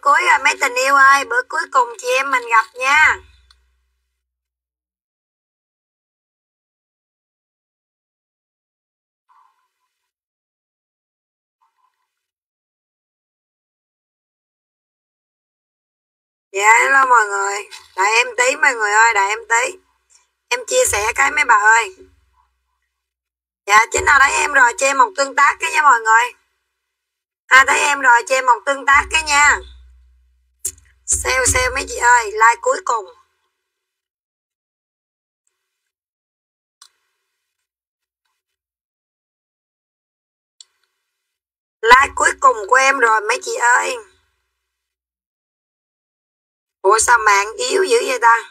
cuối rồi mấy tình yêu ơi, bữa cuối cùng chị em mình gặp nha. Dạ hello mọi người, đợi em tí mọi người ơi, đợi em tí. Em chia sẻ cái mấy bà ơi. Dạ chính nào thấy em rồi cho em một tương tác cái nha mọi người. Thấy em rồi cho em một tương tác cái nha. Sale mấy chị ơi, like cuối cùng. Like cuối cùng của em rồi mấy chị ơi. Ủa sao mạng yếu dữ vậy ta?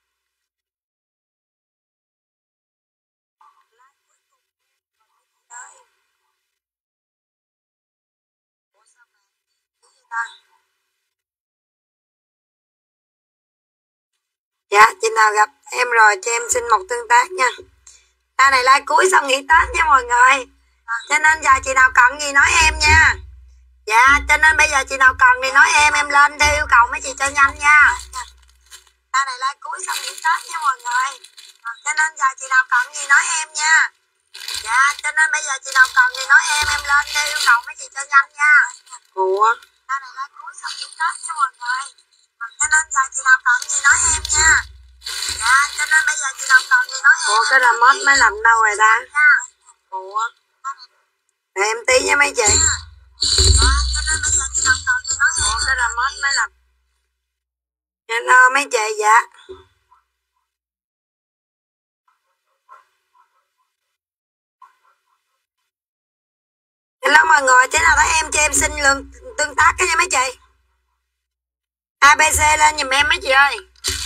Dạ chị nào gặp em rồi cho em xin một tương tác nha. Này like cuối xong nghỉ Tết nha mọi người. Cho nên giờ chị nào cần gì nói em nha. Dạ cho nên bây giờ chị nào cần thì nói em lên theo yêu cầu mấy chị cho nhanh nha. Này like cuối xong nghỉ Tết nha mọi người. Cho nên giờ chị nào cần gì nói em nha. Dạ cho nên bây giờ chị nào cần thì nói em lên theo yêu cầu mấy chị cho nhanh nha. Ủa này like cuối xong nghỉ Tết nha mọi người. Cho nên giờ chị nào cần gì nói em nha. Dạ cho nên bây giờ chị nào cần thì nói em. Ủa cái remote mới làm đâu rồi ta? Ủa để em tí nha mấy chị. Ủa cái remote mới làm. Hello mấy chị. Dạ hello mọi người, thế nào thấy em cho em xin lượng tương tác cái nha mấy chị. ABC lên giùm em mấy chị ơi.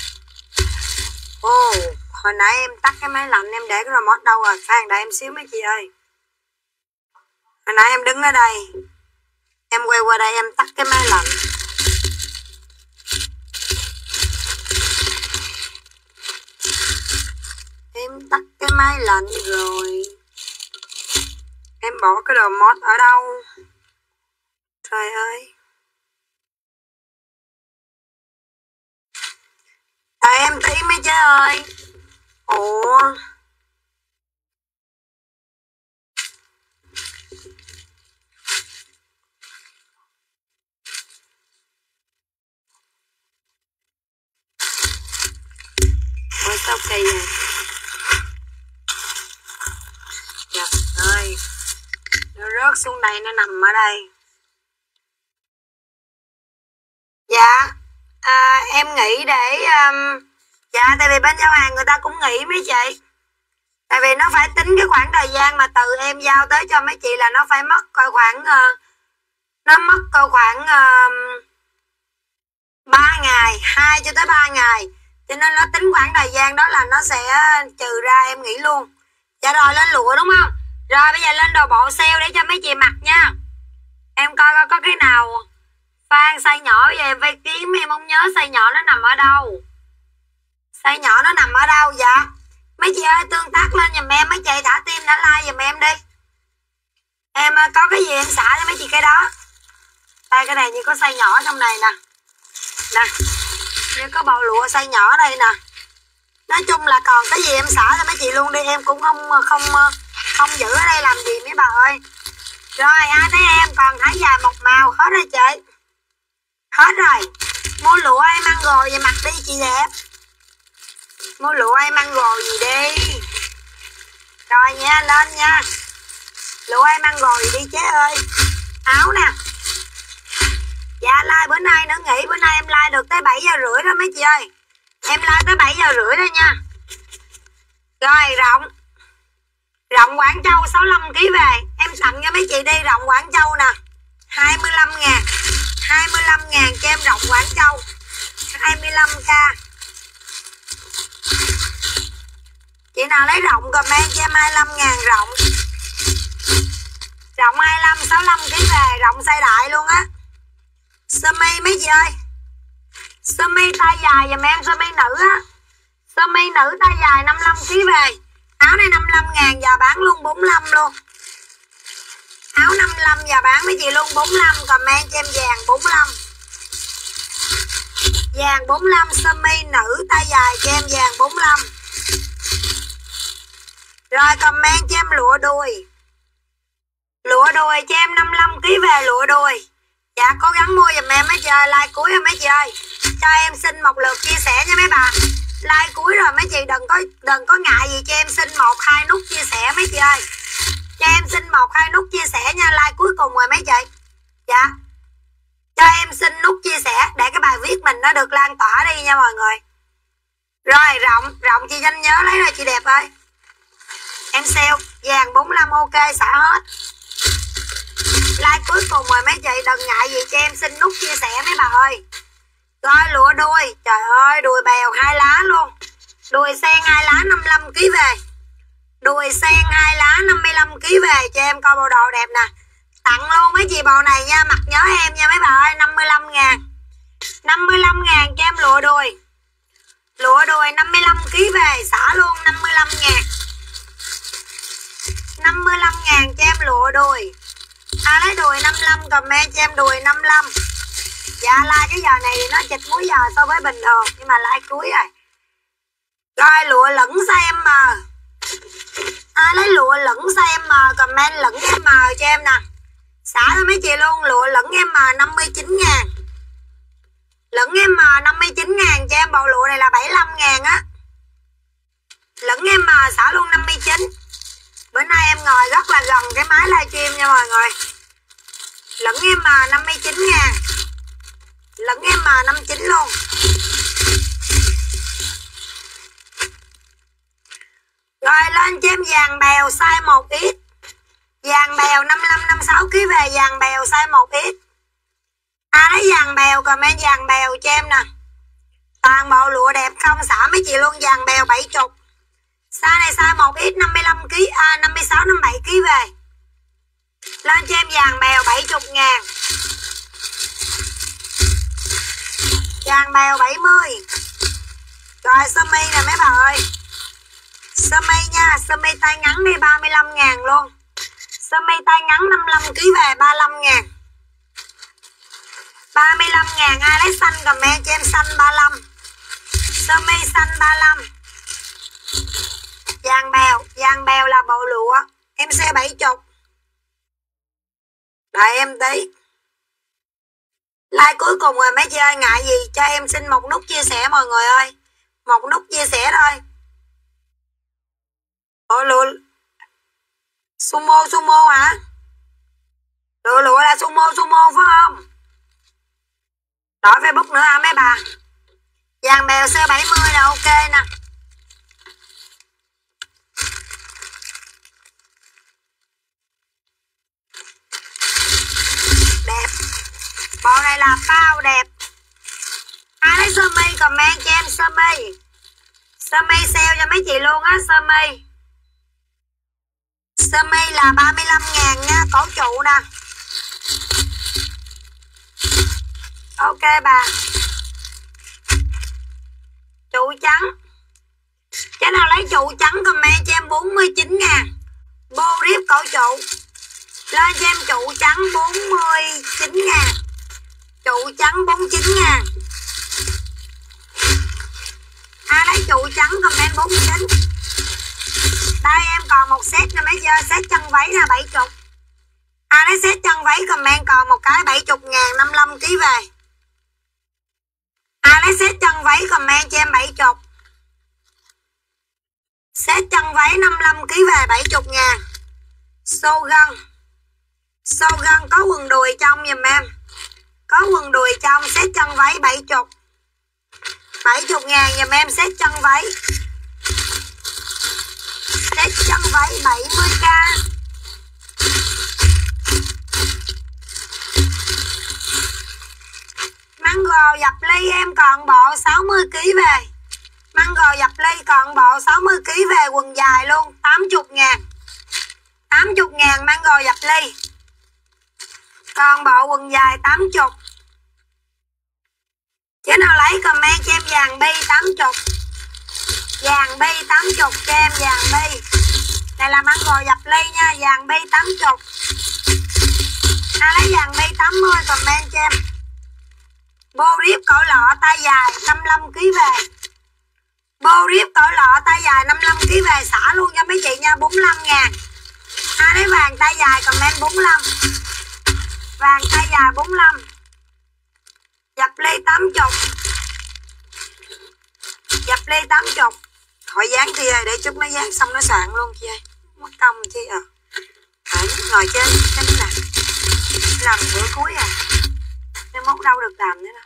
Ồ hồi nãy em tắt cái máy lạnh em để cái remote đâu rồi, khoan đợi em xíu mấy chị ơi. Hồi nãy em đứng ở đây em quay qua đây em tắt cái máy lạnh. Em tắt cái máy lạnh rồi. Em bỏ cái remote ở đâu? Trời ơi. Đợi em tí mấy chứ ơi. Ủa sao kỳ vậy? Trời ơi, nó rớt xuống đây, nó nằm ở đây. Dạ em nghĩ để dạ tại vì bên giao hàng người ta cũng nghĩ mấy chị. Tại vì nó phải tính cái khoảng thời gian mà từ em giao tới cho mấy chị là nó phải mất coi khoảng nó mất coi khoảng 3 ngày, 2 cho tới 3 ngày. Cho nên nó tính khoảng thời gian đó là nó sẽ trừ ra em nghĩ luôn. Dạ rồi lên lụa đúng không? Rồi bây giờ lên đồ bộ sale để cho mấy chị mặc nha. Em coi coi có cái nào Phan size nhỏ, bây giờ em phải kiếm, em không nhớ size nhỏ nó nằm ở đâu. Size nhỏ nó nằm ở đâu? Dạ mấy chị ơi tương tác lên giùm em, mấy chị thả tim đã like giùm em đi. Em có cái gì em xả cho mấy chị cái đó. Đây cái này như có size nhỏ trong này nè. Nè như có bộ lụa size nhỏ đây nè. Nói chung là còn cái gì em xả cho mấy chị luôn đi, em cũng không giữ ở đây làm gì mấy bà ơi. Rồi ai thấy em còn thả dài một màu hết rồi chị. Hết rồi. Mua lụa em ăn rồi vậy mặc đi chị đẹp. Mua lụa em ăn rồi gì đi. Rồi nha lên nha. Lụa em ăn rồi đi chế ơi. Áo nè. Dạ like bữa nay nữa nghỉ, bữa nay em like được tới 7 giờ rưỡi đó mấy chị ơi. Em like tới 7 giờ rưỡi đó nha. Rồi rộng Quảng Châu 65kg về. Em tặng cho mấy chị đi rộng Quảng Châu nè 25.000. 25.000 cho em rộng Quảng Châu 25k. Chị nào lấy rộng comment cho em 25.000 rộng. Rộng 25 65kg về, rộng size đại luôn á. Sơ mi mấy chị ơi. Sơ mi tay dài giùm em, sơ mi nữ á. Sơ mi nữ tay dài 55kg về. Áo này 55.000 giờ bán luôn 45 luôn. Áo 55 giờ bán mấy chị luôn 45, comment cho em vàng 45. Vàng 45 sơ mi nữ tay dài cho em vàng 45. Rồi comment cho em lụa đùi. Lụa đùi cho em 55 kg về lụa đùi. Dạ cố gắng mua giùm em mấy chị ơi, like cuối rồi mấy chị ơi. Cho em xin một lượt chia sẻ nha mấy bà. Like cuối rồi mấy chị đừng có ngại gì cho em xin 1-2 nút chia sẻ mấy chị ơi. Cho em xin 1-2 nút chia sẻ nha, like cuối cùng rồi mấy chị. Dạ. Cho em xin nút chia sẻ để cái bài viết mình nó được lan tỏa đi nha mọi người. Rồi rộng chị Danh nhớ lấy rồi chị đẹp ơi. Em sale vàng 45 ok xả hết. Like cuối cùng rồi mấy chị đừng ngại gì cho em xin nút chia sẻ mấy bà ơi. Rồi lụa đuôi, trời ơi đùi bèo 2 lá luôn. Đùi sen 2 lá 55 kg về. Đùi sen 2 lá 55 kg về cho em coi bộ đồ đẹp nè. Tặng luôn mấy chị bộ này nha, mặc nhớ em nha mấy bà ơi, 55.000. 55.000 cho em lụa đùi. Lụa đùi 55 kg về xả luôn 55.000. 55.000 cho em lụa đùi. Lấy đùi 55 comment cho em đùi 55. Dạ like cái giờ này thì nó chịch múi giờ so với bình thường, nhưng mà like cuối rồi. Rồi lụa lửng size M. Lấy lụa lửng size M comment lửng M cho em nè. Xả cho mấy chị luôn, lụa lửng M 59.000. Lửng M 59.000 cho em, bộ lụa này là 75.000 á. Lửng M xả luôn 59. Bữa nay em ngồi rất là gần cái máy livestream nha mọi người. Lửng M 59.000. Lửng M 59 luôn. Rồi lên cho em vàng bèo size 1X. Vàng bèo 55-56 kg về vàng bèo size 1X. Lấy vàng bèo comment vàng bèo cho em nè. Toàn bộ lụa đẹp không xả mấy chị luôn, vàng bèo 70. Size này size 1X 55 kg 56-57 kg về. Lên cho em vàng bèo 70.000. Vàng bèo 70. Rồi sơ mi nè mấy bà ơi. Sơ mi nha, sơ mi tay ngắn đi 35.000 luôn. Sơ mi tay ngắn 55 kg về 35.000. 35.000 ai lấy xanh comment cho em xanh 35. Sơ mi xanh 35. Vàng bèo là bộ lụa. Em xe 70. Đợi em tí. Like cuối cùng rồi mấy chị ơi, ngại gì cho em xin một nút chia sẻ mọi người ơi. Một nút chia sẻ thôi. Bộ lụa Sumo hả? Lụa là Sumo phải không? Đổi Facebook nữa hả mấy bà? Vàng bèo C70 là ok nè. Đẹp. Bộ này là bao đẹp. Ai lấy sơ mi comment cho em sơ mi. Sơ mi sale cho mấy chị luôn á, sơ mi. Sơ mi là 35.000 nha, cổ trụ nè. Ok bà. Trụ trắng. Cái nào lấy trụ trắng comment cho em 49.000. Bô riếp cổ trụ. Lên cho em trụ trắng 49.000. Trụ trắng 49.000. Lấy trụ trắng comment 49. Đây em còn một set nè mấy chơi, set chân váy nè 70. Lấy set chân váy comment còn một cái 70.000 55 kg về. Lấy set chân váy comment cho em 70. Set chân váy 55 kg về 70.000. Xô gân có quần đùi trong giùm em. Có quần đùi trong, set chân váy 70. 70.000 giùm em set chân váy. Set chân váy 70k. Mango dập ly em còn bộ 60 kg về. Mango dập ly còn bộ 60 kg về quần dài luôn 80.000. 80.000 mango dập ly. Còn bộ quần dài 80. Chứ nào lấy comment cho em vàng bi 80. Vàng bi 80 cho em vàng bi. Này là mango dập ly nha, vàng bi 80. Lấy vàng bi 80 comment cho em. Bô riếp cổ lọ tay dài 55 kg về. Bô riếp cổ lọ tay dài 55 kg về xả luôn cho mấy chị nha, 45 ngàn. Ai lấy vàng tay dài comment 45. Vàng tay dài 45. Dập ly 80. Dập ly 80. Hỏi dán chị ơi, để chút nó dán xong nó soạn luôn chị ơi. Mất công chị à. Ngồi trên cái nè. Làm bữa cuối à. Nên mốt đâu được làm nữa đâu.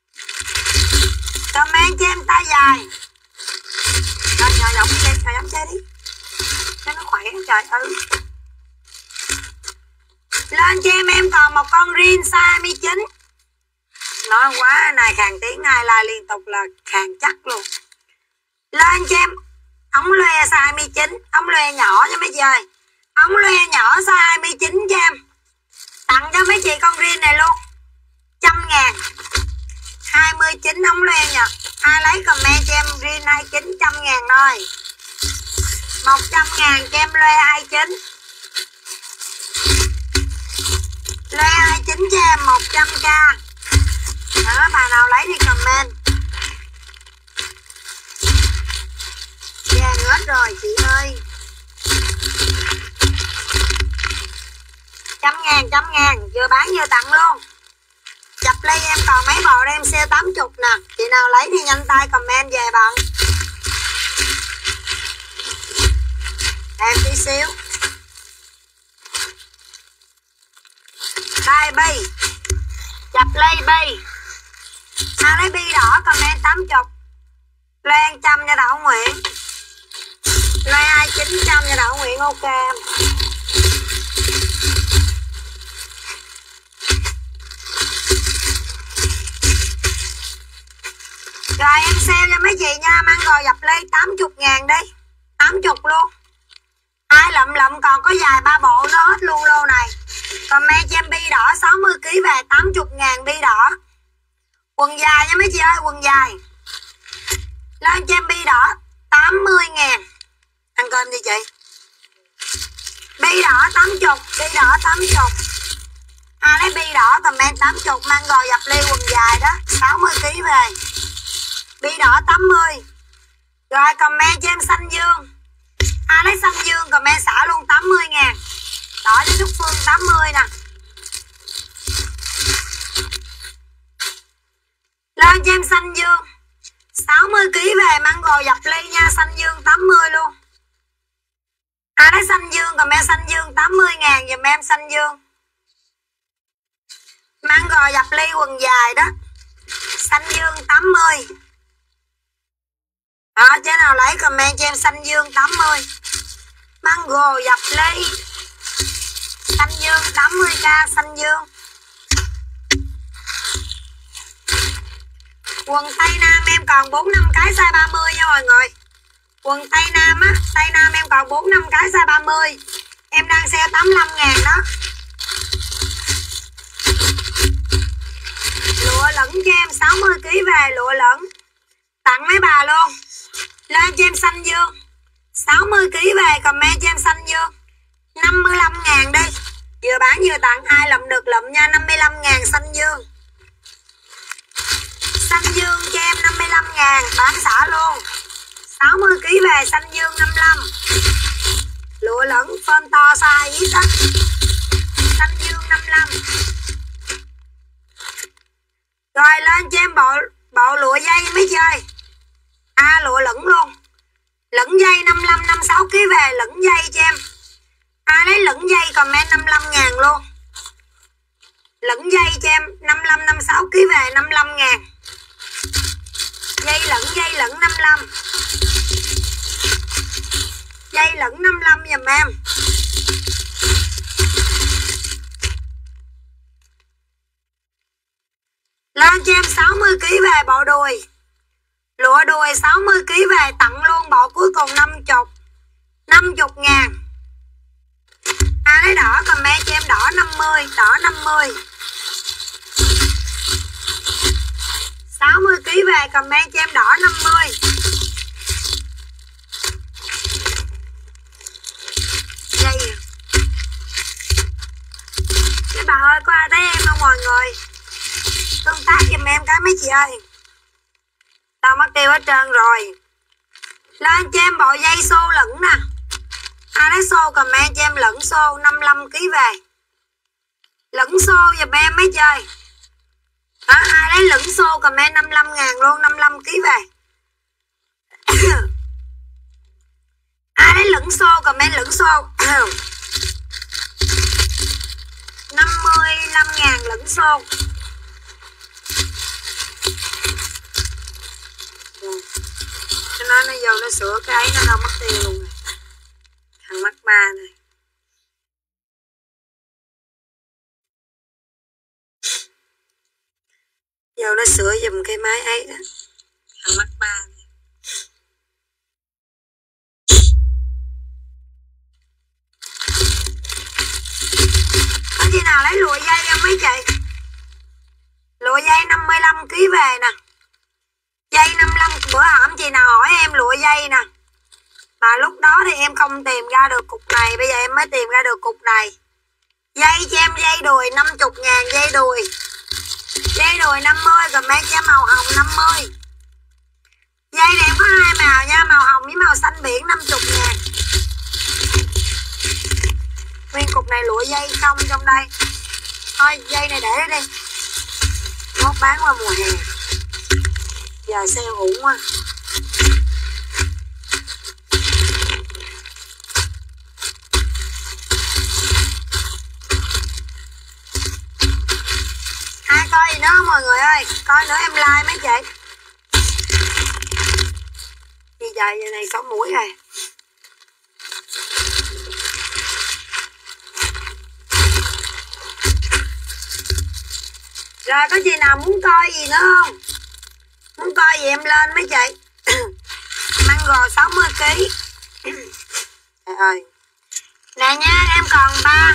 Comment cho em tay dài. Rồi ngồi giống đi, ngồi giống chơi đi. Cho nó khỏe, trời ơi. Lên cho em còn một con rin size 29. Nói quá, này khàn tiếng hai la liên tục là khàn chắc luôn. Lên cho em ống loe size 29, ống loe nhỏ nha mấy chị ơi. Ống loe nhỏ size 29 cho em. Tặng cho mấy chị con rin này luôn. 100 ngàn. 29 ống loe nhờ. Ai lấy comment cho em rin 29 100 ngàn thôi. 100 ngàn cho em loe 29. Loe 29 cho em 100k. Đó, bà nào lấy đi comment. Vàng hết rồi chị ơi. 100 ngàn, vừa bán vừa tặng luôn. Chập ly em còn mấy bộ đây em sale 80 nè. Chị nào lấy thì nhanh tay comment về bạn. Em tí xíu. Đây bi. Chập ly bi. Ai lấy bi đỏ comment 80. Loe 100 cho Đậu Nguyễn. Loe 29 100 cho Đậu Nguyễn, ok em. Rồi em sale cho mấy chị nha. Mango dập ly 80 ngàn đi. 80 luôn. Ai lậm còn có dài 3 bộ nó hết luôn lô này. Comment cho em bi đỏ 60 kg về 80 ngàn bi đỏ. Quần dài nha mấy chị ơi, quần dài. Lên cho em bi đỏ 80 ngàn. Ăn cơm đi chị. Bi đỏ 80, bi đỏ 80. Ai lấy bi đỏ comment 80, mango dập ly quần dài đó, 60 kg về. Bi đỏ 80. Rồi comment cho em xanh dương. Ai lấy xanh dương comment xả luôn 80 ngàn. Đỏ cho Trúc Phương 80 nè. Lên cho em xanh dương 60 kg về mango dập ly nha, xanh dương 80 luôn. Ai lấy xanh dương comment xanh dương 80 ngàn dùm em xanh dương. Mango dập ly quần dài đó, xanh dương 80. Đó, chế nào lấy comment cho em xanh dương 80. Mango dập ly xanh dương 80k xanh dương. Quần Tây Nam em còn 4-5 cái size 30 nha mọi người. Quần Tây Nam á, Tây Nam em còn 4-5 cái size 30. Em đang sale 85 ngàn đó. Lụa lẫn cho em 60 kg về lụa lẫn. Tặng mấy bà luôn. Lên cho em xanh dương 60 kg về comment cho em xanh dương 55 ngàn đi. Vừa bán vừa tặng, ai lụm được lụm nha. 55 ngàn xanh dương. Xanh dương cho em 55 ngàn, bán xả luôn. 60 kg về xanh dương 55. Lụa lẫn phơm to size ít đó. Xanh dương 55. Rồi lên cho em bộ lụa dây mấy chơi. Lụa lẫn luôn. Lẫn dây 55 56 kg về lẫn dây cho em. Ai lấy lẫn dây comment 55 ngàn luôn. Lẫn dây cho em 55 56 kg về 55 ngàn. Dây lẫn 55. Dây lẫn 55 giùm em. Lên cho em 60 kg về bộ đùi. Lụa đùi 60 kg về tặng luôn bộ cuối cùng 50 ngàn. Ai lấy đỏ comment cho em đỏ 50, đỏ 50. 60 kg về comment cho em đỏ 50. Dây. Cái bà ơi có ai thấy em không mọi người? tương tác giùm em cái mấy chị ơi. Tao mất tiêu hết trơn rồi. Lên cho em bộ dây xô lửng nè. Ai lấy xô comment cho em lửng xô 55kg về. Lửng xô giùm em mấy chơi. Ai lấy lửng xô comment 55.000 luôn, 55kg về. Ai lấy lửng xô comment lửng xô. 55.000 lửng xô. Nó vô nó sửa cái ấy nó đâu mất tiêu luôn rồi. Thằng mắt ba này. Vô nó sửa giùm cái máy ấy đó. Thằng mắt ba này. Có chị nào lấy lụa dây không mấy chị? Lụa dây 55kg về nè. Dây 55, bữa hổm chị nào hỏi em lụa dây nè. Mà lúc đó thì em không tìm ra được cục này, bây giờ em mới tìm ra được cục này. Dây cho em dây đùi 50.000 dây đùi. Dây đùi 50, comment cho em màu hồng 50. Dây này em có hai màu nha, màu hồng với màu xanh biển 50.000. Nguyên cục này lụa dây không trong đây. Thôi dây này để đó đi. Mốt bán qua mùa hè. Giờ sale ổn quá. Ai coi gì nữa không mọi người ơi? Coi nữa em like mấy chị. Gì trời giờ này 6 mũi rồi. Rồi có chị nào muốn coi gì nữa không? Muốn coi gì em lên mấy chị. Mango 60kg. Trời ơi. Nè nha, em còn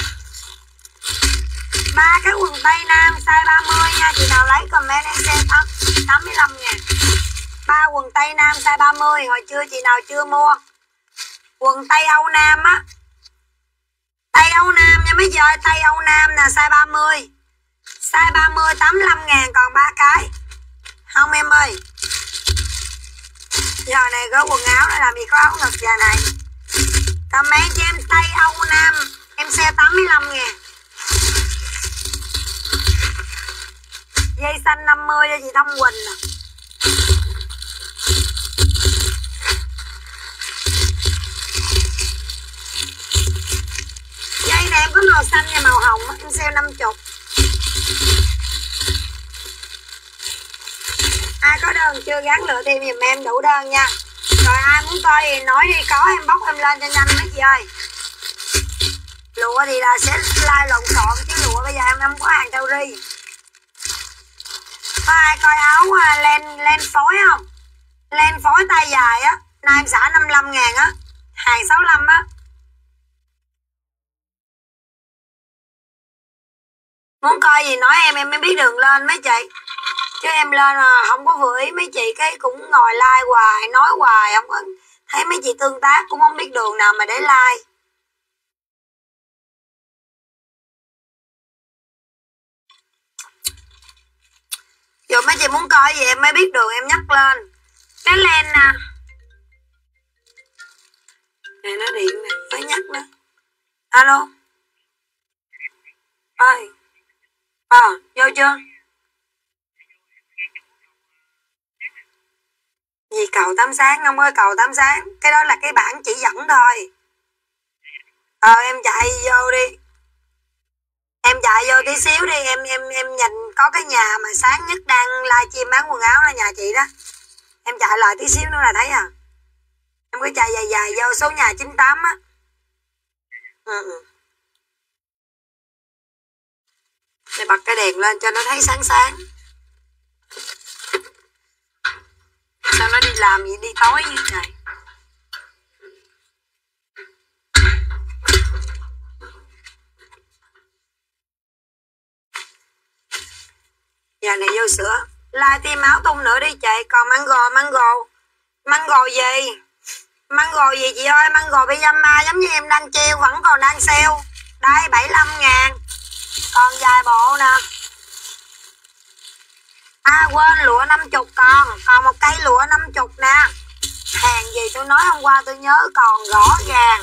ba cái quần tây nam size 30 nha. Chị nào lấy comment em xem 85.000. 3 quần tây nam size 30. Hồi trưa chị nào chưa mua. Quần tây Âu Nam á. Tây Âu Nam nha mấy chị ơi. Tây Âu Nam nè size 30. Size 30 85.000 còn 3 cái. Không em ơi. Giờ này có quần áo để làm gì có áo ngực giờ này. Comment cho em Tây Âu Nam. Em xe 85.000. Dây xanh 50 cho chị Thông Quỳnh nè. Dây này em có màu xanh và màu hồng. Em sale 50. Ai có đơn chưa gắn lựa thêm giùm em đủ đơn nha. Rồi ai muốn coi thì nói đi, có em bóc em lên cho nhanh mấy chị ơi. Lụa thì là sẽ like lộn xộn chứ lụa bây giờ em không có hàng theo ri. Có ai coi áo len phối không? Len phối tay dài á, nay em xả 55.000 á, hàng 65 á. Muốn coi gì nói em mới biết đường lên mấy chị. Chứ em lên mà không có vừa ý mấy chị cái cũng ngồi like hoài, nói hoài, không có thấy mấy chị tương tác cũng không biết đường nào mà để like. Dù mấy chị muốn coi gì em mới biết đường em nhắc lên. Cái len nè. Nè nó điện nè, phải nhắc nữa. Alo. Ơi. Vô chưa? Gì cầu Tám Sáng không ơi, cầu Tám Sáng cái đó là cái bản chỉ dẫn thôi. Em chạy vô đi, em chạy vô tí xíu đi, em nhìn có cái nhà mà sáng nhất đang livestream bán quần áo là nhà chị đó, em chạy lại tí xíu nữa là thấy à. Em cứ chạy dài dài vô số nhà 98 á. Để bật cái đèn lên cho nó thấy sáng sáng. Sao nó đi làm gì đi tối như trời. Giờ này vô sữa. Like tim áo tung nữa đi chị. Còn mango gì? Mango gì chị ơi? Mango pyjama giống như em đang treo vẫn còn đang sale. Đây 75.000. Còn dài bộ nè. À quên, lụa 50 còn một cây lụa 50 nè. Hàng gì tôi nói hôm qua tôi nhớ còn rõ ràng.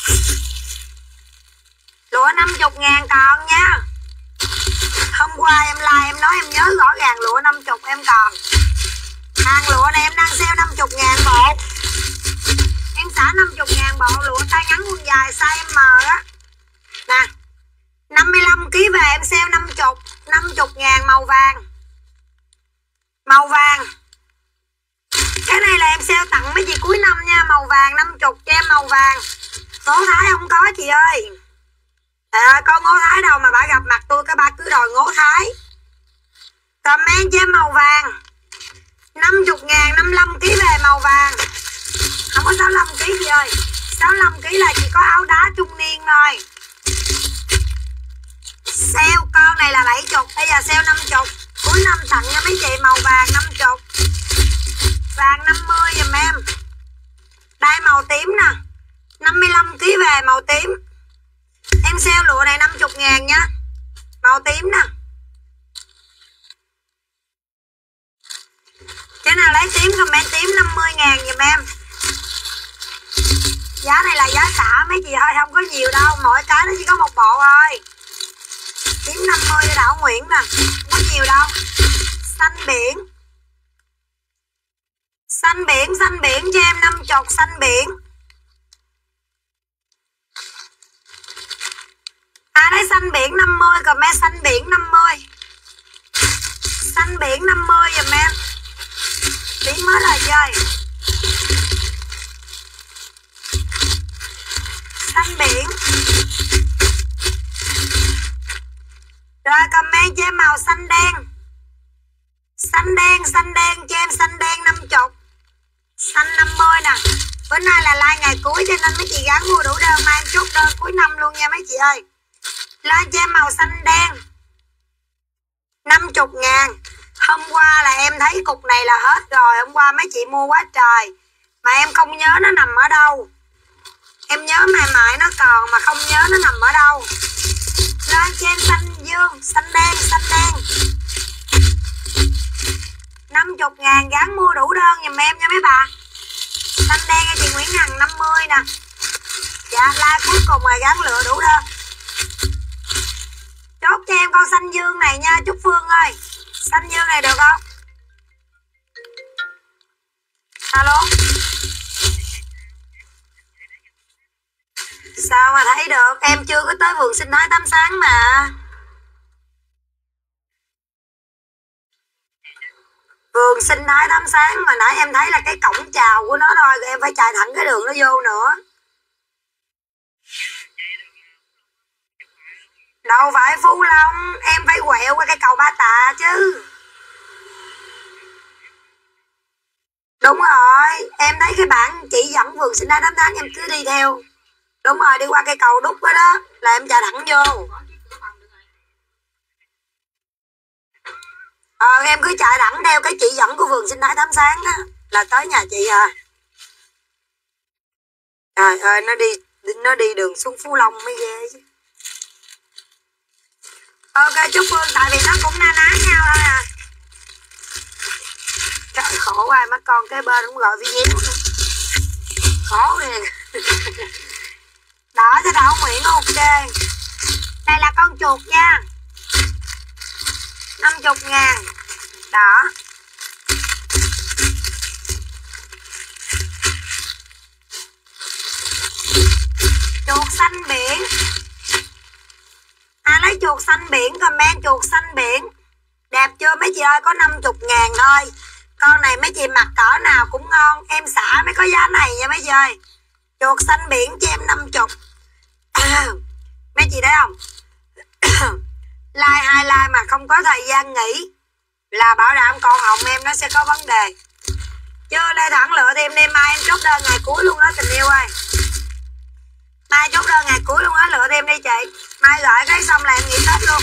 Lụa 50.000 còn nha. Hôm qua em like em nói em nhớ rõ ràng lụa 50 em còn. Hàng lụa này em đang sale 50.000 bộ. Em xả 50.000 bộ lụa tay ngắn quần dài size M á. Nè 55kg về em sale 50.000 màu vàng. Màu vàng. Cái này là em sale tặng mấy chị cuối năm nha. Màu vàng 50 cho em màu vàng. Ngô Thái không có chị ơi. Con Ngô Thái đâu mà bà gặp mặt tôi các bà cứ đòi Ngô Thái. Comment cho em màu vàng 50.000 55kg về màu vàng. Không có 65kg chị ơi. 65kg là chỉ có áo đá trung niên thôi. Sale con này là 70, bây giờ sale 50. Cuối năm tặng cho mấy chị màu vàng 50. Vàng 50 giùm em. Đây màu tím nè. 55kg về màu tím. Em sale lụa này 50.000 nhá. Màu tím nè. Cái nào lấy tím comment tím 50.000 giùm em. Giá này là giá xả mấy chị ơi, không có nhiều đâu. Mỗi cái nó chỉ có một bộ thôi. Tím 50 cho Đảo Nguyễn nè. Không có nhiều đâu. Xanh biển. Xanh biển cho em 50 xanh biển. À đấy xanh biển 50, comment xanh biển 50. Xanh biển 50 giùm em. Tím mới rồi chơi. Xanh biển. Rồi comment cho em màu xanh đen. Xanh đen cho em xanh đen 50. Xanh 50 nè. Bữa nay là like ngày cuối cho nên mấy chị gắn mua đủ đơn mà em chốt đơn cuối năm luôn nha mấy chị ơi. Lên cho em màu xanh đen 50.000. Hôm qua là em thấy cục này là hết rồi. Hôm qua mấy chị mua quá trời mà em không nhớ nó nằm ở đâu. Em nhớ mãi nó còn mà không nhớ nó nằm ở đâu. Lên cho em xanh dương. Xanh đen 50.000 gắn mua đủ đơn giùm em nha mấy bà. Xanh đen cho chị Nguyễn Hằng 50 nè. Dạ like cuối cùng rồi gắn lựa đủ đơn. Chốt cho em con xanh dương này nha Trúc Phương ơi. Xanh dương này được không? Alo. Sao mà thấy được? Em chưa có tới vườn sinh thái Tám Sáng mà. Vườn sinh thái Tám Sáng mà nãy em thấy là cái cổng chào của nó thôi. Rồi em phải chạy thẳng cái đường nó vô nữa. Đâu phải Phú Long. Em phải quẹo qua cái cầu Ba Tạ chứ. Đúng rồi. Em thấy cái bảng chỉ dẫn vườn sinh thái Tám Sáng em cứ đi theo. Đúng rồi, đi qua cây cầu Đúc đó đó là em chạy thẳng vô. Em cứ chạy thẳng theo cái chỉ dẫn của vườn sinh thái Tám Sáng đó là tới nhà chị à. Trời ơi, nó đi đường xuống Phú Long mới ghê chứ. Ok Trúc Phương, tại vì nó cũng na ná nhau thôi à. Trời khổ ai mắt con cái bên cũng gọi video nữa. Khổ nè. Đỏ cho Đảo Nguyễn ok. Đây là con chuột nha. 50.000. Đỏ. Chuột xanh biển. À lấy chuột xanh biển comment chuột xanh biển. Đẹp chưa mấy chị ơi, có 50.000 thôi. Con này mấy chị mặc cỡ nào cũng ngon. Em xả mới có giá này nha mấy chị ơi. Chuột xanh biển cho em 50. Mấy chị thấy không? Like 2 like mà không có thời gian nghỉ là bảo đảm con hồng em nó sẽ có vấn đề. Chưa Lê Thẳng lựa thêm đêm mai em chốt đơn ngày cuối luôn đó tình yêu ơi. Mai chốt đơn ngày cuối luôn á, lựa thêm đi chị. Mai gọi cái xong là em nghỉ Tết luôn.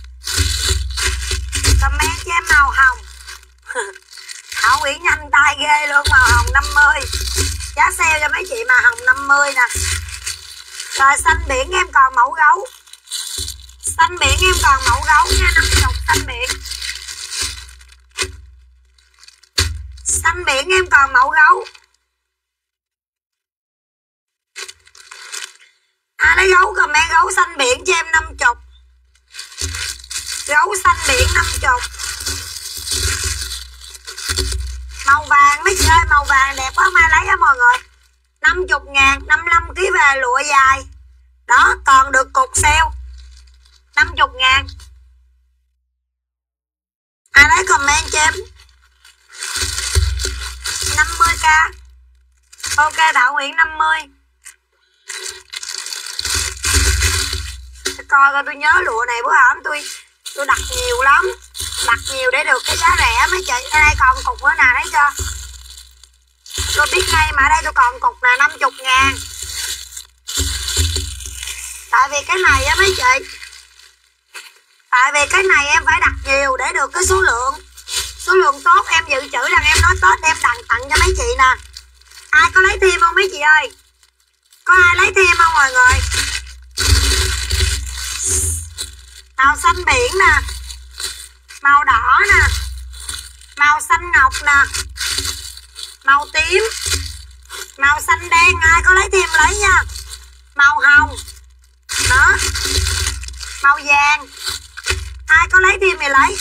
Comment cho em màu hồng. Thảo Nguyễn nhanh tay ghê luôn, màu hồng 50. Giá sale cho mấy chị mà hồng 50 nè. Rồi xanh biển em còn mẫu gấu. Xanh biển em còn mẫu gấu nha, 50 xanh biển. xanh biển em còn mẫu gấu. Lấy gấu comment gấu xanh biển cho em 50. Gấu xanh biển 50. Màu vàng mấy chị ơi, màu vàng đẹp quá, mai lấy á mọi người. 50.000, 55 kg về lụa dài. Đó, còn được cục sale 50.000. Lấy comment cho em 50k. Ok Thảo Nguyễn 50. Coi tôi nhớ lụa này bữa hổm tôi đặt nhiều lắm, đặt nhiều để được cái giá rẻ mấy chị. Ở đây còn cục nữa nè, thấy chưa, tôi biết ngay mà. Ở đây tôi còn cục nè 50.000. Tại vì cái này á mấy chị, tại vì cái này em phải đặt nhiều để được cái số lượng tốt. Em dự trữ rằng em nói Tết em tặng cho mấy chị nè. Ai có lấy thêm không mấy chị ơi? Có ai lấy thêm không mọi người? Màu xanh biển nè, màu đỏ nè, màu xanh ngọc nè, màu tím, màu xanh đen. Ai có lấy thêm lấy nha. Màu hồng đó, màu vàng. Ai có lấy thêm thì lấy.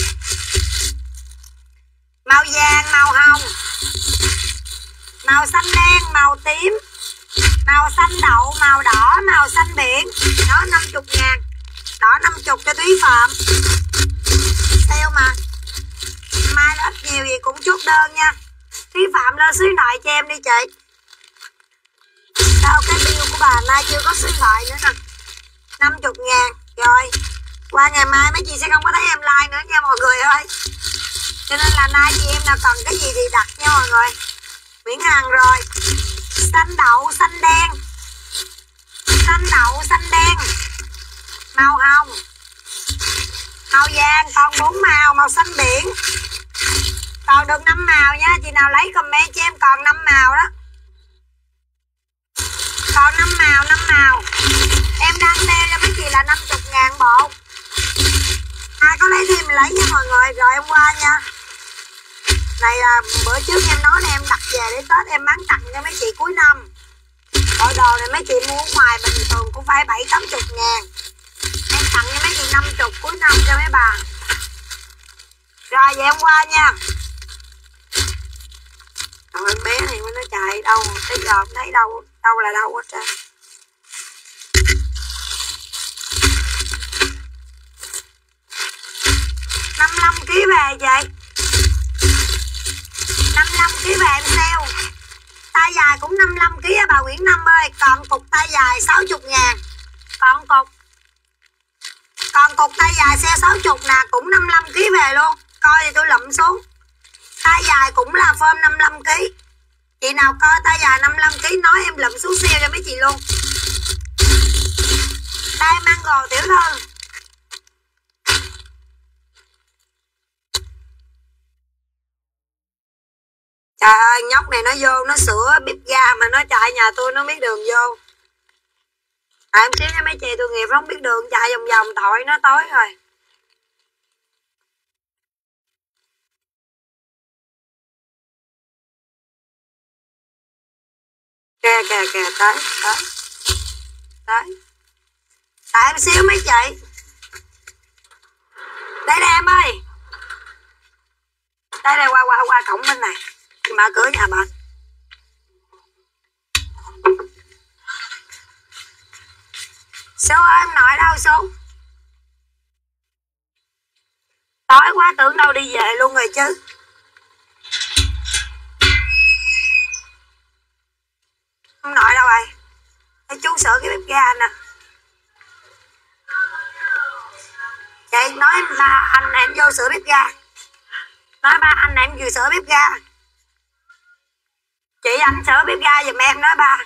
Màu vàng, màu hồng, màu xanh đen, màu tím, màu xanh đậu, màu đỏ, màu xanh biển. Đó 50.000. Đỏ 50 cho Thúy Phạm. Sale mà. Mai nó ít nhiều gì cũng chốt đơn nha. Thúy Phạm lên số điện thoại cho em đi chị. Đâu cái bill của bà nay chưa có số điện thoại nữa nè. 50.000. Rồi qua ngày mai mấy chị sẽ không có thấy em like nữa nha mọi người ơi. Cho nên là nay chị em nào cần cái gì thì đặt nha mọi người. Miễn hàng rồi. Xanh đậu, xanh đen. Xanh đậu, xanh đen. Màu hồng, màu vàng còn 4 màu. Màu xanh biển còn được 5 màu nha. Chị nào lấy comment cho em còn 5 màu đó. Còn 5 màu, 5 màu. Em đang sale cho mấy chị là 50.000 bộ. Ai có lấy thêm lấy nha mọi người. Rồi em qua nha. Này là bữa trước em nói là em đặt về để Tết em bán tặng cho mấy chị cuối năm. Bộ đồ này mấy chị mua ngoài bình thường cũng phải 70-80.000. Em tặng cho mấy chị 50 cuối năm cho mấy bà. Rồi vậy em qua nha. Con bé này nó chạy đâu tới giờ không thấy đâu. Đâu là đâu hết trơn. Năm 55 kg về chị. 55 kg về em sale. Tay dài cũng 55 kg á bà Nguyễn Năm ơi. Còn cục tay dài 60.000. Còn cục tay dài xe 60 nè, cũng 55 kg về luôn. Coi thì tôi lụm xuống. Tay dài cũng là form 55 kg. Chị nào coi tay dài 55 kg nói em lụm xuống sale cho mấy chị luôn. Đây mango tiểu thư. Trời ơi nhóc này nó vô nó sửa bếp ga mà nó chạy nhà tôi nó biết đường vô. Em xíu cho mấy chị tôi nghiệp không biết đường chạy vòng vòng tội nó tối rồi. Kìa tới. Tại em xíu mấy chị. Đây em ơi. Đây qua cổng bên này. Mở cửa nhà bạn. Số ơi em nội đâu số? Tối quá tưởng đâu đi về luôn rồi chứ. Ông nội đâu rồi? Để chú sửa cái bếp ga nè. Chị nói ba anh này em vô sửa bếp ga. Nói ba anh này em vừa sửa bếp ga. Chị anh sửa bếp ga giùm em nói ba.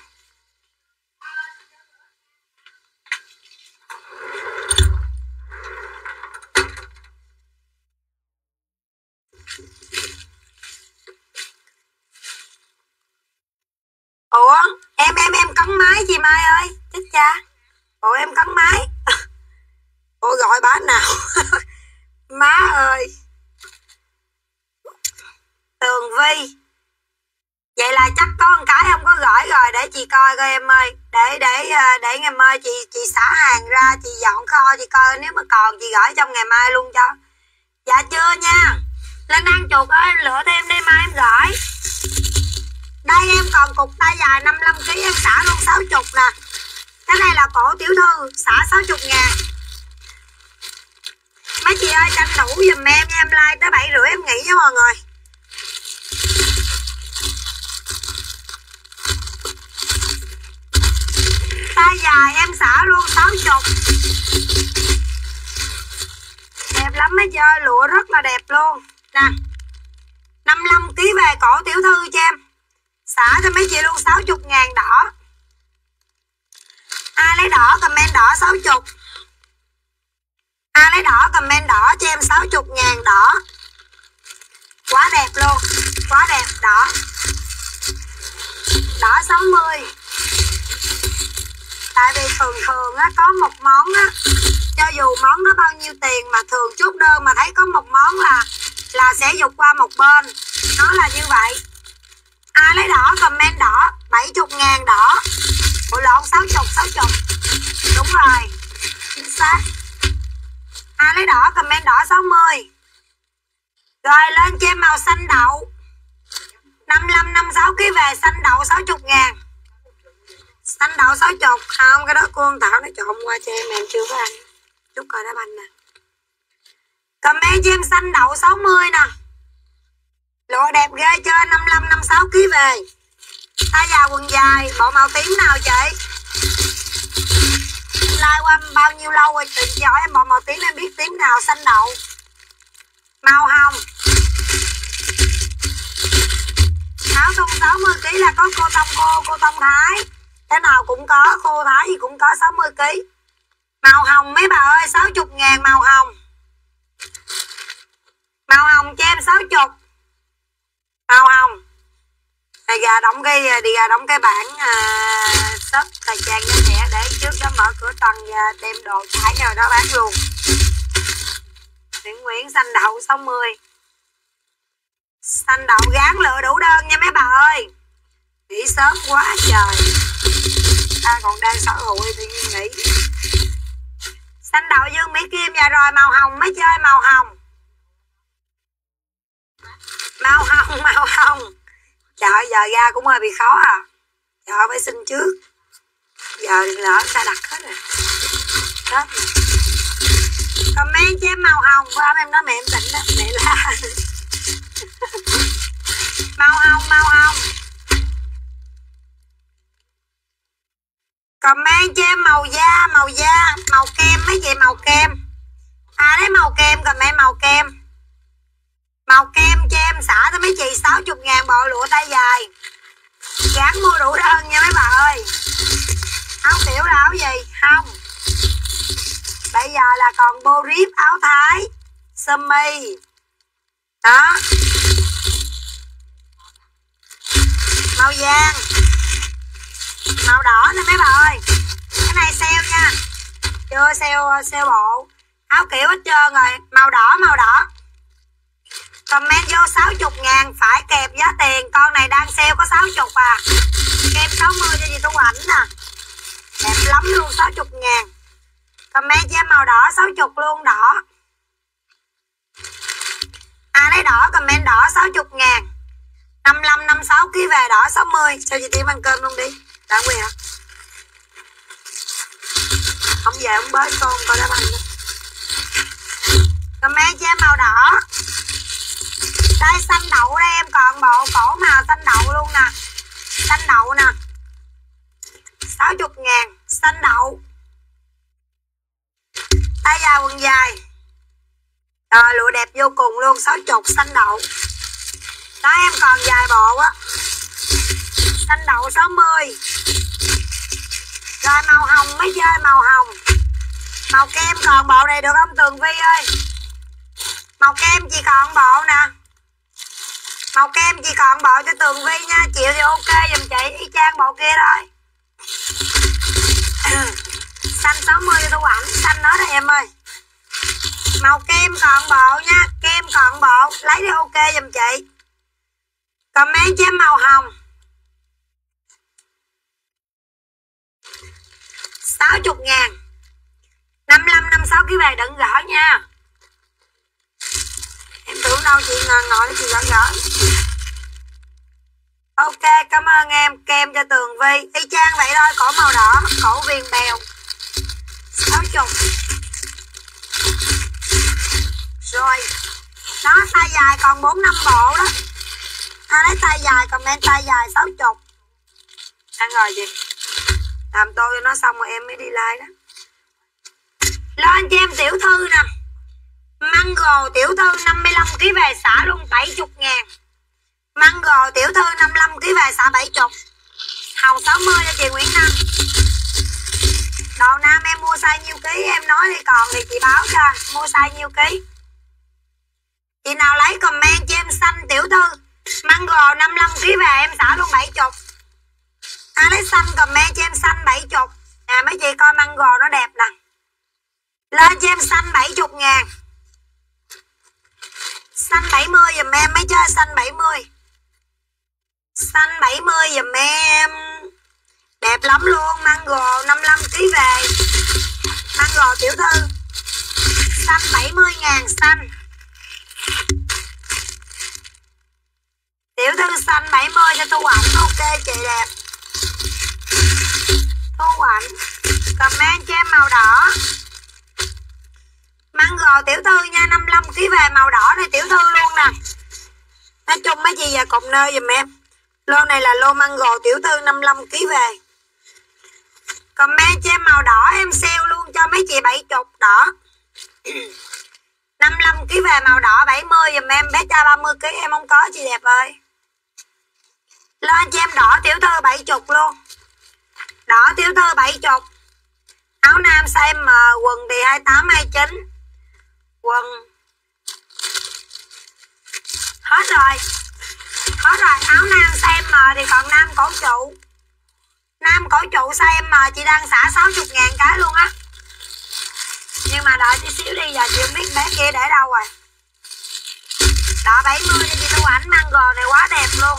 Ủa em cấn máy chị Mai ơi. Chết cha. Ủa em cấn máy. Ủa gọi bà nào. Má ơi. Tường Vi. để chị coi coi em ơi, để ngày mai chị xả hàng ra, chị dọn kho chị coi, nếu mà còn chị gửi trong ngày mai luôn cho. Dạ chưa nha. Lên ăn chuột ơi, lựa thêm đi mai em gửi. Đây em còn cục tay dài 55kg em xả luôn 60 nè. Cái này là cổ tiểu thư, xả 60.000. Mấy chị ơi tranh thủ giùm em nha, em like tới 7:30 em nghỉ nha mọi người. Tay dài em xả luôn 60. Đẹp lắm mấy chị ơi, lụa rất là đẹp luôn. Nè 55kg về cổ tiểu thư cho em. Xả cho mấy chị luôn 60.000 đỏ. Ai lấy đỏ comment đỏ 60. Ai lấy đỏ comment đỏ cho em 60.000 đỏ. Quá đẹp luôn, quá đẹp đỏ. Đỏ 60. Tại vì thường á, có một món á, cho dù món đó bao nhiêu tiền mà thường chốt đơn mà thấy có một món là sẽ dục qua một bên. Nó là như vậy. Ai lấy đỏ comment đỏ 70.000 đỏ. Ủa lộn 60. Đúng rồi, chính xác. Ai lấy đỏ comment đỏ 60. Rồi lên cho em màu xanh đậu 55 56kg về xanh đậu 60.000. Xanh đậu 60. Không, cái đó cô Thảo nó trộn qua cho em chưa có ăn. Chút coi đá banh nè. Comment cho em xanh đậu 60 nè. Lụa đẹp ghê chưa, 55 56kg về. Tay dài quần dài, bộ màu tím nào chị? Like qua bao nhiêu lâu rồi, tự hỏi em bộ màu tím em biết tím nào, xanh đậu. Màu hồng. Áo thun 60kg là có cô tông Thái. Thế nào cũng có, cô Thái gì cũng có 60kg. Màu hồng mấy bà ơi 60.000 màu hồng. Màu hồng cho em 60. Màu hồng. Này gà đóng cái bảng shop thời trang cho mẹ để trước đó mở cửa tuần và đem đồ thải vào đó bán luôn. Nguyễn xanh đậu 60. Xanh đậu gán lựa đủ đơn nha mấy bà ơi. Nghỉ sớm quá trời. Ta còn đang sở hụi tự nhiên nghỉ. Xanh đậu Dương Mỹ Kim. Dạ rồi màu hồng mới chơi màu hồng. Màu hồng. Trời ơi, giờ ra cũng hơi bị khó à. Trời ơi, phải xin trước. Giờ lỡ ta đặt hết rồi. Hết rồi. Comment cho em màu hồng. Qua em nói mẹ em tỉnh đó. Mẹ la. Màu hồng. Comment cho em màu da. Màu kem mấy chị, màu kem. À đấy màu kem, comment màu kem. Màu kem cho em xả cho mấy chị 60.000 bộ lụa tay dài. Gán mua đủ đơn nha mấy bà ơi. Áo kiểu là áo gì? Không. Bây giờ là còn bô rip, áo Thái, sơ mi. Đó. Màu vàng. Màu đỏ nè mấy bà ơi. Cái này sale nha. Chưa sale bộ. Áo kiểu hết trơn rồi. Màu đỏ. Comment vô 60.000 phải kẹp giá tiền. Con này đang sale có 60 à. Kẹp 60 cho chị Thu Ảnh nè. Đẹp lắm luôn 60.000. Comment cho em màu đỏ 60 luôn đỏ. À lấy đỏ comment đỏ 60.000. 55 56kg về đỏ 60. Cho chị Tim ăn cơm luôn đi. Đã quyền hả? Không về không bới con coi đá banh nữa. Comment cho em màu đỏ. Đây xanh đậu đây em còn bộ cổ màu xanh đậu luôn nè. Xanh đậu nè 60.000. Xanh đậu. Tay dài quần dài. Rồi lụa đẹp vô cùng luôn 60 xanh đậu. Đó em còn vài bộ á. Xanh đậu 60. Rồi màu hồng mới chơi màu hồng. Màu kem còn bộ này được không Tường Vi ơi? Màu kem chị còn bộ nè. Màu kem chị còn bộ cho Tường Vi nha. Chịu thì ok giùm chị. Y chang bộ kia thôi. Xanh 60 cho Thu Ảnh. Xanh đó đây em ơi. Màu kem còn bộ nha. Kem còn bộ. Lấy đi ok giùm chị. Comment cho em màu hồng. 60 ngàn. 55, 56 ký về đừng gỡ nha. Em tưởng đâu chị ngồi chị gỡ. Ok, cảm ơn em. Kem cho Tường Vi y chang vậy thôi, cổ màu đỏ, cổ viền bèo. 60. Rồi nó tay dài còn 4-5 bộ đó. Lấy tay dài, comment tay dài 60. Ăn rồi chị, làm tôi cho nó xong rồi em mới đi like đó. Lên cho em tiểu thư nè, mango tiểu thư 55 kg về xả luôn 70 ngàn. Mango tiểu thư 55 kg về xả 70. Hồng 60 cho chị Nguyễn Nam. Đồ nam em mua size nhiêu ký em nói đi, còn thì chị báo cho mua size nhiêu ký. Chị nào lấy comment cho em xanh tiểu thư mango 55 kg về em xả luôn 70. Lấy xanh comment cho em xanh 70. Nè mấy chị coi mango nó đẹp nè. Lên cho em xanh 70 ngàn. Xanh 70 dùm em mấy chơi xanh 70. Xanh 70 dùm em. Đẹp lắm luôn, mango 55 kg về. Mango tiểu thư xanh 70 ngàn xanh. Tiểu thư xanh 70 cho Thu Hạnh. Ok chị đẹp. Thu Hạnh comment cho em màu đỏ. Mango tiểu thư nha, 55 kg về màu đỏ này tiểu thư luôn nè. Nói chung mấy chị về cọng nơ dùm em. Lô này là lô mango tiểu thư 55 kg về. Comment cho em màu đỏ em sale luôn cho mấy chị 70 đỏ. 55 kg về màu đỏ 70 dùm em, bé trai 30 kg em không có chị đẹp ơi. Lên cho em đỏ tiểu thư 70 luôn. Đỏ tiểu thư 70. Áo nam size M, quần thì 28 29. Quần hết rồi. Hết rồi, áo nam size M thì còn nam cổ trụ. Nam cổ trụ size M chị đang xả 60 ngàn cái luôn á. Nhưng mà đợi tí xíu đi, giờ chị không biết bé kia để đâu rồi. Đỏ 70 cho chị Thu Ảnh, mango này quá đẹp luôn.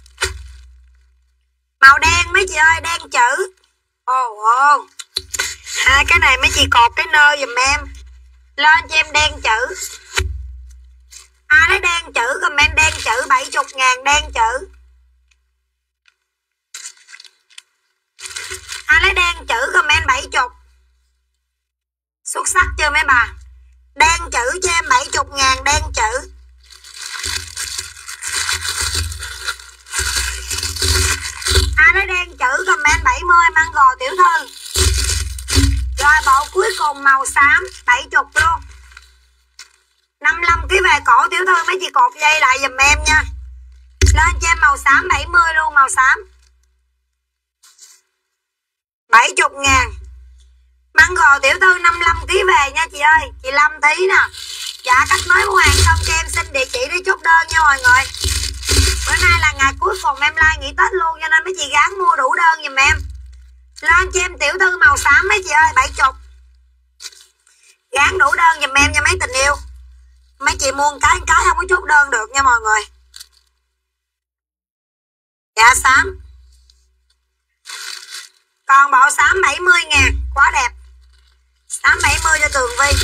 Màu đen mấy chị ơi, đen chữ. Ồ, cái này mấy chị cột cái nơ dùm em. Lên cho em đen chữ. Ai lấy đen chữ comment đen chữ 70 ngàn đen chữ. Ai lấy đen chữ comment 70. Xuất sắc chưa mấy bà. Đen chữ cho em 70 ngàn đen chữ. Ai lấy đen chữ comment 70 mango tiểu thư. Rồi bộ cuối cùng màu xám 70 luôn. 55 kg về cổ tiểu thư mấy chị cột dây lại giùm em nha. Lên cho em màu xám 70 luôn, màu xám 70 ngàn. Mango tiểu thư 55 kg về nha chị ơi. Chị Lâm Thí nè. Dạ khách mới mua hàng xong cho em xin địa chỉ để chốt đơn nha mọi người. Bữa nay là ngày cuối cùng em like nghỉ Tết luôn, cho nên mấy chị gắng mua đủ đơn giùm em. Lên cho em tiểu thư màu xám mấy chị ơi 70. Gán đủ đơn giùm em nha mấy tình yêu. Mấy chị mua một cái không có chốt đơn được nha mọi người. Dạ xám. Còn bộ xám 70 ngàn, quá đẹp. Xám 70 cho Tường Vi.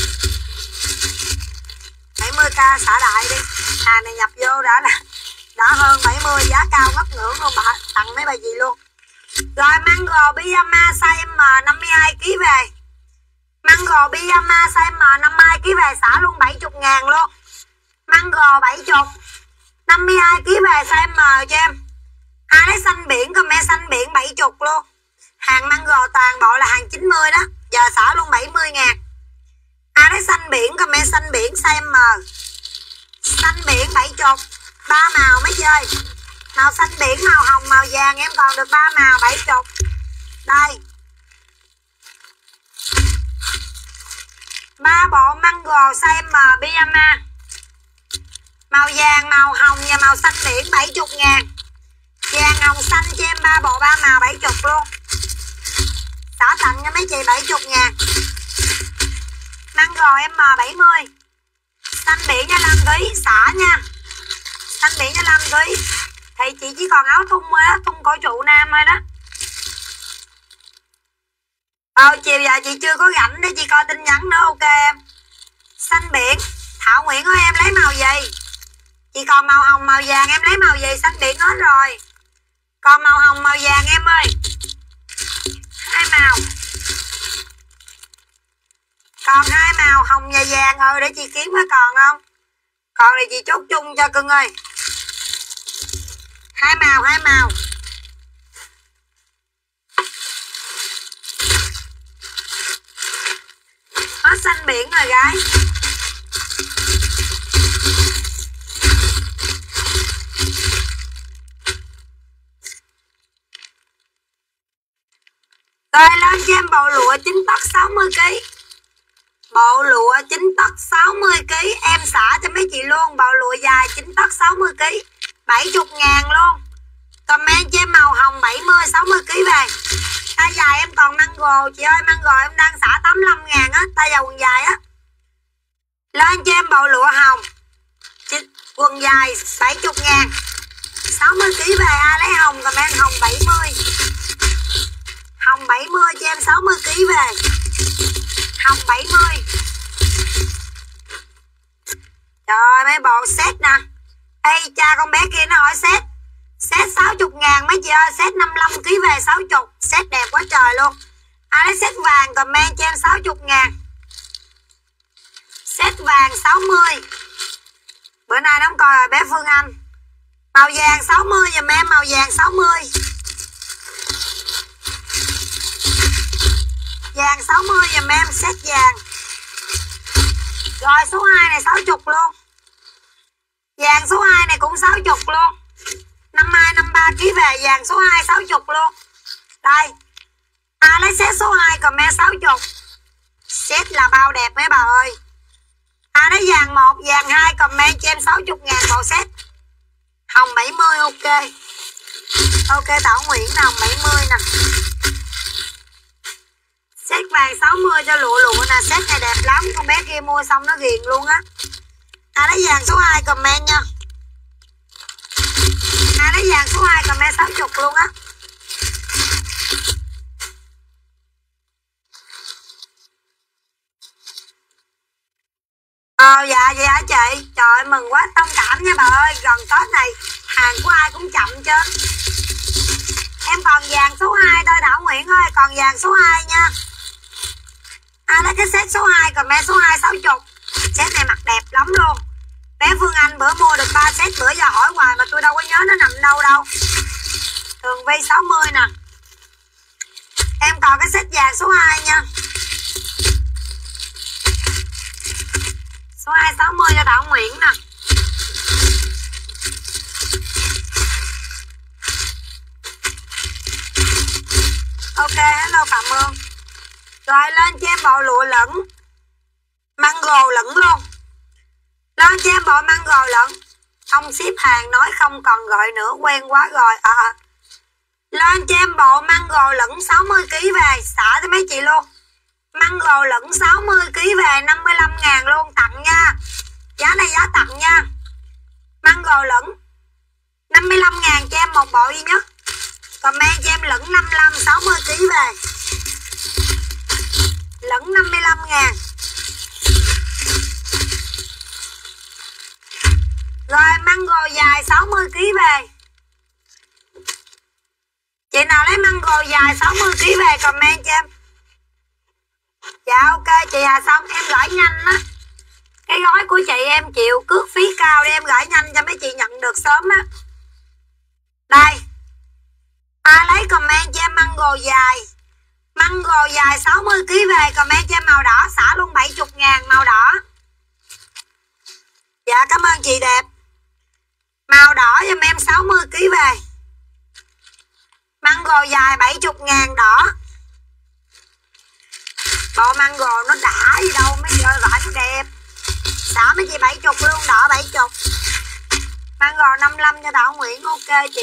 70k xả đại đi. Hàng này nhập vô đã hơn 70, giá cao ngất ngưỡng luôn bà, tặng mấy bà gì luôn. Rồi mango pyjama size M 52 kg về. Mango pyjama size M 52 kg về xả luôn 70 ngàn luôn. Mango 70. 52 kg về size M cho em. Ai lấy xanh biển comment xanh biển 70 luôn. Hàng mango toàn bộ là hàng 90 đó. Giờ xả luôn 70 ngàn. Ai lấy xanh biển comment xanh biển size M. Xanh biển 70. 3 màu mấy chơi. Màu xanh biển, màu hồng, màu vàng em còn được 3 màu 70. Đây. 3 bộ mango size M pyjama. Màu vàng, màu hồng và màu xanh biển 70 ngàn. Vàng hồng xanh cho em 3 bộ 3 màu 70 luôn. Xả tặng cho mấy chị 70 ngàn. Mango em M70. Xanh biển cho 5 kg xả nha. Xanh biển cho 5 kg. Thì chị chỉ còn áo thun thôi đó, thun cổ trụ nam thôi đó. Chiều giờ chị chưa có rảnh để chị coi tin nhắn nữa. Ok em. Xanh biển. Thảo Nguyễn ơi, em lấy màu gì? Chị còn màu hồng màu vàng, em lấy màu gì? Xanh biển hết rồi. Còn màu hồng màu vàng em ơi. 2 màu. Còn 2 màu hồng và vàng. Để chị kiếm có còn không? Còn thì chị chốt chung cho cưng ơi. 2 màu. Hết xanh biển rồi gái. Rồi lên cho em bộ lụa 9 tấc 60kg. Bộ lụa 9 tấc 60kg. Em xả cho mấy chị luôn. Bộ lụa dài 9 tấc 60kg 70.000 luôn. Comment cho em màu hồng 70-60kg về. Tay dài em còn mango. Chị ơi mango em đang xả 85.000 á. Tay dài quần dài á. Lên cho em bộ lụa hồng quần dài 70.000 60kg về. Ai lấy hồng comment hồng 70. Hồng 70 cho em 60kg về. Hồng 70. Trời mấy bộ set nè. Ê cha con bé kia nó hỏi set. Set 60.000 mấy chị ơi. Set 55kg về 60. Set đẹp quá trời luôn. Ai lấy set vàng comment cho em 60.000. Set vàng 60. Bữa nay nó không coi rồi bé Phương Anh. Màu vàng 60 giùm em. Màu vàng 60. Vàng 60 giùm em. Set vàng. Rồi số 2 này 60 luôn. Vàng số 2 này cũng 60 luôn. 52-53kg về. Vàng số 2 60 luôn. Đây. Ai lấy set số 2 comment 60. Set là bao đẹp mấy bà ơi. Ai lấy vàng 1, vàng 2 comment cho em 60.000 bộ set. Hồng 70 ok. Ok Thảo Nguyễn nè, hồng 70 nè. Set vàng 60 cho lụa nè. Set này đẹp lắm. Con bé kia mua xong nó ghiền luôn á. Ai lấy vàng số 2 comment nha. Ai lấy vàng số 2 comment 60 luôn á. Dạ vậy hả chị? Trời ơi, mừng quá, thông cảm nha bà ơi. Gần Tết này hàng của ai cũng chậm chứ. Em còn vàng số 2 thôi Thảo Nguyễn ơi. Còn vàng số 2 nha. Ai lấy cái set số 2 comment số 2 60. Set này mặc đẹp lắm luôn. Bé Phương Anh bữa mua được 3 set. Bữa giờ hỏi hoài mà tôi đâu có nhớ nó nằm đâu đâu. Tường Vi 60 nè. Em còn cái set vàng số 2 nha. Số 2 60 cho Thảo Nguyễn nè. Ok hello cảm ơn. Rồi lên cho em bộ lụa lẫn mango lẫn luôn. Lên cho em bộ mango lẫn. Ông ship hàng nói không còn gọi nữa. Quen quá rồi. Lên cho em bộ mango lẫn 60kg về. Xả cho mấy chị luôn. Mango lẫn 60kg về 55.000 luôn. Tặng nha. Giá này giá tặng nha. Mango lẫn 55.000 cho em một bộ duy nhất. Comment cho em lẫn 55 60kg về. Lẫn 55.000. Rồi mango dài 60kg về. Chị nào lấy mango dài 60kg về comment cho em. Dạ ok chị Hà xong em gửi nhanh á. Cái gói của chị em chịu cước phí cao để em gửi nhanh cho mấy chị nhận được sớm á. Đây. Ai lấy comment cho em mango dài. Mango dài 60kg về comment cho em màu đỏ. Xả luôn 70.000 màu đỏ. Dạ cảm ơn chị đẹp. Màu đỏ giùm em 60kg về. Mango dài 70.000 đỏ. Bộ mango nó đã gì đâu mấy chị ơi, vải nó đẹp. Xả mấy chị 70 luôn, đỏ 70. Mango 55 cho Thảo Nguyễn ok chị.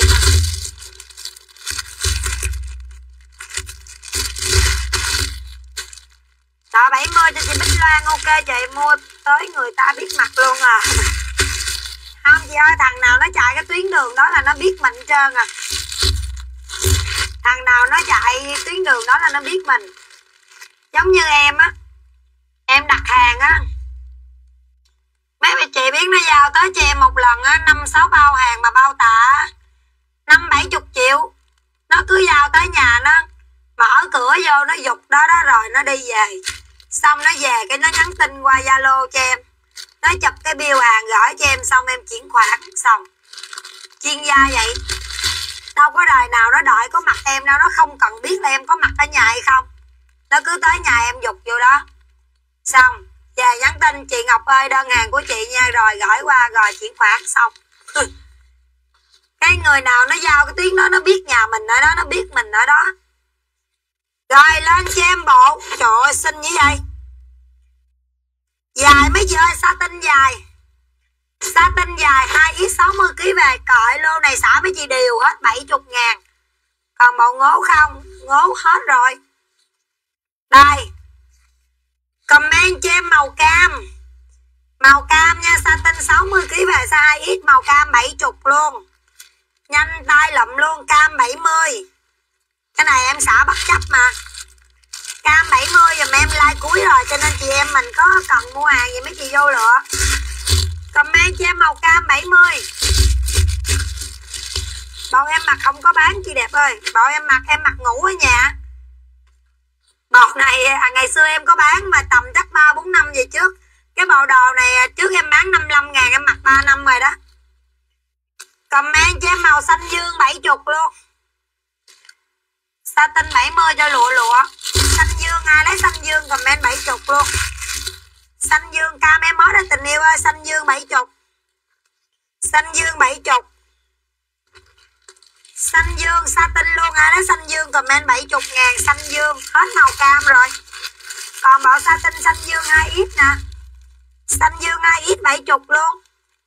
Đỏ 70 cho chị Bích Loan ok chị, mua tới người ta biết mặt luôn à. Không chị ơi, thằng nào nó chạy cái tuyến đường đó là nó biết mình hết trơn à. Thằng nào nó chạy tuyến đường đó là nó biết mình. Giống như em á, em đặt hàng á, mấy bà chị biết nó giao tới cho em một lần á 5-6 bao hàng mà bao tạ 50-70 triệu. Nó cứ giao tới nhà nó, mở cửa vô nó giục đó đó rồi nó đi về. Xong nó về cái nó nhắn tin qua Zalo cho em, nó chụp cái bill hàng gửi cho em, xong em chuyển khoản xong. Chuyên gia vậy, đâu có đời nào nó đợi có mặt em đâu, nó không cần biết là em có mặt ở nhà hay không, nó cứ tới nhà em giục vô đó. Xong về nhắn tin chị Ngọc ơi đơn hàng của chị nha, rồi gửi qua rồi chuyển khoản xong. Cái người nào nó giao cái tiếng đó nó biết nhà mình ở đó, nó biết mình ở đó. Rồi lên cho em bộ, trời ơi xinh như vậy, dài mấy chị ơi, satin dài, satin dài 2x 60kg về, cởi lô này xả mấy chị đều hết 70.000. Còn bộ ngố không, ngố hết rồi. Đây, comment cho em màu cam, màu cam nha, satin 60kg về size 2x, màu cam 70 luôn, nhanh tay lụm luôn, cam 70. Cái này em xả bất chấp mà, cam 70 dùm em, like cuối rồi cho nên chị em mình có cần mua hàng gì mấy chị vô lựa. Comment cho em màu cam 70. Bộ em mặc không có bán chị đẹp ơi, bộ em mặc ngủ ở nhà. Bộ này ngày xưa em có bán mà tầm chắc 3-4 năm về trước. Cái bộ đồ này trước em bán 55.000, em mặc 3 năm rồi đó. Comment cho em màu xanh dương 70 luôn, satin 70 cho lụa lụa. Xanh dương, ai lấy xanh dương comment 70 luôn. Xanh dương cam em mới ra tình yêu ơi, xanh dương 70. Xanh dương 70. Xanh dương satin luôn, ai lấy xanh dương comment 70.000. Xanh dương hết màu cam rồi. Còn bộ satin xanh dương 2x nè, xanh dương 2x 70 luôn.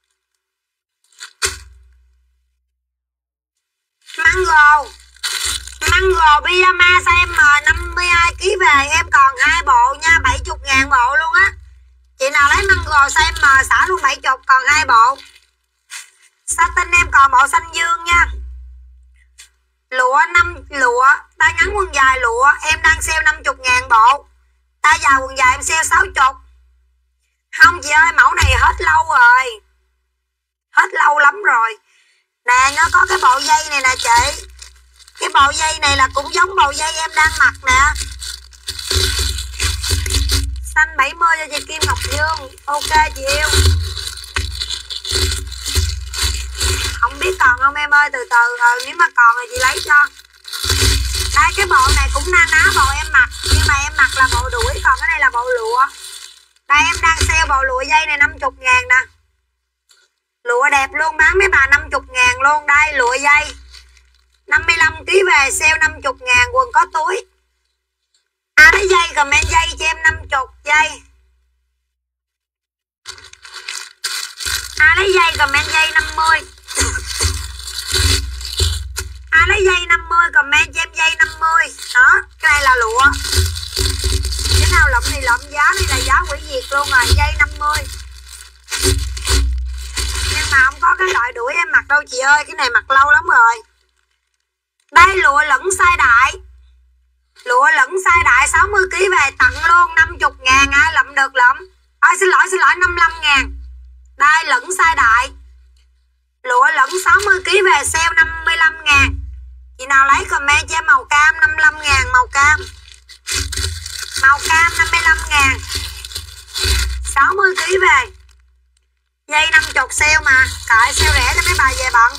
Mango pyjama size M 52kg về, em còn 2 bộ nha, 70.000 bộ luôn á. Chị nào lấy mango size M xả luôn 70, còn 2 bộ. Satin em còn bộ xanh dương nha. Lụa lụa tay ngắn quần dài lụa em đang sale 50.000 bộ. Tay dài quần dài em sale 60. Không chị ơi, mẫu này hết lâu rồi, hết lâu lắm rồi. Nè nó có cái bộ dây này nè chị, cái bộ dây này là cũng giống bộ dây em đang mặc nè. Xanh 70 cho chị Kim Ngọc Dương. Ok chị yêu. Không biết còn không em ơi, từ từ nếu mà còn thì chị lấy cho. Đây cái bộ này cũng na ná bộ em mặc, nhưng mà em mặc là bộ đuổi, còn cái này là bộ lụa. Đây em đang sale bộ lụa dây này 50.000 nè. Lụa đẹp luôn, bán mấy bà 50.000 luôn. Đây lụa dây 55kg về sale 50.000, quần có túi. Lấy dây comment dây cho em 50 dây. Lấy dây comment dây 50. Lấy dây 50 comment cho em dây 50. Đó, cái này là lụa. Cái nào lụm thì lụm, giá này là giá hủy diệt luôn rồi, dây 50. Nhưng mà không có cái loại đuổi em mặc đâu chị ơi, cái này mặc lâu lắm rồi. Đây lụa lẫn size đại, lụa lẫn size đại 60kg về tặng luôn 50.000, ai lụm được lụm. Xin lỗi 55.000. Đây lẫn size đại, lụa lẫn 60kg về sale 55.000. Chị nào lấy comment cho em màu cam 55.000, màu cam 55.000, 60kg về, dây 50 sale mà, cởi sale rẻ cho mấy bà về bận.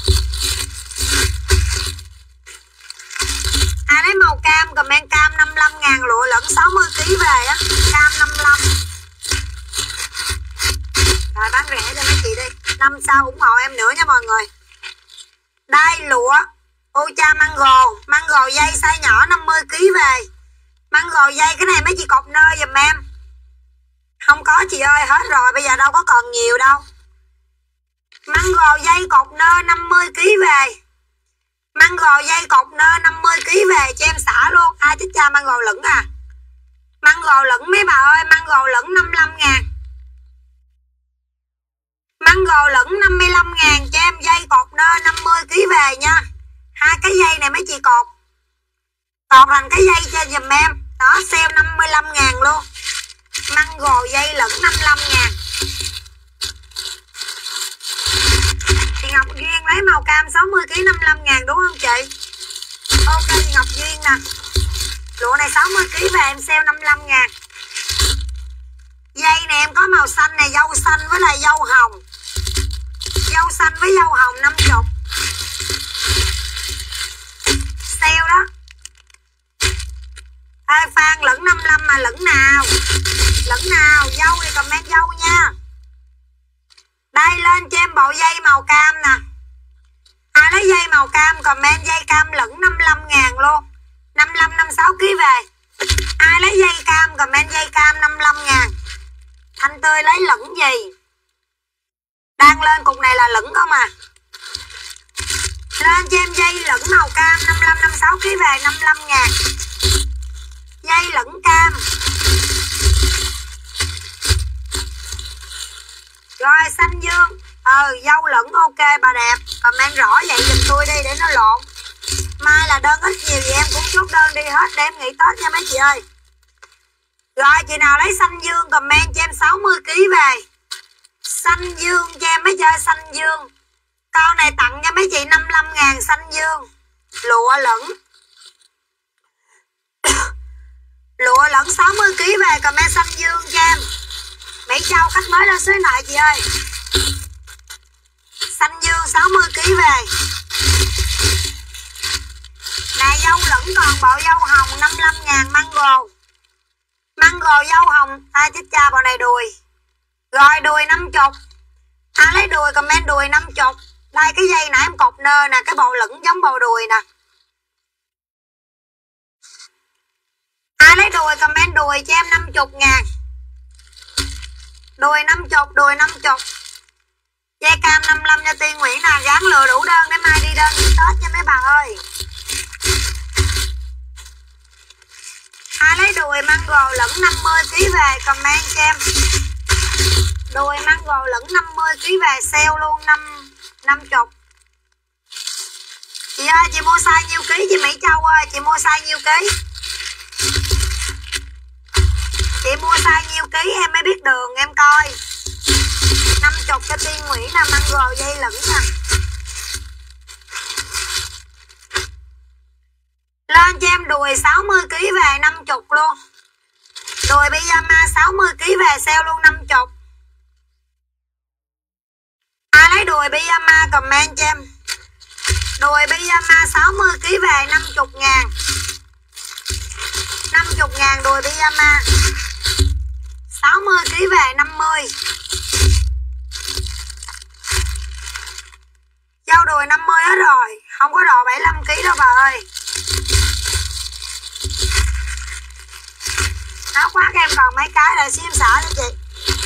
Lấy màu cam comment cam 55.000, lụa lẫn 60kg về á, cam 55. Rồi bán rẻ cho mấy chị đi, năm sau ủng hộ em nữa nha mọi người. Đây lụa Ucha mango dây size nhỏ 50kg về. Mango dây cái này mấy chị cột nơ giùm em. Không có chị ơi, hết rồi, bây giờ đâu có còn nhiều đâu. Mango dây cột nơ 50kg về. Mango dây cột nơ 50kg về cho em xả luôn. Ai thích cha mango lửng à? Mango lửng mấy bà ơi, mango lửng 55.000. Mango lửng 55.000 cho em dây cột nơ 50kg về nha. Hai cái dây này mấy chị cột thành cái dây cho giùm em. Đó, sale 55.000 luôn. Măng gồ dây lửng 55.000. Chị Ngọc Duyên lấy màu cam 60kg 55.000 đúng không chị? Ok chị Ngọc Duyên nè. Lụa này 60kg về em sale 55.000. Dây này em có màu xanh này, dâu xanh với lại dâu hồng. Dâu xanh với dâu hồng 50. Sale đó. Ê Phan lửng 55 mà lửng nào? Lửng nào? Dâu thì comment dâu nha. Đây lên cho em bộ dây màu cam nè. Ai lấy dây màu cam comment dây cam lửng 55.000 luôn. 55 56kg về. Ai lấy dây cam comment dây cam 55.000. Thanh Tươi lấy lửng gì? Đang lên cục này là lửng không à. Lên cho em dây lửng màu cam 55 56kg về 55.000. Dây lửng cam. Rồi xanh dương. Dâu lửng ok bà đẹp. Comment rõ vậy giùm tôi đi để nó lộn. Mai là đơn ít nhiều gì em cũng chốt đơn đi hết để em nghỉ Tết nha mấy chị ơi. Rồi chị nào lấy xanh dương comment cho em 60kg về. Xanh dương cho em mấy chơi xanh dương. Con này tặng cho mấy chị 55.000 xanh dương. Lụa lửng. Lụa lửng 60kg về comment xanh dương cho em. Mỹ Châu khách mới lên xới lại chị ơi. Xanh dương 60kg về. Nè dâu lửng còn bộ dâu hồng 55.000 mango. Mango dâu hồng. Chết cha bộ này đùi. Rồi đùi 50. Ai lấy đùi comment đùi 50. Đây cái dây nãy em cột nơ nè. Cái bộ lửng giống bộ đùi nè. Ai lấy đùi comment đùi cho em 50.000. Đùi 50, đùi 50. Dây cam 55 cho Tiên Nguyễn nào dán lừa đủ đơn để mai đi đơn đi Tết nha mấy bà ơi. Ai lấy đùi mango lửng 50kg về comment cho em. Đùi mango lửng 50kg về sale luôn 50. Chị ơi chị mua size nhiêu ký chị Mỹ Châu ơi, chị mua size nhiêu ký? Chị mua size nhiêu ký em mới biết đường em coi. 50 cho Tiên Nguyễn là mango dây lửng nè. Lên cho em đùi 60kg về 50 luôn. Đùi pyjama 60kg về sale luôn 50. Ai lấy đùi pyjama comment cho em. Đùi pyjama 60kg về 50.000. 50.000 đùi pyjama. 60kg về 50. Dâu đùi 50 hết rồi. Không có đồ 75kg đâu bà ơi. Áo khoác em còn mấy cái rồi xíu em xả cho chị.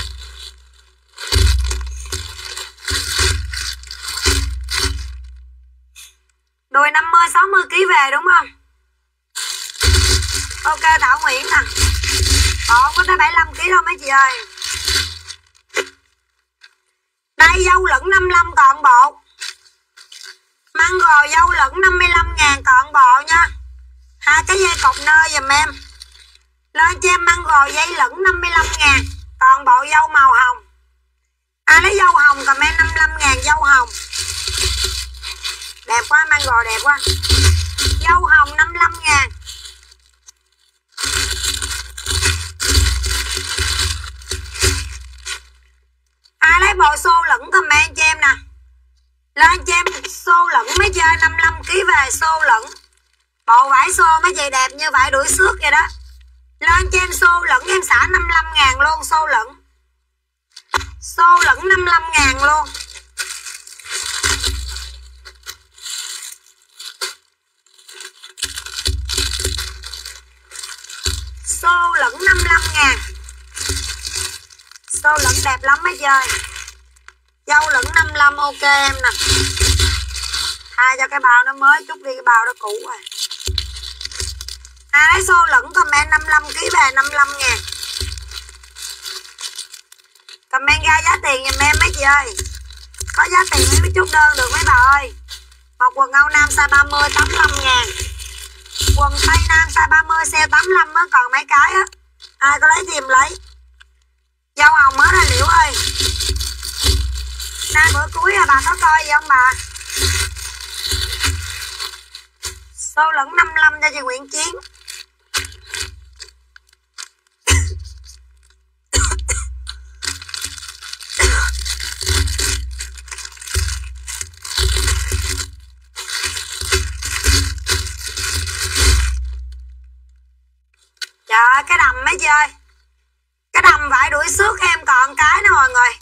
Đùi 50 60kg về đúng không? Ok Thảo Nguyễn nè. Bộ không có tới 75kg đâu mấy chị ơi. Đây dâu lửng 55 còn bộ. Mango dâu lửng 55.000 còn bộ nha. Hai cái dây cột nơ giùm em. Lên cho em mango dây lửng 55.000 còn bộ dâu màu hồng. Ai lấy dâu hồng comment 55.000 dâu hồng. Đẹp quá mango đẹp quá. Dâu hồng 55.000. Ai lấy bộ xô lửng comment cho em nè. Lên cho em xô lửng mấy chơi 55kg về xô lửng. Bộ vải xô mấy chị đẹp như vải đuổi xước vậy đó. Lên cho em xô lửng em xả 55.000 luôn xô lửng. Xô lửng 55.000 luôn. Xô lửng 55.000. Xô lửng đẹp lắm mấy chơi. Dâu lửng 55 ok em nè. Thay cho cái bao nó mới chút đi, cái bao nó cũ rồi. Ai lấy xô lửng comment 55kg về 55.000. Comment ra giá tiền giùm em mấy chị ơi. Có giá tiền mới chút đơn được mấy bà ơi. Một quần áo nam size 30 85.000. Quần Tây Nam size 30 sale 85 mới còn mấy cái á. Ai có lấy tìm lấy. Dâu hồng hết rồi Liễu ơi. Nay bữa cuối bà có coi gì không bà? Số lẫn 55 cho chị Nguyễn Chiến. Trời ơi, cái đầm mấy chị ơi. Cái đầm vải đuổi xước em còn cái nữa mọi người.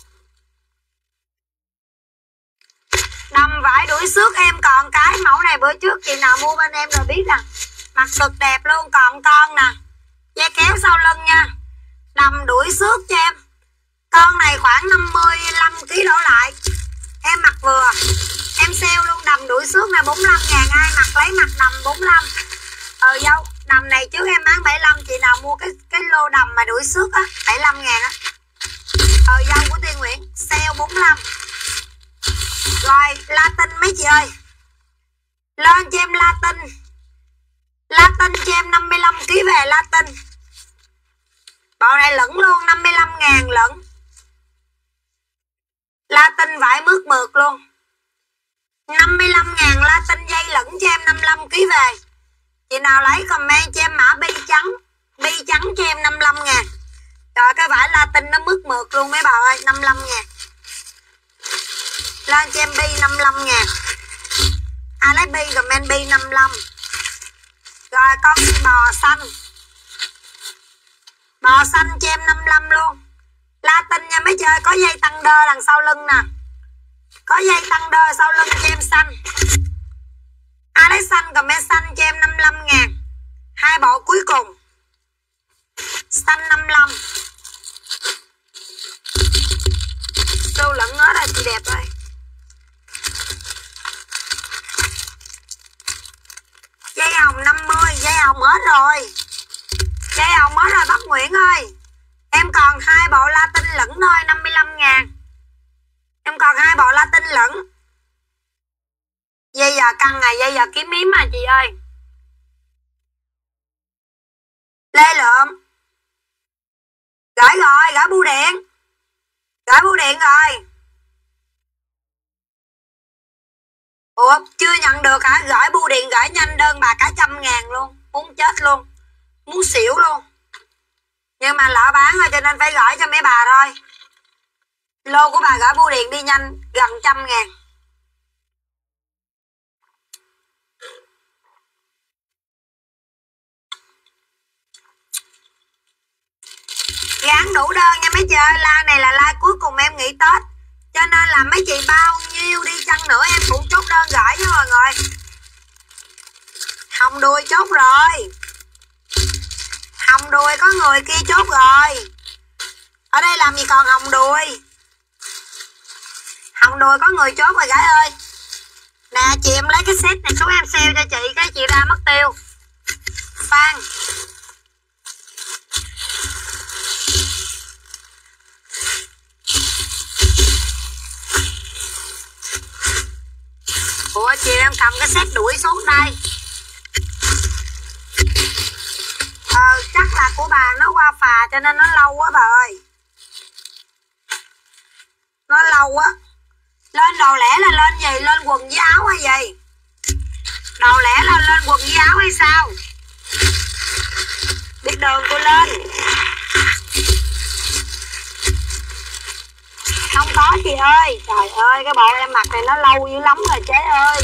Đầm vải đuổi xước em còn cái. Mẫu này bữa trước chị nào mua bên em rồi biết nè. Mặc cực đẹp luôn, còn con nè. Dây kéo sau lưng nha. Đầm đuổi xước cho em. Con này khoảng 55kg đổ lại. Em mặc vừa. Em sale luôn đầm đuổi xước này 45.000. Ai mặc lấy mặc đầm 45. Dâu đầm này trước em bán 75. Chị nào mua cái lô đầm mà đuổi xước á 75.000 á. Dâu của Tiên Nguyễn sale 45. Rồi Latin mấy chị ơi. Lên cho em Latin. Latin cho em 55kg về Latin. Bộ này lẫn luôn 55.000 lẫn. Latin vải mướt mượt luôn. 55.000 Latin dây lẫn cho em 55kg về. Chị nào lấy comment cho em mã bi trắng. Bi trắng cho em 55.000. Trời cái vải Latin nó mướt mượt luôn mấy bà ơi. 55.000. Lên cho em bi 55.000. Ai lấy bi comment bi 55. Rồi con bò xanh. Bò xanh cho em 55 luôn. Latin nha mấy chơi. Có dây tăng đơ đằng sau lưng nè. Có dây tăng đơ sau lưng cho em xanh. Ai lấy xanh comment xanh cho em 55.000. Hai bộ cuối cùng. Xanh 55. Sưu lẫn hết rồi chị đẹp ơi. Dây hồng 50. Dây hồng hết rồi. Dây hồng hết rồi bác Nguyễn ơi. Em còn hai bộ Latin lẫn thôi 55.000. Em còn hai bộ Latin lẫn. Dây giờ căng này. Dây giờ kiếm miếng mà chị ơi. Lê Lượm. Gửi rồi. Gửi bưu điện. Gửi bưu điện rồi. Ủa chưa nhận được hả? Gửi bưu điện gửi nhanh đơn bà cả 100.000 luôn. Muốn chết luôn. Muốn xỉu luôn. Nhưng mà lỡ bán rồi cho nên phải gửi cho mấy bà thôi. Lô của bà gửi bưu điện đi nhanh gần 100.000. Gán đủ đơn nha mấy chị ơi. Like này là like cuối cùng em nghỉ Tết. Cho nên là mấy chị bao nhiêu đi chăng nữa em cũng chốt đơn gửi nha mọi người. Hồng đuôi chốt rồi. Hồng đuôi có người kia chốt rồi. Ở đây làm gì còn hồng đuôi. Hồng đuôi có người chốt rồi gái ơi. Nè chị em lấy cái set này xuống em sale cho chị. Cái chị ra mất tiêu. Phan. Ủa chị em cầm cái set đuổi xuống đây. Chắc là của bà nó qua phà cho nên nó lâu quá bà ơi. Nó lâu quá. Lên đồ lẻ là lên gì? Lên quần với áo hay gì? Đồ lẻ là lên quần với áo hay sao? Biết đường tôi lên. Không có chị ơi. Trời ơi cái bộ em mặc này nó lâu dữ lắm rồi chế ơi.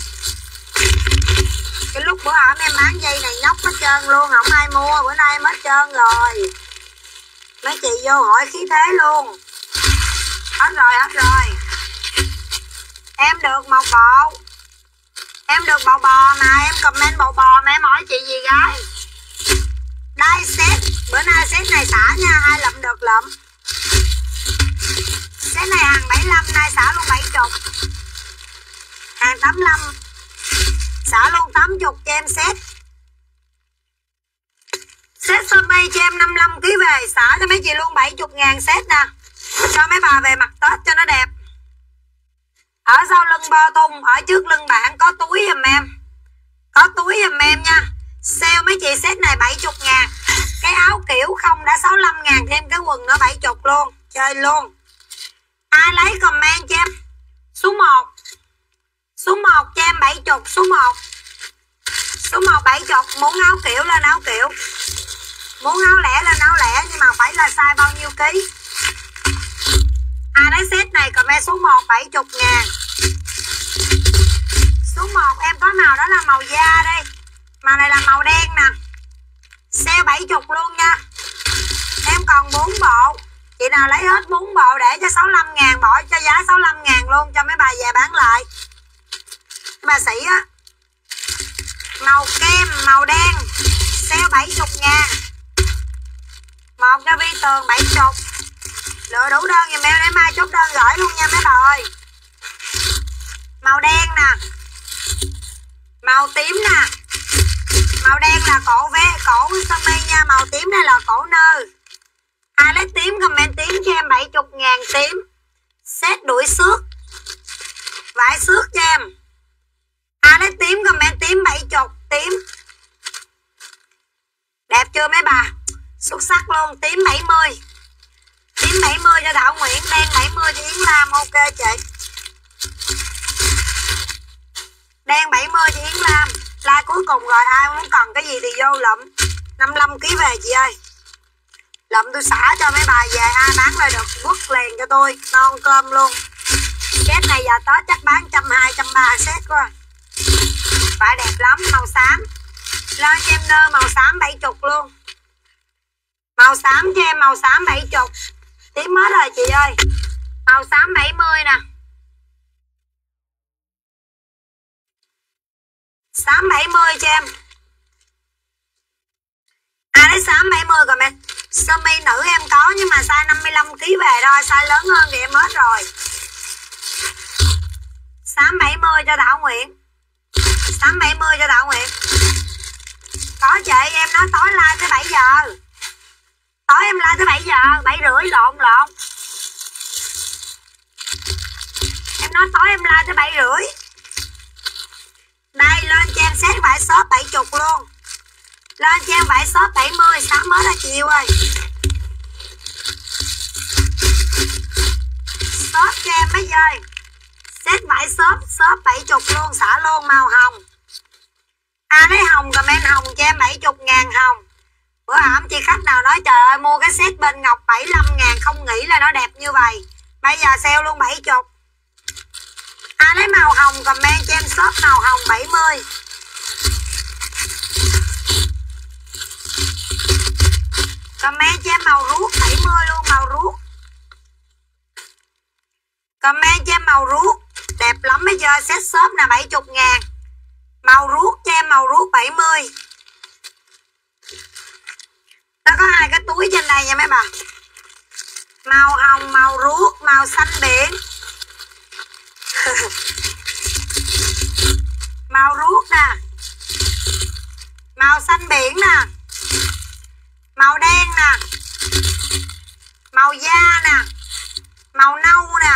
Cái lúc bữa hổm em bán dây này nhóc hết trơn luôn. Không ai mua. Bữa nay em hết trơn rồi. Mấy chị vô hỏi khí thế luôn. Hết rồi hết rồi. Em được một bộ. Em được bộ bò mà. Em comment bộ bò mà em hỏi chị gì gái. Đây set. Bữa nay set này xả nha. Ai lụm được lụm. Set này hàng 75. Nay xả luôn 70. Hàng 85. Xả luôn 80 cho em set. Set sơ mi cho em 55kg về. Xả cho mấy chị luôn 70.000 set nè. Cho mấy bà về mặc Tết cho nó đẹp. Ở sau lưng bo tung. Ở trước lưng bạn có túi giùm em. Có túi giùm em nha. Sale mấy chị set này 70 ngàn. Cái áo kiểu không đã 65 ngàn, thêm cái quần nữa 70 luôn. Chơi luôn. Ai lấy comment cho em số 1. Số 1 cho em 70. Số 1. Số 1 70. Muốn áo kiểu lên áo kiểu, muốn áo lẻ lên áo lẻ, nhưng mà phải là size bao nhiêu ký. Ai lấy set này comment số 1 70 ngàn. Số 1 em có màu đó là màu da đây. Màu này là màu đen nè. Sale 70 luôn nha. Em còn 4 bộ. Chị nào lấy hết 4 bộ để cho 65 ngàn, bỏ cho giá 65 ngàn luôn cho mấy bà về bán lại. Bà sĩ á. Màu kem, màu đen. Sale 70 ngàn. Một cho Vi Tường 70. Lựa đủ đơn giùm em để mai chốt đơn gửi luôn nha mấy bà ơi. Màu đen nè. Màu tím nè. Màu đen là cổ vé, cổ sơ mi nha. Màu tím này là cổ nơ. Ai lấy tím comment tím cho em 70 ngàn tím. Set đuổi xước, vải xước cho em. Ai lấy tím comment tím 70 tím. Đẹp chưa mấy bà? Xuất sắc luôn. Tím 70. Tím 70 cho Thảo Nguyễn. Đen 70 cho Yến Lam. Ok chị. Đen 70 cho Yến Lam. Like cuối cùng rồi, ai muốn cần cái gì thì vô lụm. 55 kg về chị ơi. Lụm tôi xả cho mấy bà về, ai bán lại được quất liền cho tôi, non cơm luôn. Set này giờ Tết chắc bán 120, 130 set quá. Phải đẹp lắm, màu xám. Lên cho em nơ màu xám 70 luôn. Màu xám cho em màu xám 70. Tím hết rồi chị ơi. Màu xám 70 nè. Xám 70 cho em. Ai lấy xám 70 rồi mẹ. Sơ mi nữ em có nhưng mà size 55 kg về thôi, size lớn hơn thì em hết rồi. Xám 70 cho Thảo Nguyễn. Xám 70 cho Thảo Nguyễn. Có chị, em nói tối like tới 7 giờ. Tối em like tới 7 giờ, 7 rưỡi lộn. Em nói tối em like tới 7 rưỡi. Đây lên cho em set vải shop 70 luôn. Lên cho em vải shop 70, sáng mới ra chiều ơi. Shop cho em mấy giây. Set vải shop 70 luôn, xả luôn màu hồng. Ai lấy hồng comment hồng cho em 70 ngàn hồng. Bữa hổm chị khách nào nói trời ơi mua cái set bên ngọc 75 ngàn không nghĩ là nó đẹp như vậy. Bây giờ sale luôn 70. Ai lấy màu hồng comment cho em shop màu hồng 70. Comment cho em màu ruốc 70 luôn, màu ruốc. Comment cho em màu ruốc. Đẹp lắm bây giờ, set shop nè 70 ngàn. Màu ruốc cho em màu ruốc 70. Nó có hai cái túi trên đây nha mấy bà. Màu hồng, màu ruốc, màu xanh biển. Màu ruốc nè. Màu xanh biển nè. Màu đen nè. Màu da nè. Màu nâu nè.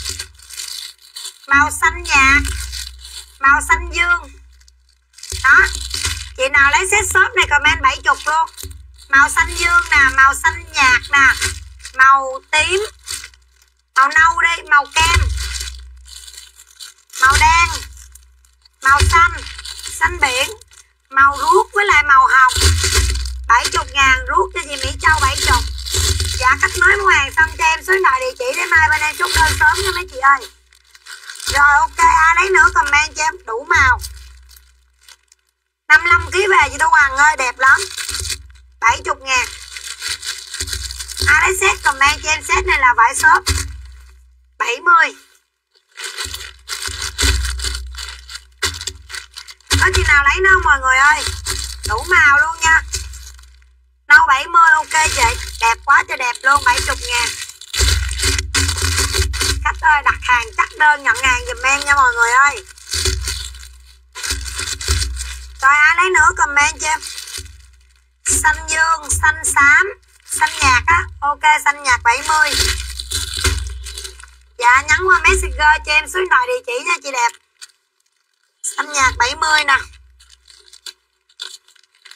Màu xanh nhạt. Màu xanh dương. Đó. Chị nào lấy set shop này comment 70 luôn. Màu xanh dương nè. Màu xanh nhạt nè. Màu tím. Màu nâu đi. Màu kem. Màu đen. Màu xanh. Xanh biển. Màu ruốc với lại màu hồng 70 ngàn. Ruốc cho chị Mỹ Châu 70. Dạ khách mới mua hàng xong cho em số điện thoại địa chỉ để mai bên em chốt đơn sớm nha mấy chị ơi. Rồi ok, ai lấy nữa comment cho em đủ màu. 55 kg về chị Tô Hoàng ơi, đẹp lắm. 70 ngàn. Ai lấy set comment cho em, set này là vải shop 70. Có chị nào lấy nó không mọi người ơi? Đủ màu luôn nha. Nâu 70 ok chị. Đẹp quá cho đẹp luôn, 70 ngàn. Khách ơi đặt hàng chắc đơn nhận hàng giùm em nha mọi người ơi. Rồi ai lấy nữa comment cho em. Xanh dương, xanh xám, xanh nhạt á. Ok xanh nhạt 70. Dạ nhắn qua messenger cho em số điện thoại địa chỉ nha chị đẹp. Xanh nhạt 70 nè.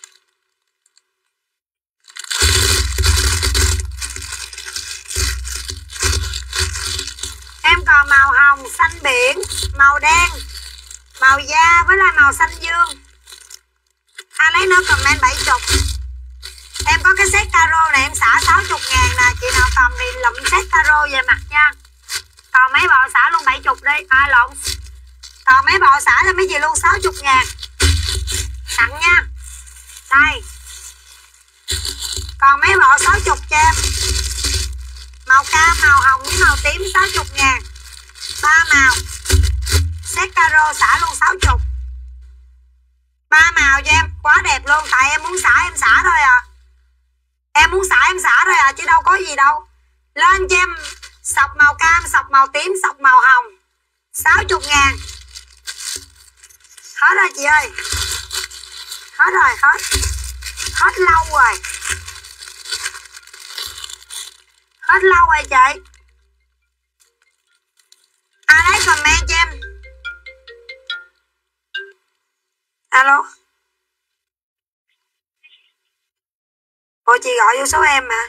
màu hồng, xanh biển, màu đen, màu da với lại màu xanh dương. Ai lấy nữa comment 70. Em có cái set caro này em xả 60 ngàn nè. Chị nào cần thì lụm set caro về mặt nha. Còn mấy bộ xả luôn 70 đi. Lộn. Còn mấy bộ xả cho mấy chị luôn 60 ngàn. Tặng nha. Đây. Còn mấy bộ 60 cho em. Màu cam, màu hồng với màu tím 60 ngàn. 3 màu. Set caro xả luôn 60. 3 màu cho em. Quá đẹp luôn. Tại em muốn xả em xả thôi à. Em muốn xả em xả thôi à. Chứ đâu có gì đâu. Lên cho em sọc màu cam, sọc màu tím, sọc màu hồng 60 ngàn. Hết rồi chị ơi. Hết rồi, hết. Hết lâu rồi. Hết lâu rồi chị. Ai lấy comment cho em. Alo. Ủa chị gọi vô số em mà.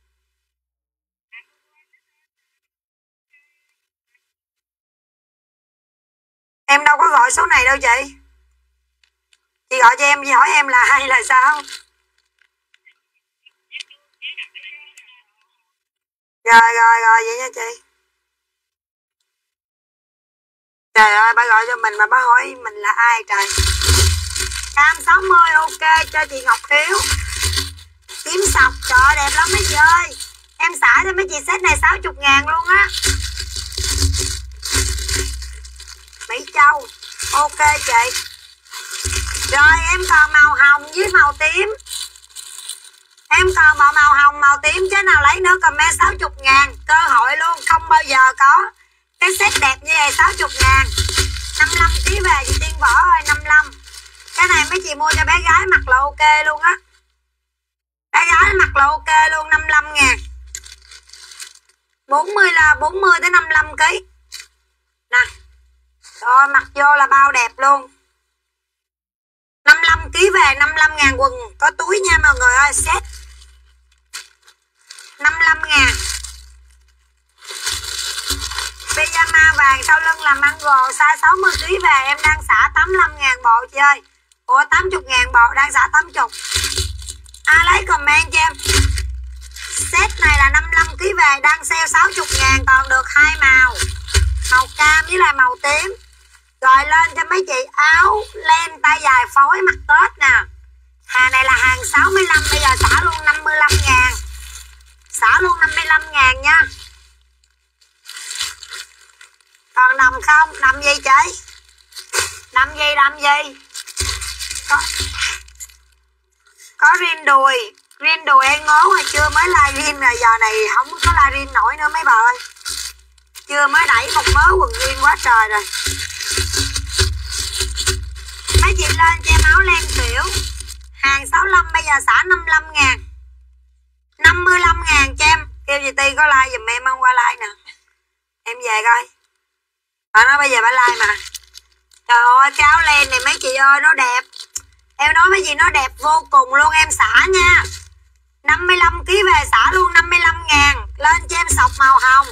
Em đâu có gọi số này đâu chị. Chị gọi cho em, chị hỏi em là hay là sao? Rồi vậy nha chị. Trời ơi, bà gọi cho mình mà bà hỏi mình là ai trời. Cam 60 ok cho chị Ngọc Hiếu. Kiếm sọc, trời ơi, đẹp lắm mấy chị ơi. Em xả cho mấy chị set này 60 ngàn luôn á. Mỹ Châu ok chị. Rồi em còn màu hồng với màu tím. Em còn màu hồng màu tím chứ nào lấy nữa comment 60 ngàn. Cơ hội luôn, không bao giờ có cái set đẹp như vậy 60 ngàn. 55 kg về chị Tiên Võ ơi. 55. Cái này mấy chị mua cho bé gái mặc là ok luôn á. Bé gái mặc là ok luôn. 55 ngàn. 40 tới 55 kg. Nè. Rồi mặc vô là bao đẹp luôn. 55 kg về 55 ngàn quần. Có túi nha mọi người ơi. Set 55 ngàn. Pyjama vàng sau lưng là mango size 60 kg về. Em đang xả 85 ngàn bộ chị ơi. Ủa 80 ngàn bộ đang xả 80. Ai lấy comment cho em. Set này là 55 kg về đang sale 60 ngàn. Còn được 2 màu. Màu cam với lại màu tím. Rồi lên cho mấy chị áo len tay dài phối mặc Tết nè. Hàng này là hàng 65. Bây giờ xả luôn 55 ngàn. Xả luôn 55 ngàn nha. Còn đầm không? Đầm gì chị? Đầm gì? Có riêng đùi. Riêng đùi em ngố hồi chưa mới like riêng rồi. Giờ này không có like riêng nổi nữa mấy bà ơi. Chưa mới đẩy một mớ quần riêng quá trời rồi. Mấy chị lên cho em áo len kiểu. Hàng 65 bây giờ xả 55 ngàn. 55 ngàn cho em. Kêu chị Ti có like giùm em không, qua like nè. Em về coi. Bà nói bây giờ bà like mà. Trời ơi cái áo len này mấy chị ơi nó đẹp. Em nói mấy chị nó đẹp vô cùng luôn. Em xả nha. 55 kg về xả luôn 55 ngàn. Lên cho em sọc màu hồng.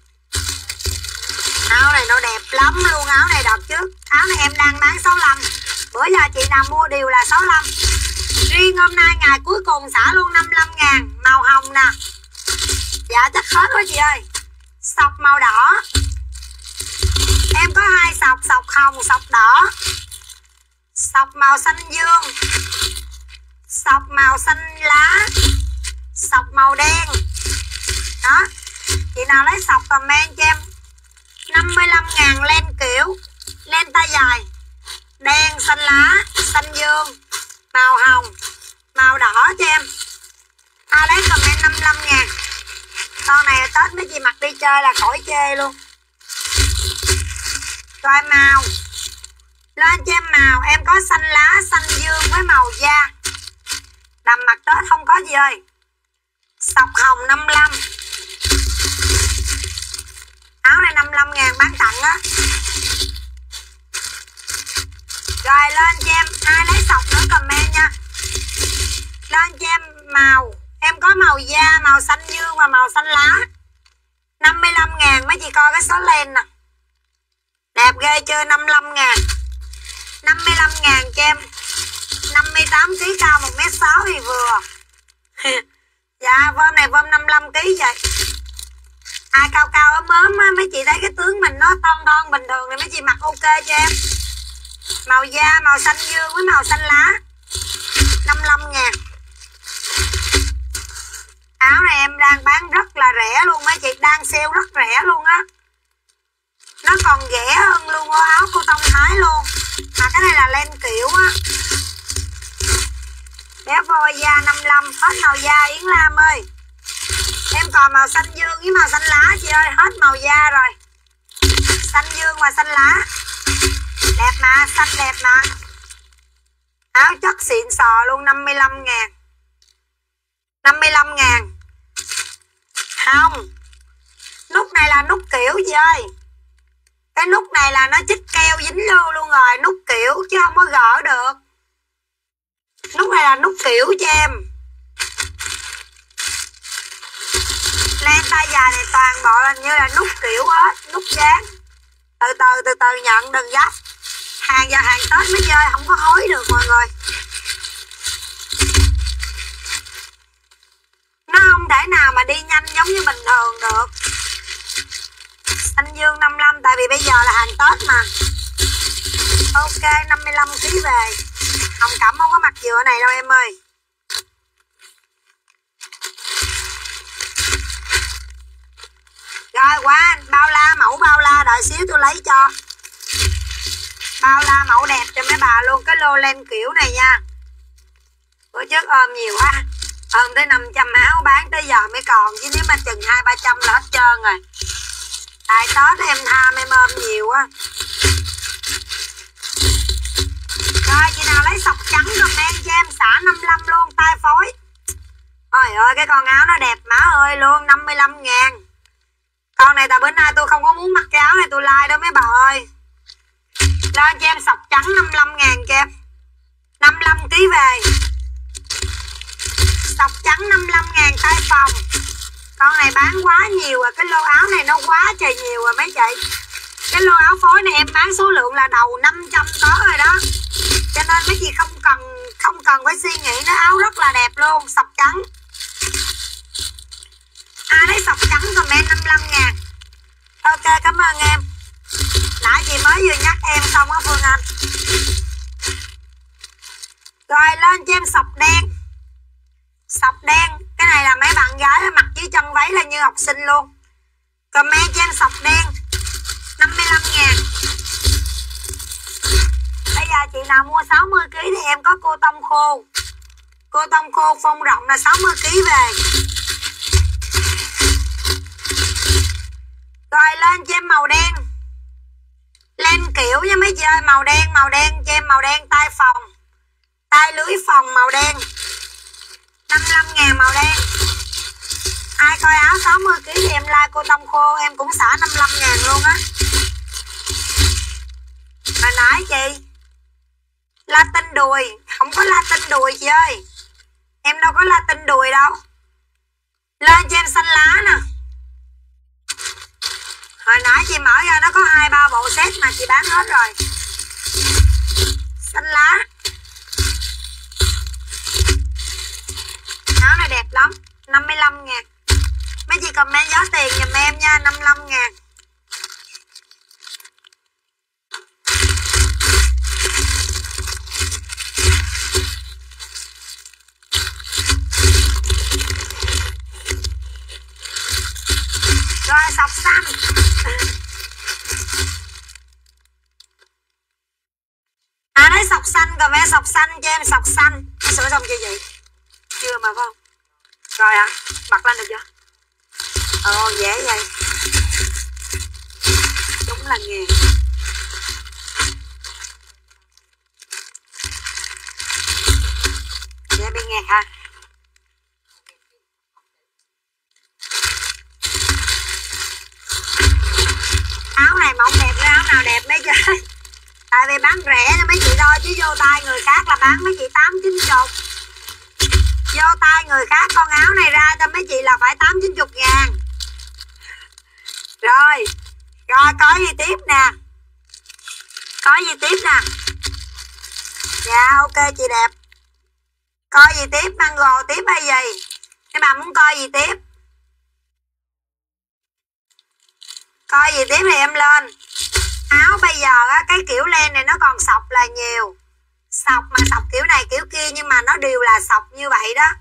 Áo này nó đẹp lắm luôn. Áo này đợt trước. Áo này em đang bán 65. Bữa giờ chị nào mua đều là 65. Riêng hôm nay ngày cuối cùng xả luôn 55 ngàn. Màu hồng nè. Dạ chắc hết quá chị ơi. Sọc màu đỏ. Em có 2 sọc. Sọc hồng, sọc đỏ. Sọc màu xanh dương. Sọc màu xanh lá. Sọc màu đen. Đó. Chị nào lấy sọc comment cho em. 55 ngàn len kiểu. Len tay dài. Đen, xanh lá, xanh dương, màu hồng, màu đỏ cho em. Ai lấy comment 55 ngàn. Con này Tết mấy chị mặc đi chơi là khỏi chê luôn. Rồi màu. Lên cho em màu. Em có xanh lá, xanh dương với màu da. Đầm mặc Tết không có gì ơi. Sọc hồng 55. Áo này 55 ngàn bán tặng á. Rồi lên cho em. Ai lấy sọc nữa comment nha. Lên cho em màu. Em có màu da, màu xanh dương và màu xanh lá. 55 ngàn. Mấy chị coi cái số len nè. Đẹp ghê chưa? 55 ngàn. 55 ngàn cho em. 58kg cao 1m6 thì vừa. Dạ vôm này vôm 55kg vậy. Ai cao cao ốm ốm á, mấy chị thấy cái tướng mình nó thon bình thường thì mấy chị mặc ok cho em. Màu da màu xanh dương với màu xanh lá. 55 ngàn. Áo này em đang bán rất là rẻ luôn, mấy chị đang sale rất rẻ luôn á. Nó còn rẻ hơn luôn áo cô tông Thái luôn. Mà cái này là len kiểu á. Bé voi da 55. Hết màu da Yến Lam ơi. Em còn màu xanh dương với màu xanh lá chị ơi. Hết màu da rồi. Xanh dương và xanh lá. Đẹp mà, xanh đẹp mà. Áo chất xịn sò luôn. 55 ngàn. 55 ngàn. Không, nút này là nút kiểu chị ơi. Cái nút này là nó chích keo dính vô luôn rồi. Nút kiểu chứ không có gỡ được. Nút này là nút kiểu cho em. Len tay dài này toàn bộ là như là nút kiểu hết. Nút dán. Từ từ nhận, đừng gấp. Hàng giờ hàng Tết mới chơi, không có hối được mọi người. Nó không thể nào mà đi nhanh giống như bình thường được. Xanh dương 55. Tại vì bây giờ là hàng Tết mà. Ok 55kg về. Hồng Cẩm không có mặt dựa này đâu em ơi. Rồi qua bao la, mẫu bao la. Đợi xíu tôi lấy cho. Bao la mẫu đẹp cho mấy bà luôn. Cái lô len kiểu này nha. Bữa trước ôm nhiều quá. Ôm tới 500 áo bán tới giờ mới còn. Chứ nếu mà chừng 200-300 là hết trơn rồi. Tại Tết em tham em ôm nhiều quá. Rồi chị nào lấy sọc trắng comment cho em. Xả 55 luôn, tay phối. Ôi ơi cái con áo nó đẹp má ơi luôn. 55 ngàn. Con này tại bữa nay tôi không có muốn mặc cái áo này tôi like đâu mấy bà ơi. Lên cho em sọc trắng 55 ngàn cho em. 55kg về. Sọc trắng 55 ngàn tay phòng. Con này bán quá nhiều rồi. Cái lô áo này nó quá trời nhiều rồi mấy chị. Cái lô áo phối này em bán số lượng là đầu 500 có rồi đó. Cho nên mấy chị không cần phải suy nghĩ. Nó áo rất là đẹp luôn. Sọc trắng. Ai lấy sọc trắng comment 55 ngàn. Ok cảm ơn em. Nãy chị mới vừa nhắc em xong á Phương Anh. Rồi lên cho em sọc đen. Sọc đen. Cái này là mấy bạn gái mặc dưới chân váy là như học sinh luôn. Comment cho em sọc đen 55 ngàn. Bây giờ chị nào mua 60kg thì em có cô tông khô. Cô tông khô phông rộng là 60kg về. Rồi lên cho em màu đen. Len kiểu nha mấy chị ơi. Màu đen cho em màu đen tay phòng. Tay lưới phòng màu đen. 55 ngàn màu đen. Ai coi áo 60kg thì em like cô tông khô. Em cũng xả 55 ngàn luôn á. Hồi nãy chị Latin đùi. Không có Latin đùi chị ơi. Em đâu có Latin đùi đâu. Lên cho em xanh lá nè. Hồi nãy chị mở ra nó có 2-3 bộ set mà chị bán hết rồi. Xanh lá. Áo này đẹp lắm. 55 ngàn. Mấy chị comment giá tiền giùm em nha. 55 ngàn. Rồi sọc xanh. Lấy sọc xanh rồi mẹ sọc xanh cho em sọc xanh. Em sửa xong chưa vậy? Chưa mà phải không? Rồi hả? Bật lên được chưa? Ồ dễ vậy. Đúng là nghề. Dễ bị nghẹt hả? Áo này mà không đẹp nữa áo nào đẹp mấy chơi. Tại vì bán rẻ cho mấy chị thôi chứ vô tay người khác là bán mấy chị 8-9 chục. Vô tay người khác con áo này ra cho mấy chị là phải 8-9 ngàn. Rồi coi gì tiếp nè. Có gì tiếp nè? Dạ ok chị đẹp. Coi gì tiếp? Mango tiếp hay gì? Các bạn muốn coi gì tiếp? Coi gì tiếp thì em lên. Áo bây giờ á, cái kiểu len này nó còn sọc là nhiều. Sọc mà sọc kiểu này kiểu kia, nhưng mà nó đều là sọc như vậy đó.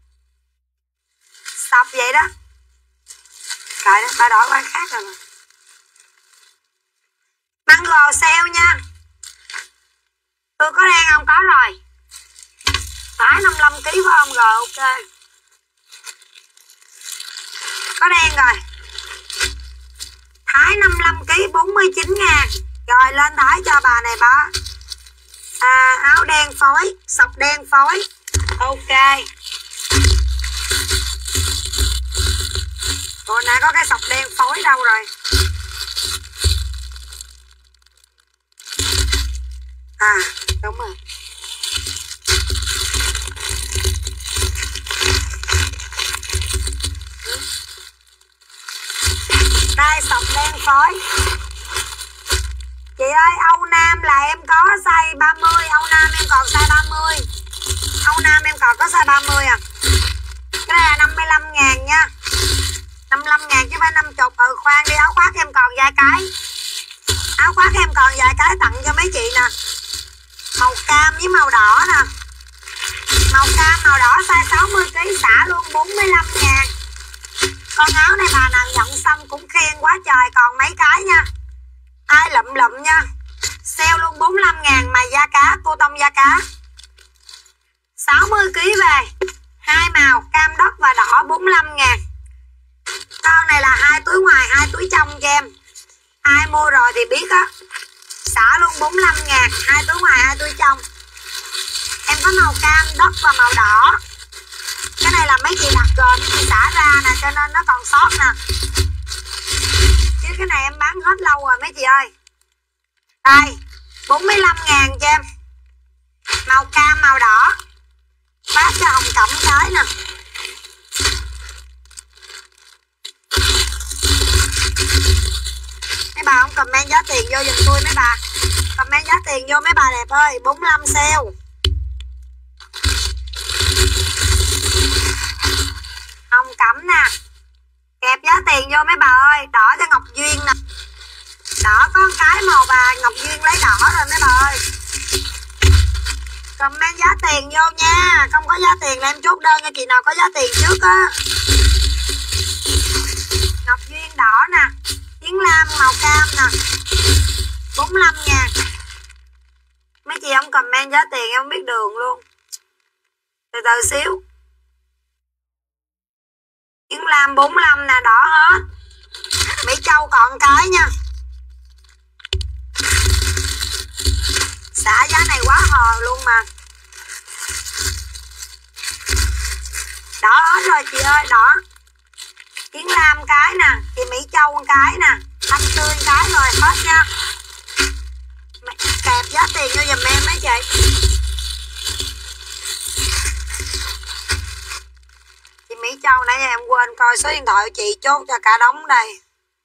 Sọc vậy đó. Rồi đó, ba đổi qua khác rồi mà. Mango sale nha. Tôi có đen không? Có rồi. Phải 55kg phải không? Rồi ok. Có đen rồi. Thái 55kg 49.000. Rồi lên Thái cho bà này bà. Áo đen phối, sọc đen phối. Ok. Hồi nãy có cái sọc đen phối đâu rồi? Đúng rồi. Đây sọc đen phối. Chị ơi, Âu Nam là em có size 30. Âu Nam em còn size 30. Âu Nam em còn có size 30 à. Cái này là 55.000 nha. 55.000 chứ phải 50. Khoan đi, áo khoác em còn vài cái. Áo khoác em còn vài cái tặng cho mấy chị nè. Màu cam với màu đỏ nè. Màu cam, màu đỏ size 60kg xả luôn 45.000. Con áo này bà nào nhận xong cũng khen quá trời. Còn mấy cái nha. Ai lụm lụm nha. Sale luôn 45.000 mà da cá, cô tông da cá. 60kg về. Hai màu cam đất và đỏ 45.000. Con này là 2 túi ngoài 2 túi trong cho em. Ai mua rồi thì biết á. Xả luôn 45.000. 2 túi ngoài 2 túi trong. Em có màu cam đất và màu đỏ. Cái này là mấy chị đặt rồi, mấy chị xả ra nè, cho nên nó còn sót nè. Chứ cái này em bán hết lâu rồi mấy chị ơi. Đây 45.000 cho em. Màu cam màu đỏ. Phát cho Hồng Cẩm cái nè. Mấy bà không comment giá tiền vô giùm tôi mấy bà. Comment giá tiền vô mấy bà đẹp ơi. 45 sale. Hồng Cẩm nè. Kẹp giá tiền vô mấy bà ơi. Đỏ cho Ngọc Duyên nè. Đỏ có một cái màu bà Ngọc Duyên lấy đỏ rồi mấy bà ơi. Comment giá tiền vô nha. Không có giá tiền là em chốt đơn cho chị nào có giá tiền trước á. Ngọc Duyên đỏ nè. Yến Lam màu cam nè. 45.000. Mấy chị không comment giá tiền em không biết đường luôn. Từ từ xíu. Yến Lam 45 nè, đỏ hết. Mỹ Châu còn cái nha. Xả giá này quá hò luôn mà. Đỏ hết rồi chị ơi, đỏ. Yến Lam cái nè, chị Mỹ Châu cái nè, Thanh Tươi cái rồi hết nha. Kẹp giá tiền vô giùm em mấy chị. Chị Mỹ Châu nãy giờ em quên coi số điện thoại của chị, chốt cho cả đống đây.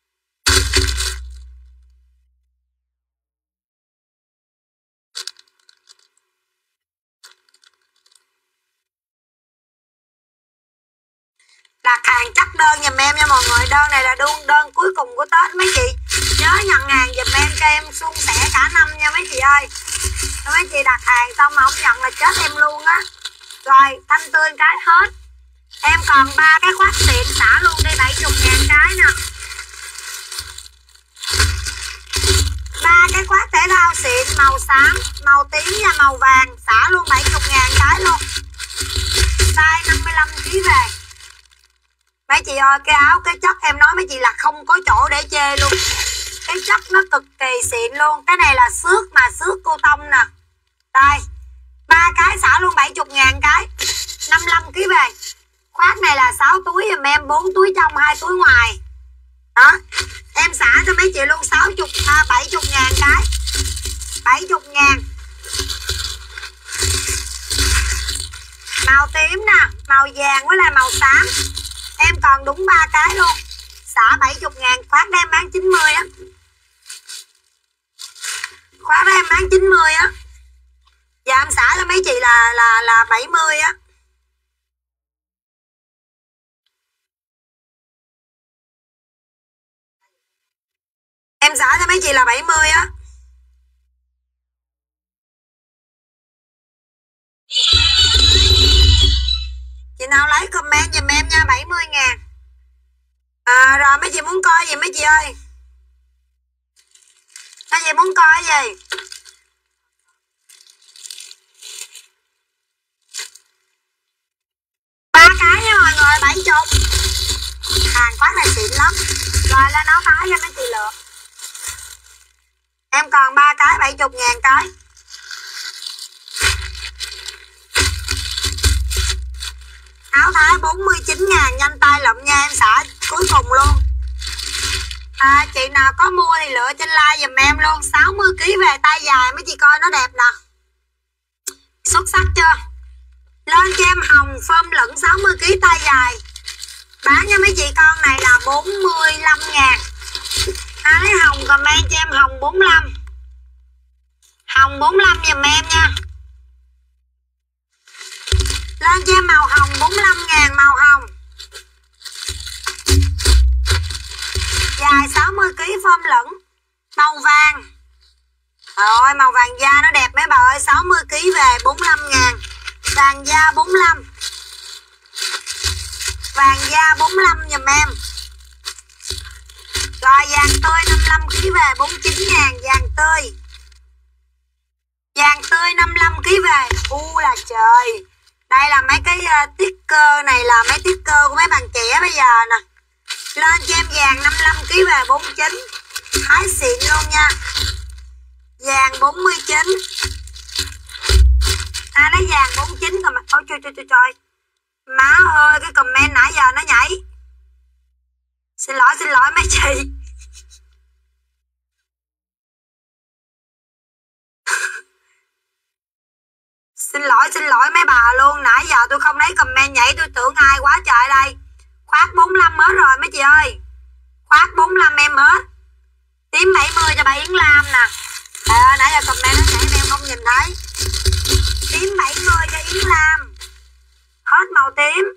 Đặt hàng chắc đơn giùm em nha mọi người. Đơn này là đơn cuối cùng của Tết mấy chị. Nhớ nhận hàng giùm em cho em suôn sẻ cả năm nha mấy chị ơi. Mấy chị đặt hàng xong mà không nhận là chết em luôn á. Rồi Thanh Tươi cái hết. Em còn 3 cái khoác xịn xả luôn đi 70.000 cái nè. 3 cái khoác thể thao xịn màu xám, màu tím và màu vàng xả luôn 70.000 cái luôn. Size 55kg về. Mấy chị ơi, cái áo cái chất em nói mấy chị là không có chỗ để chê luôn. Cái chất nó cực kỳ xịn luôn. Cái này là xước mà xước cô tông nè. Đây 3 cái xả luôn 70.000 cái. 55kg về. Khoác này là 6 túi giùm em, 4 túi trong 2 túi ngoài. Đó. Em xả cho mấy chị luôn 70.000 cái. 70.000. Màu tím nè, màu vàng với lại màu xám. Em còn đúng 3 cái luôn. Xả 70.000, khoác đem bán 90 á. Khóa đó em bán 90 á. Dạ em xả cho mấy chị là 70 á. Em xả cho mấy chị là 70 á. Chị nào lấy comment giùm em nha, 70.000. Rồi mấy chị muốn coi gì mấy chị ơi? Mấy chị muốn coi gì? Ba cái nha mọi người, 70. Hàng quá này xịn lắm. Rồi lên áo tái cho mấy chị lựa. Em còn 3 cái 70.000 cái. Áo thái 49.000, nhanh tay lụm nha, em xả cuối cùng luôn. Chị nào có mua thì lựa trên like giùm em luôn. 60kg về tay dài, mấy chị coi nó đẹp nè, xuất sắc chưa? Lên cho em hồng phơm lửng 60kg tay dài, bán cho mấy chị con này là 45.000. Lấy hồng comment cho em hồng 45. Hồng 45 giùm em nha. Lên cho em màu hồng 45.000, màu hồng dài 60kg phơm lửng, màu vàng. Rồi màu vàng da nó đẹp mấy bà ơi. 60kg về 45.000. Vàng da 45. Vàng da 45 giùm em. Rồi vàng tươi 55kg về 49.000, vàng tươi. Vàng tươi 55kg về. Là trời. Đây là mấy cái sticker này, là mấy sticker của mấy bạn trẻ bây giờ nè. Lên cho em vàng 55kg về 49. Thái xịn luôn nha. Vàng 49. Lấy vàng 49 rồi mà. Ôi trời. Má ơi, cái comment nãy giờ nó nhảy. Xin lỗi mấy chị. Xin lỗi mấy bà luôn. Nãy giờ tôi không thấy comment nhảy, tôi tưởng ai quá trời đây. Khoác 45 hết rồi mấy chị ơi. Khoác 45 em hết. Tím 70 cho bà Yến Lam nè. Trời ơi, nãy giờ comment nó nhảy em không nhìn thấy. Tím 70 cho Yến Lam. Hết màu tím.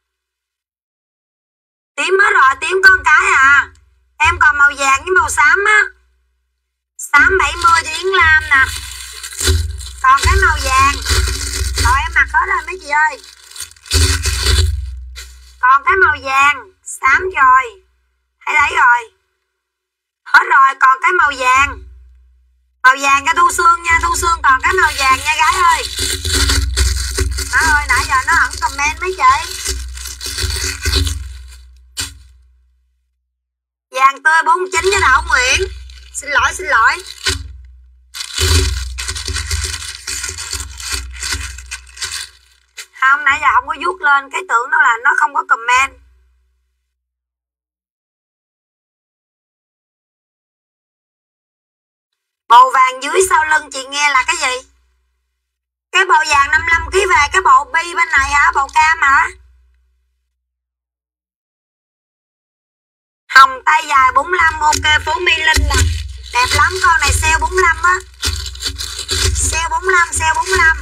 Tím hết rồi, tím con cái à. Em còn màu vàng với màu xám á. Xám 70 cho Yến Lam nè. Còn cái màu vàng. Rồi em mặc hết rồi mấy chị ơi. Còn cái màu vàng, xám rồi. Hãy lấy rồi. Hết rồi, còn cái màu vàng. Màu vàng cho Thu Sương nha, Thu Sương còn cái màu vàng nha gái ơi. Má ơi, nãy giờ nó ẩn comment mấy chị. Vàng tươi 49 cho Đậu Nguyễn. Xin lỗi. Không, nãy giờ không có vuốt lên, cái tưởng nó là nó không có comment. Màu vàng dưới sau lưng chị nghe là cái gì? Cái bộ vàng 55kg về cái bộ bi bên này hả? Bộ cam hả? Hồng tay dài 45, ok. Phú My Linh nè. Đẹp lắm, con này sale 45 á. Sale 45.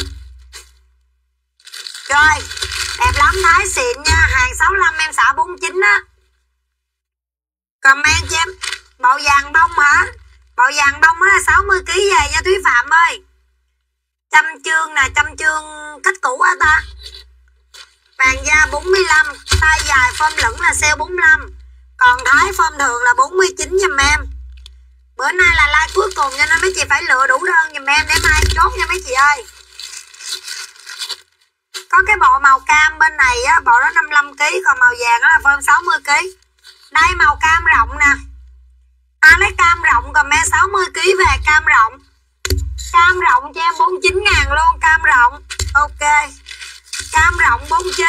Rồi, đẹp lắm, thái xịn nha. Hàng 65 em xả 49 á. Comment cho em. Bộ vàng bông hả? Bộ vàng bông đó là 60kg về nha Thúy Phạm ơi. Chăm chương nè, chăm chương cách cũ á ta. Vàng da 45, tay dài phơm lửng là sale 45. Còn thái phơm thường là 49 giùm em. Bữa nay là like cuối cùng cho nên mấy chị phải lựa đủ đơn giùm em để mai chốt nha mấy chị ơi. Có cái bộ màu cam bên này á, bộ đó 55kg, còn màu vàng đó là phơm 60kg. Đây màu cam rộng nè. Lấy cam rộng comment 60kg về cam rộng. Cam rộng cho em 49.000 luôn, cam rộng. Ok. Cam rộng 49.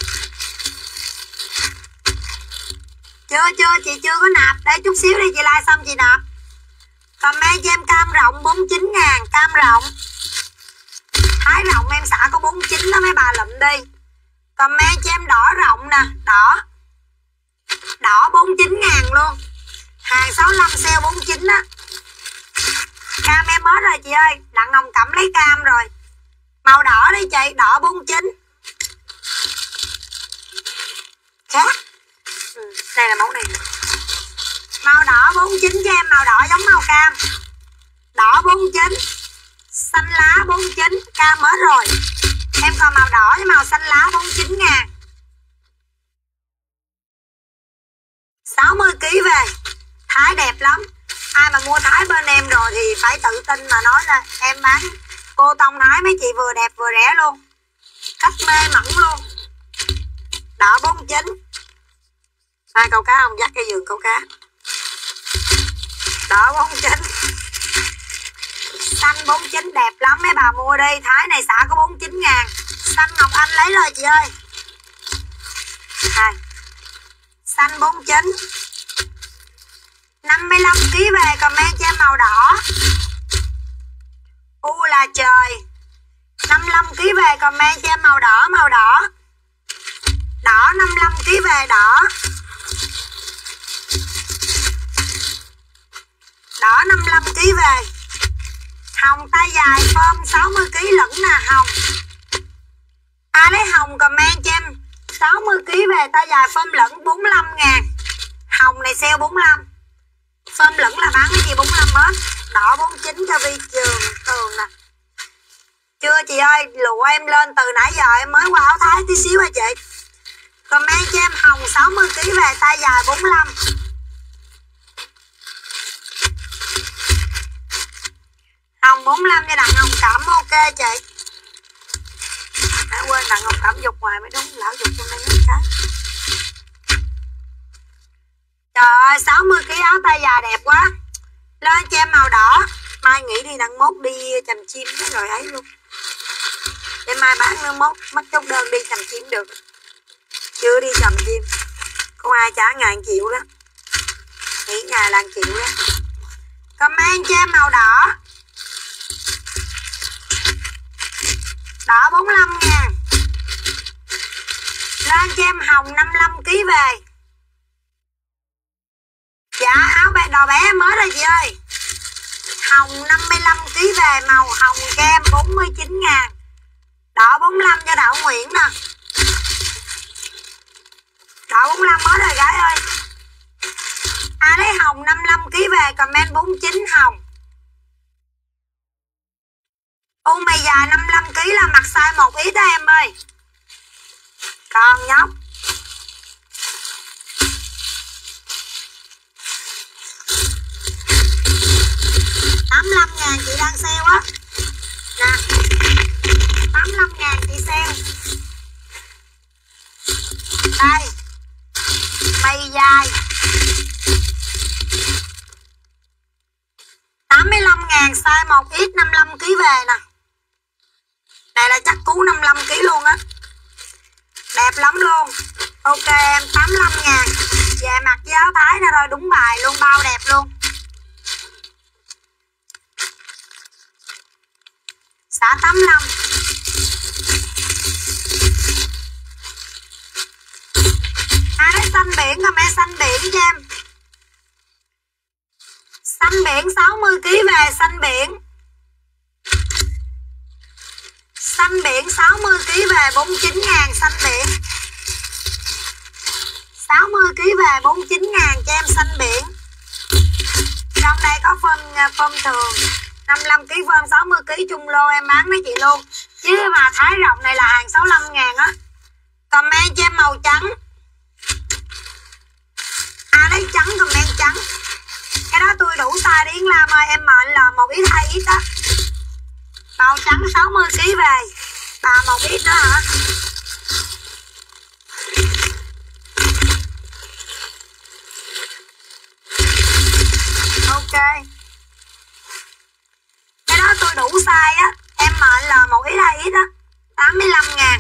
Chưa, chị chưa có nạp. Để chút xíu đi chị like xong chị nạp. Comment cho em cam rộng 49.000, cam rộng. Thái rộng em xả có 49 đó mấy bà lụm đi. Comment cho em đỏ rộng nè, đỏ. Đỏ 49.000 luôn. Hàng 65 sale 49 á. Cam em hết rồi chị ơi. Đặng Hồng Cẩm lấy cam rồi. Màu đỏ đi chị, đỏ 49. Khác. Đây là mẫu này. Màu đỏ 49 cho em, màu đỏ giống màu cam. Đỏ 49. Xanh lá 49, cam hết rồi. Em còn màu đỏ với màu xanh lá 49 ngàn. 60kg về. Thái đẹp lắm. Ai mà mua Thái bên em rồi thì phải tự tin mà nói ra. Em bán cô tông Thái mấy chị vừa đẹp vừa rẻ luôn. Cách mê mẩn luôn. Đỏ 49. Ai câu cá không, dắt cái giường câu cá. Đỏ 49. Xanh 49 đẹp lắm mấy bà mua đi. Thái này xả có 49 ngàn. Xanh Ngọc Anh lấy rồi chị ơi. Xanh 49. 55kg về comment cho em màu đỏ. U là trời. 55kg về comment cho em màu đỏ, màu đỏ. Đỏ 55kg về đỏ. Đỏ 55kg về. Hồng tay dài form 60kg lẫn nè hồng. Ai lấy hồng comment cho em 60kg về tay dài form lẫn 45 ngàn. Hồng này sale 45. Form lẫn là bán cái gì 45 hết. Đỏ 49 cho Vi Trường Tường nè. Chưa chị ơi, lụa em lên từ nãy giờ em mới qua áo Thái tí xíu à chị. Comment cho em hồng 60kg về tay dài 45. Hồng 45 cho Đặng Hồng Cẩm ok chị. Quên Đặng Hồng Cẩm dục ngoài mới đúng, lão dục trong đây mấy cái. Trời ơi 60kg áo tay dài đẹp quá. Lên cho em màu đỏ. Mai nghĩ đi đặng mốt đi chầm chim cái rồi ấy luôn. Để mai bán nữa mốt mất chốt đơn đi chầm chim được. Chưa đi chầm chim. Không ai trả ngàn triệu đó. Nghĩ ngày là triệu đó. Comment cho em màu đỏ. Đỏ 45 ngàn. Lên cho em hồng 55kg về. Dạ áo bé đồ bé mới rồi chị ơi. Hồng 55kg về màu hồng kem 49 ngàn. Đỏ 45 cho Đạo Nguyễn nè. Đỏ 45 mới rồi gái ơi. Ai lấy hồng 55kg về comment 49 hồng. U mày dài 55kg là mặc size 1X đó em ơi. Còn nhóc. ngàn chị đang sale á. Nè 85 ngàn chị sale. Đây mày dài 85 ngàn size 1X 55kg về nè. Này là chắc cú 55kg luôn á. Đẹp lắm luôn. Ok em 85 ngàn. Về mặc với áo Thái nè rồi đúng bài luôn, bao đẹp luôn. Xả 85. Ai lấy xanh biển comment xanh biển cho em. Xanh biển 60kg về xanh biển. Xanh biển 60kg về 49 ngàn xanh biển. 60kg về 49 ngàn cho em xanh biển. Trong đây có phơm thường 55kg phơm 60kg chung lô em bán mấy chị luôn. Chứ mà Thái rộng này là hàng 65 ngàn á. Comment cho em màu trắng. Ai lấy trắng comment trắng. Cái đó tôi đủ size đi làm ơi, em mệnh là 1X 2X đó. Màu trắng 60kg về. Bà 1X đó hả? Ok. Cái đó tôi đủ size á. Em mệnh là 1X 2X đó. 85 ngàn.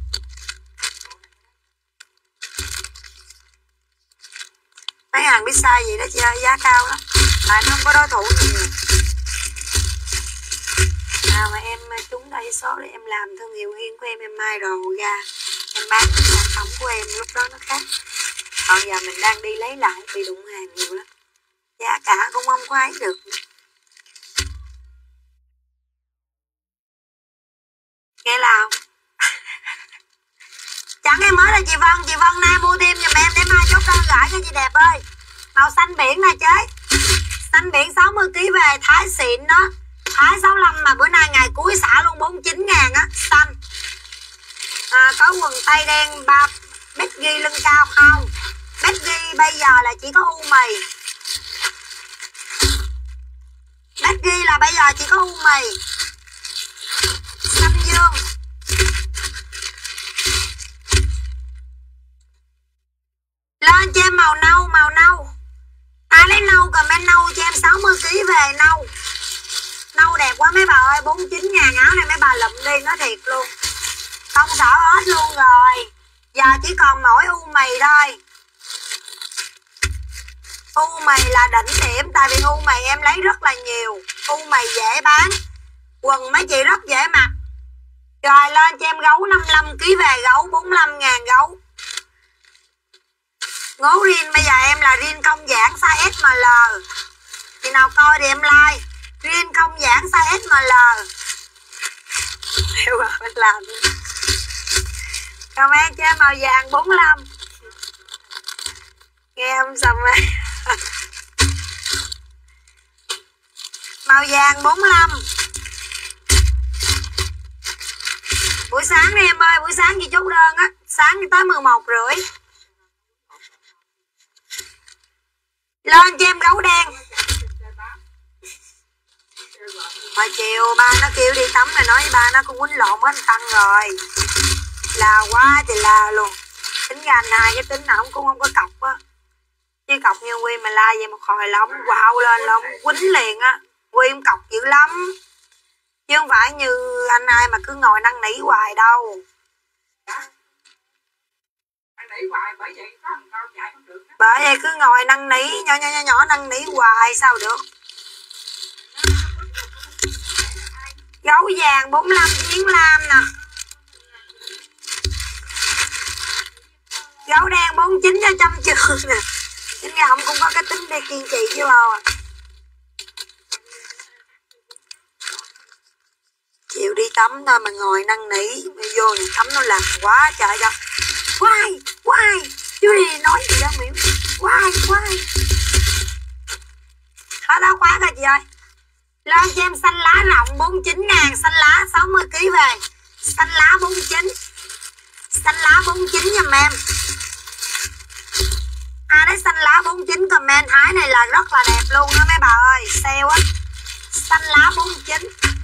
Mấy hàng biết size gì đó chị ơi, giá cao lắm. Tại nó không có đối thủ nhiều. Nào mà em trúng đây số để em làm thương hiệu riêng của em mai đồ ra. Em bán cái sản phẩm của em lúc đó nó khác. Còn giờ mình đang đi lấy lại bị đụng hàng nhiều lắm. Giá cả cũng không có ấy được. Nghe nào. Chẳng em mới là chị Vân nay mua thêm giùm em để mai chốt đơn gửi cho chị đẹp ơi. Màu xanh biển nè chế. Xanh biển 60kg về Thái xịn đó. Thái 65 mà bữa nay ngày cuối xả luôn 49.000 á, xanh. Có quần tây đen 3 bét ghi lưng cao không? Bét ghi bây giờ là chỉ có u mì. Bét ghi là bây giờ chỉ có u mì. Xanh dương. Lên cho em màu nâu, màu nâu. Ai lấy nâu comment nâu cho em 60kg về nâu. Nâu đẹp quá mấy bà ơi, 49.000 áo này mấy bà lụm đi, nói thiệt luôn. Không sợ hết luôn rồi. Giờ chỉ còn mỗi u mì thôi. U mì là đỉnh điểm, tại vì u mì em lấy rất là nhiều. U mì dễ bán. Quần mấy chị rất dễ mặc. Rồi lên cho em gấu 55kg về gấu 45.000 gấu. Ngố riêng bây giờ em là riêng công giảng size SML. Thì nào coi thì em like. Riêng công giảng size SML. Hiểu rồi mình làm. Comment cho em màu vàng 45. Nghe không sầm ấy. Màu vàng 45. Buổi sáng đi em ơi, buổi sáng chị chốt đơn á. Sáng tới 11:30. Lên cho em gấu đen. Hồi chiều ba nó kêu đi tắm rồi nói với ba nó cũng quýnh lộn hết tăng rồi. Là quá thì là luôn. Tính ra anh hai cái tính nào cũng không có cọc á. Chứ cọc như Quy mà la vậy một hồi là ông quạo lên là ông quýnh liền á. Quy ông cọc dữ lắm. Chứ không phải như anh hai mà cứ ngồi năn nỉ hoài đâu. Bởi vậy cứ ngồi năn nỉ nhỏ năn nỉ hoài sao được. Gấu vàng 45 Yến Lam nè. Gấu đen 49 cho Trăm Trường nè. Chính ra ông cũng có cái tính để kiên trì chứ bao à. Chịu đi tắm thôi mà ngồi năn nỉ. Vô thì tắm nó làm quá trời đâu. Quay chứ đi nói gì đâu miệng. Quay hết áo khoác rồi chị ơi. Lên cho em xanh lá rộng 49.000. Xanh lá 60kg về. Xanh lá 49. Xanh lá 49 giùm em. Ai đấy xanh lá 49 comment Thái này là rất là đẹp luôn đó mấy bà ơi. Sale á. Xanh lá 49.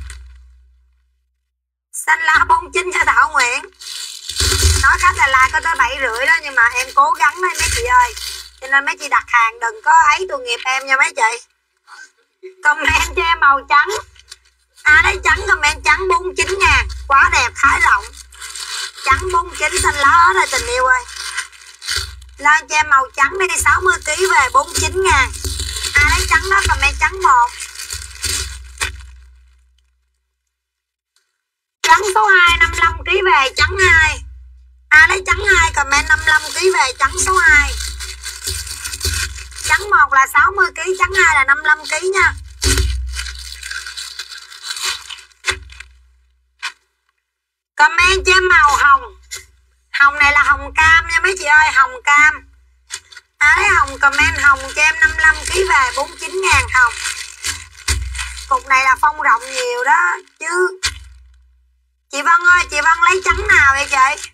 Xanh lá 49 cho Thảo Nguyễn. Nói khách là like có tới 7,5 đó. Nhưng mà em cố gắng đấy mấy chị ơi. Cho nên mấy chị đặt hàng đừng có ấy tội nghiệp em nha mấy chị. Comment cho em màu trắng. Ai đấy trắng comment trắng 49.000. Quá đẹp, khá rộng. Trắng 49 xanh lá hết rồi tình yêu ơi. Lên cho em màu trắng đi 60kg về 49.000. Ai lấy trắng đó comment trắng 1. Trắng số 2 55kg về trắng 2. Ai lấy trắng 2 comment 55kg về trắng số 2. Trắng 1 là 60kg, trắng 2 là 55kg nha. Comment cho em màu hồng. Hồng này là hồng cam nha mấy chị ơi, hồng cam. Ai lấy hồng comment hồng cho em 55kg về 49.000 hồng. Cục này là phong rộng nhiều đó chứ. Chị Vân ơi, chị Vân lấy trắng nào vậy chị?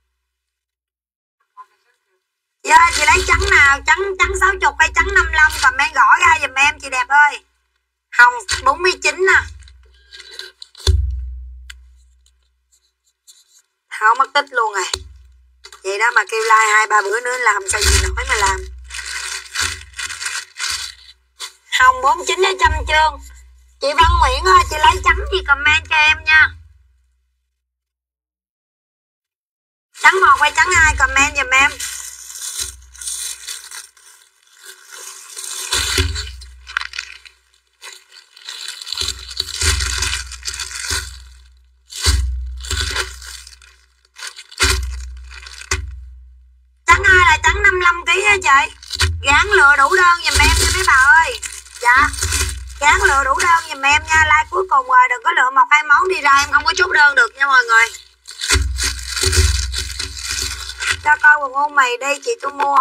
Dạ, chị lấy trắng nào? Trắng 60 hay trắng 55? Comment gõ ra giùm em chị đẹp ơi. Hồng 49 nè. Thảo mất tích luôn rồi. Vậy đó mà kêu like 2-3 bữa nữa làm sao gì nổi mà làm. Hồng 49 cho Trăm Trương. Chị Văn Nguyễn ơi, chị lấy trắng gì comment cho em nha. Trắng 1 hay trắng 2 comment giùm em. Trắng 2 là trắng 55kg hả chị? Gán lựa đủ đơn giùm em nha mấy bà ơi. Dạ. Gán lựa đủ đơn giùm em nha. Like cuối cùng rồi, đừng có lựa một hai món đi ra em không có chốt đơn được nha mọi người. Cho coi quần ô mì đi chị tôi mua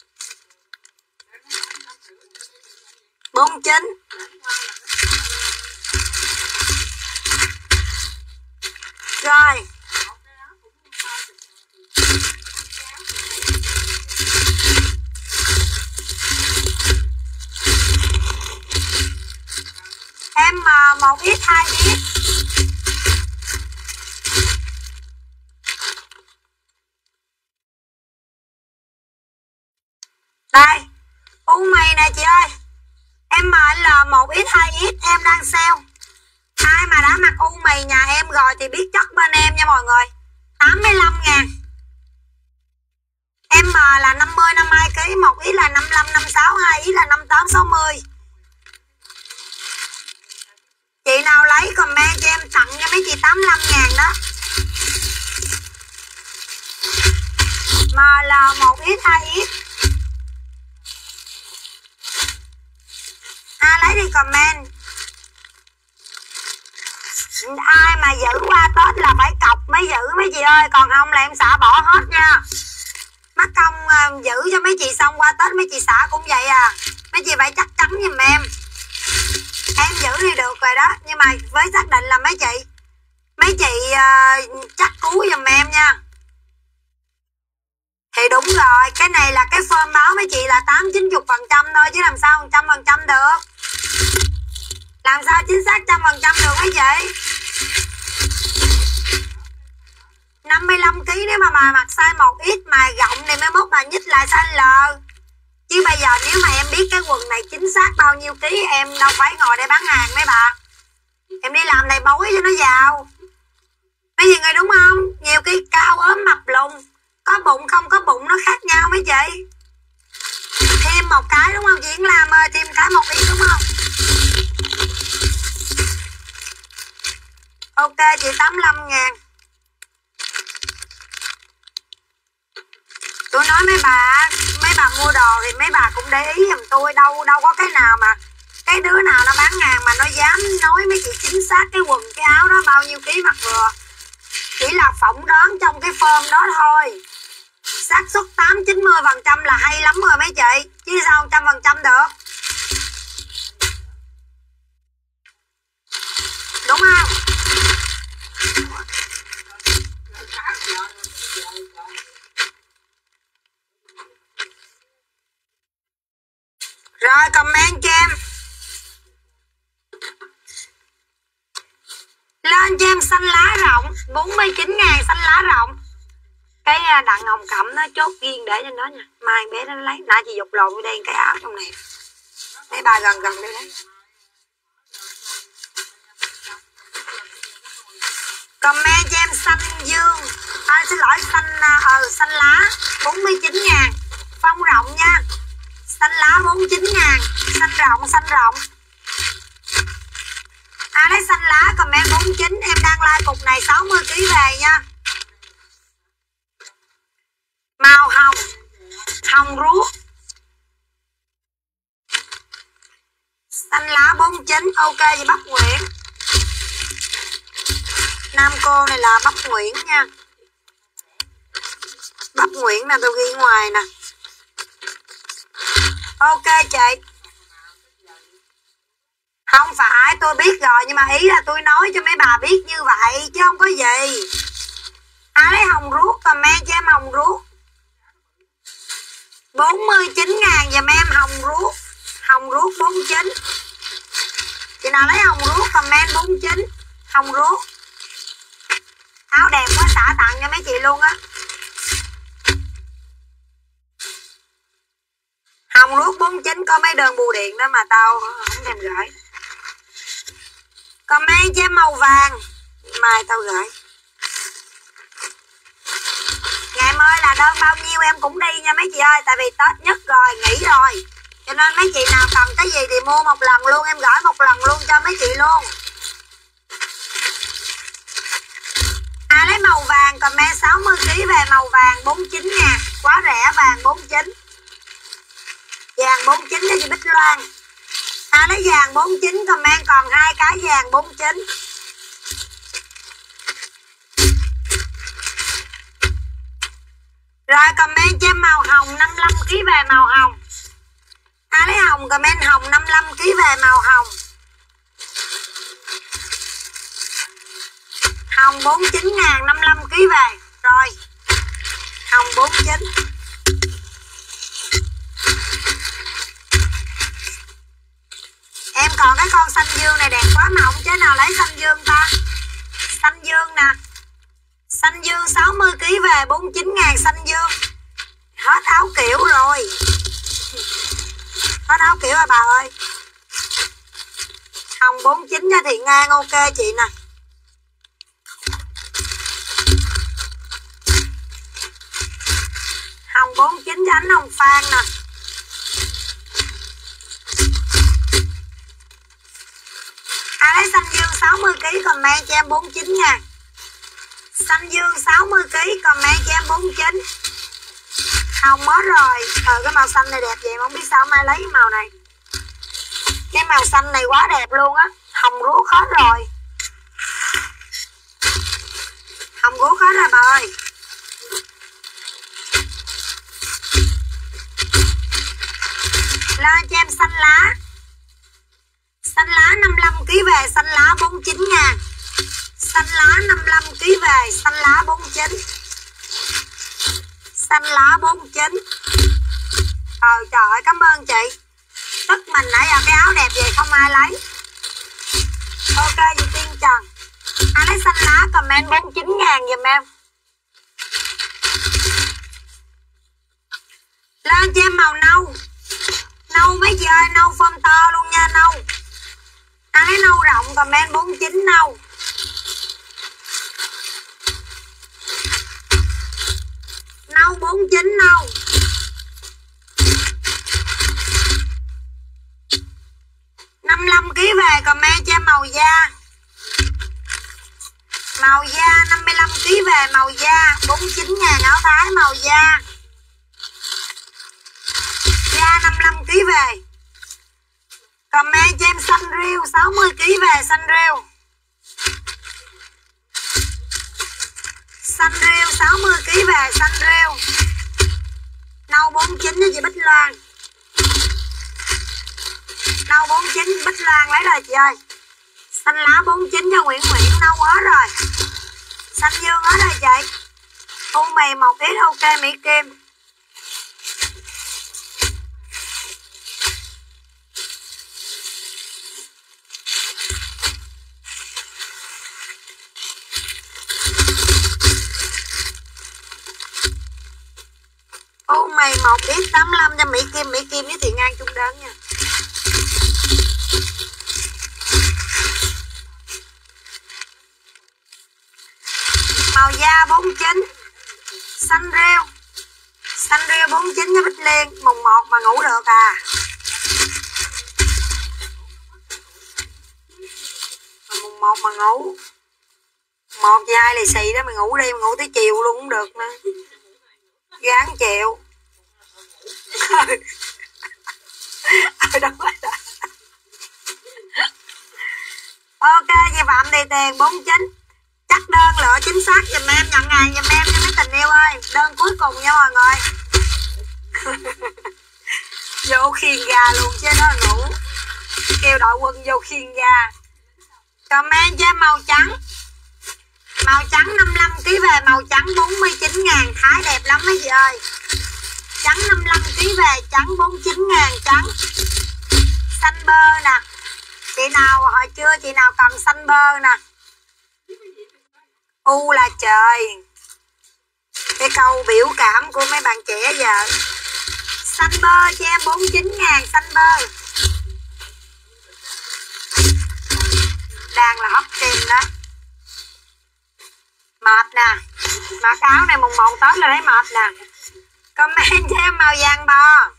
49. Rồi em mà 1x 2x. Đây u mì nè chị ơi, em ML 1x 2x em đang sale. Ai mà đã mặc u mì nhà em rồi thì biết chất bên em nha mọi người. 85.000. M là 50 52 kg, 1x là 55 56, 2x là 58 60. Chị nào lấy comment cho em tặng cho mấy chị 85.000 đó. ML 1x 2x. Ai lấy đi comment. Ai mà giữ qua Tết là phải cọc mới giữ mấy chị ơi, còn không là em xả bỏ hết nha. Mắc công giữ cho mấy chị xong qua Tết mấy chị xả cũng vậy à. Mấy chị phải chắc chắn giùm em. Em giữ thì được rồi đó, nhưng mà với xác định là mấy chị chắc cứu giùm em nha. Thì đúng rồi, cái này là cái form báo mấy chị là 8-90% thôi chứ làm sao 100% được. Làm sao chính xác 100% được mấy chị. 55 kg nếu mà mặc size 1X mà rộng thì mới mốt bà nhích lại size L. Chứ bây giờ nếu mà em biết cái quần này chính xác bao nhiêu ký em đâu phải ngồi đây bán hàng mấy bà. Em đi làm thầy bối cho nó giàu. Mấy gì người đúng không? Nhiều cái cao ốm mập lùn, có bụng không có bụng nó khác nhau mấy chị. Thêm một cái đúng không? Chị Yến Lam ơi, thêm cái 1X đúng không? Ok chị 85.000. Tôi nói mấy bà mua đồ thì mấy bà cũng để ý giùm tôi, đâu có cái nào mà cái đứa nào nó bán hàng mà nó dám nói mấy chị chính xác cái quần cái áo đó bao nhiêu ký mặc vừa. Chỉ là phỏng đoán trong cái form đó thôi. Xác suất 8-90% là hay lắm rồi mấy chị, chứ sao 100% được. Đúng không? Rồi comment cho em. Lên cho em xanh lá rộng 49.000 xanh lá rộng. Cái đặng hồng cẩm nó chốt riêng để cho nó nha. Mai bé nó lấy. Nãy chị dục lộn đen cái áo trong này. Mấy bà gần đây đấy. Comment cho em xanh dương. Xin lỗi xanh lá 49.000. Phong rộng nha. Xanh lá 49.000. Xanh rộng. Ai lấy xanh lá comment 49. Em đang like cục này 60 kg về nha. Màu hồng ruốc. Xanh lá 49. Ok chị Bắp Nguyễn. Nam cô này là Bắp Nguyễn nha. Bắp Nguyễn nè, tôi ghi ngoài nè. Ok chị. Không phải, tôi biết rồi, nhưng mà ý là tôi nói cho mấy bà biết như vậy chứ không có gì. Ai lấy hồng ruốc comment cho em hồng ruốc 49.000 giùm em hồng ruốc 49. Chị nào lấy hồng ruốc comment 49. Hồng ruốc áo đẹp quá, xả tặng cho mấy chị luôn á. Hồng ruốc 49 có mấy đơn bưu điện đó mà tao không thèm gửi. Comment cho em màu vàng, mai tao gửi. Ngày mai là đơn bao nhiêu em cũng đi nha mấy chị ơi. Tại vì Tết nhất rồi, nghỉ rồi, cho nên mấy chị nào cần cái gì thì mua một lần luôn. Em gửi một lần luôn cho mấy chị luôn. Ai lấy màu vàng comment 60 kg về màu vàng 49.000. Quá rẻ, vàng 49. Vàng 49 cho chị Bích Loan. Ai lấy vàng 49 comment còn 2 cái vàng 49. Rồi comment cho em màu hồng 55kg về màu hồng. Ai lấy hồng comment hồng 55kg về màu hồng. Hồng 49.000 55kg về. Rồi. Hồng 49. Em còn cái con xanh dương này đẹp quá mà không chế nào lấy xanh dương ta. Xanh dương nè. Xanh dương 60kg về 49.000 xanh dương. Hết áo kiểu rồi. Hết áo kiểu rồi bà ơi. Hồng 49 cho Thiện An ok chị nè. Hồng 49 cho ánh Hồng Phan nè. Ai lấy xanh dương 60kg comment cho em 49.000. Xanh dương 60kg comment cho em 49. Hồng hết rồi. Cái màu xanh này đẹp vậy mà không biết sao mai lấy cái màu này. Cái màu xanh này quá đẹp luôn á. Hồng ruốc hết rồi. Hồng ruốc hết rồi bà ơi. Lên cho em xanh lá. Xanh lá 55kg về xanh lá 49.000. Xanh lá 55kg về xanh lá 49. Xanh lá 49. Trời ơi cảm ơn chị. Tức mình nãy giờ cái áo đẹp vậy không ai lấy. Ok chị Tiên Trần. Ai lấy xanh lá comment 49.000 giùm em. Lên cho em màu nâu. Nâu mấy chị ơi, nâu phơm to luôn nha nâu. Ai lấy nâu rộng comment 49 nâu. Nâu 49 nâu. Năm 55kg về comment cho em màu da. Màu da 55kg về màu da 49.000 áo thái màu da. Da 55kg về. Comment cho em xanh riêu 60kg về xanh riêu. Xanh riêu 60kg về xanh riêu. Nâu 49 cho chị Bích Loan. Nâu 49 Bích Loan lấy rồi chị ơi. Xanh lá 49 cho Nguyễn Nguyễn nâu hết rồi. Xanh dương hết rồi chị. U mì 1 ít ok Mỹ Kim. U mì 1 ít 85 cho Mỹ Kim với Thiện An chung đơn nha. Màu da 49. Xanh rêu. Xanh rêu 49 cho Bích Liên. Mùng 1 mà ngủ được à. Mùng 1 mà ngủ. 1 với 2 lì xì đó mày ngủ đi, mày ngủ tới chiều luôn cũng được nữa. Gán chịu. Ok chị Phạm Thị Tiền 49. Chắc đơn lựa chính xác giùm em, nhận hàng giùm em cho mấy tình yêu ơi. Đơn cuối cùng nha mọi người. Vô khiên gà luôn chứ đó là ngủ. Kêu đội quân vô khiên gà. Comment cho em màu trắng. Màu trắng 55kg về màu trắng 49.000. Thái đẹp lắm mấy chị ơi. Trắng 55kg về trắng 49.000 trắng. Xanh bơ nè. Chị nào hồi trưa chị nào cần xanh bơ nè. U là trời. Cái câu biểu cảm của mấy bạn trẻ giờ. Xanh bơ cho em 49.000 xanh bơ. Đang là hot trend đó. Mệt nè. Mặc áo này mùng 1 Tết là thấy mệt nè. Comment cho em màu vàng bò.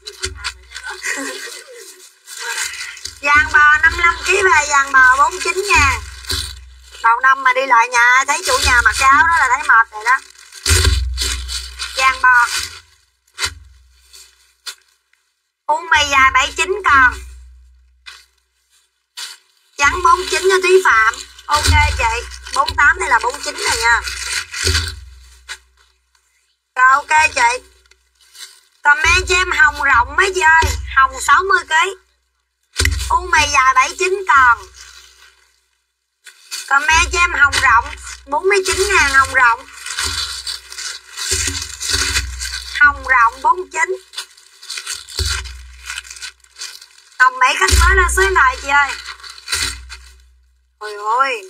Vàng bò 55kg về vàng bò 49.000. Đầu năm mà đi lại nhà thấy chủ nhà mặc áo đó là thấy mệt rồi đó. Vàng bò. U mì dài 79 còn. Trắng 49 cho Thúy Phạm. Ok chị. 48 đây là 49 này nha. Rồi ok chị. Comment cho em hồng rộng mấy chị ơi. Hồng 60kg. U mày dài 79 còn. Comment cho em hồng rộng 49.000 hồng rộng. Hồng rộng 49. Hồng Mỹ khách mới lên số điện thoại chị ơi. Ôi ôi.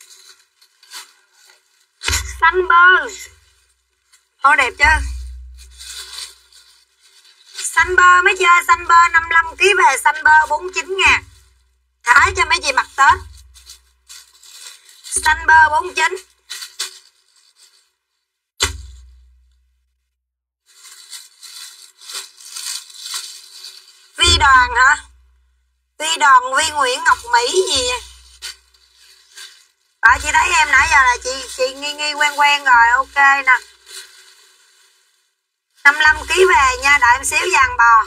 Xanh bơ. Ô đẹp chưa? Xanh bơ mấy chị ơi, xanh bơ 55kg về xanh bơ 49.000. Thái cho mấy chị mặc Tết. Xanh bơ 49. Vi Đoàn hả? Vi Đoàn, Vi Nguyễn Ngọc Mỹ gì vậy? Chị thấy em nãy giờ là chị nghi quen rồi. Ok nè. 55kg về nha. Đợi em xíu. Vàng bò.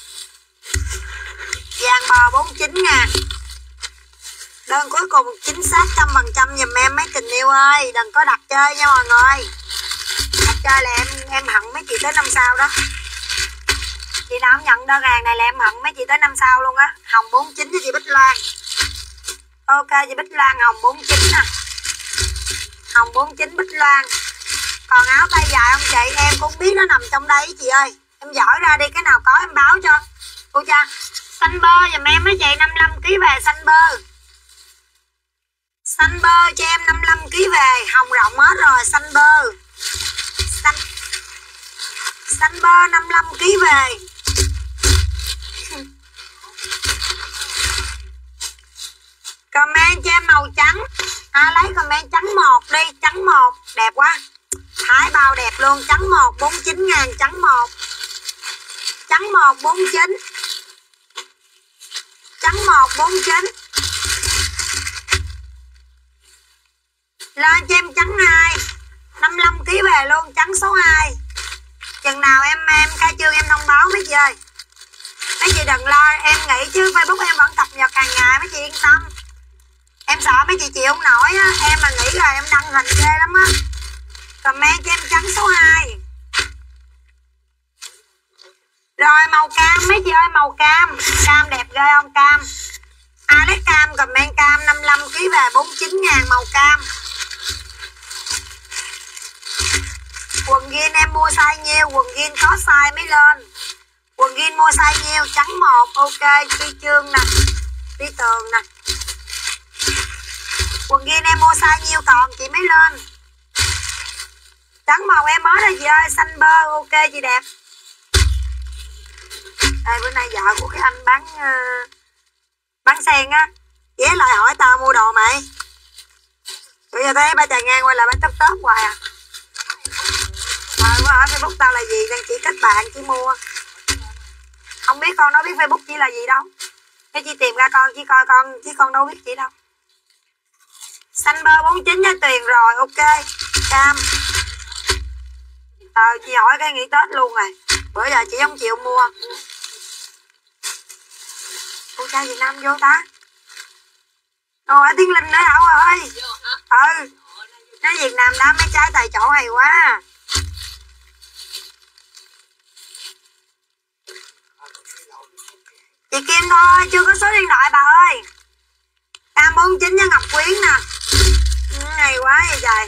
Vàng bò 49.000. Đơn cuối cùng chính xác 100% giùm em mấy tình yêu ơi. Đừng có đặt chơi nha mọi người. Đặt chơi là em hận mấy chị tới năm sau đó. Chị nào không nhận đơn hàng này là em hận mấy chị tới năm sau luôn á. Hồng 49 cho chị Bích Loan. Ok chị Bích Loan hồng 49 nè. Hồng 49 Bích Loan. Còn áo tay dài không chị? Em cũng biết nó nằm trong đây chị ơi. Em giỏi ra đi, cái nào có em báo cho. Cô cha. Xanh bơ giùm em mấy chị 55kg về xanh bơ. Xanh bơ cho em 55kg về. Hồng rộng hết rồi. Xanh bơ. Xanh bơ 55kg về. Comment cho em màu trắng. Lấy comment trắng 1 đi. Trắng 1 đẹp quá. Thái bao đẹp luôn. Trắng 1 49.000. Trắng 1. Trắng 1 49. Trắng 1 49. Lên cho em trắng 2 55kg về luôn. Trắng số 2. Chừng nào em khai trương em thông báo mấy chị ơi. Mấy chị đừng lo. Em nghĩ chứ Facebook em vẫn cập nhật hàng ngày. Mấy chị yên tâm. Em sợ mấy chị chịu không nổi á. Em mà nghĩ rồi em đăng hình ghê lắm á. Comment cho em trắng số 2. Rồi màu cam mấy chị ơi. Màu cam. Cam đẹp ghê không cam? Lấy cam comment cam 55kg về 49.000 màu cam. Quần jean em mua size nhiêu? Quần jean có size mới lên. Quần jean mua size nhiêu? Trắng 1. Ok Phi Trương nè. Phi Tường nè. Quần jean em mua size nhiêu còn chị mới lên. Trắng màu em mới rồi chị ơi. Xanh bơ. Ok chị đẹp. Đây bữa nay vợ của cái anh bán sen á. Ghé lại hỏi tao mua đồ mày. Bây giờ thấy ba chàng ngang qua là bán tấp hoài à. Quá hỏi Facebook tao là gì. Đang chỉ kết bạn chỉ mua. Không biết con nó biết Facebook chỉ là gì đâu. Thế chị tìm ra con chỉ coi con. Chứ con đâu biết chị đâu. Xanh bơ 49 cho Tuyền rồi. Ok cam. Chị hỏi cái nghỉ Tết luôn rồi. Bữa giờ chị không chịu mua. Cô trai Việt Nam vô ta. Ồ tiếng Linh nữa Thảo ơi. Nói Việt Nam đá mấy trái tại chỗ hay quá. Chị Kim thôi. Chưa có số điện thoại bà ơi. Cam 49 cho Ngọc Quyến nè. Hay quá vậy trời.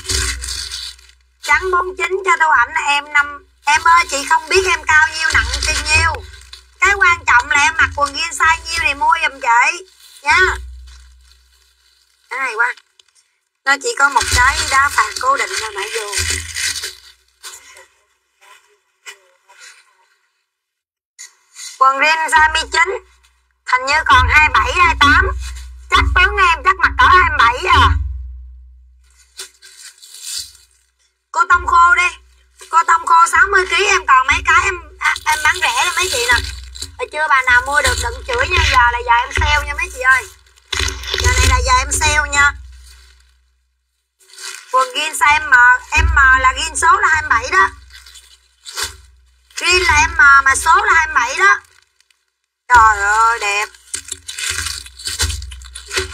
Trắng 49 cho Tô Ảnh em 5. Em ơi chị không biết em cao nhiêu nặng nhiêu. Cái quan trọng là em mặc quần jean size nhiêu thì mua giùm chị nha. Cái này quá. Nó chỉ có một cái đá phạt cố định thôi mà vô. Quần jean size 19. Hình như còn 27 28. Chắc tướng em chắc mặc cỡ 27 à. Cô tông khô đi. Cô tông khô 60kg em còn mấy cái em bán rẻ đó mấy chị nè. Hồi chưa bà nào mua được đừng chửi nha. Giờ là giờ em sale nha mấy chị ơi. Giờ này là giờ em sale nha. Quần jean size M. M là jean số là 27 đó. Jean là M mà số là 27 đó. Trời ơi đẹp.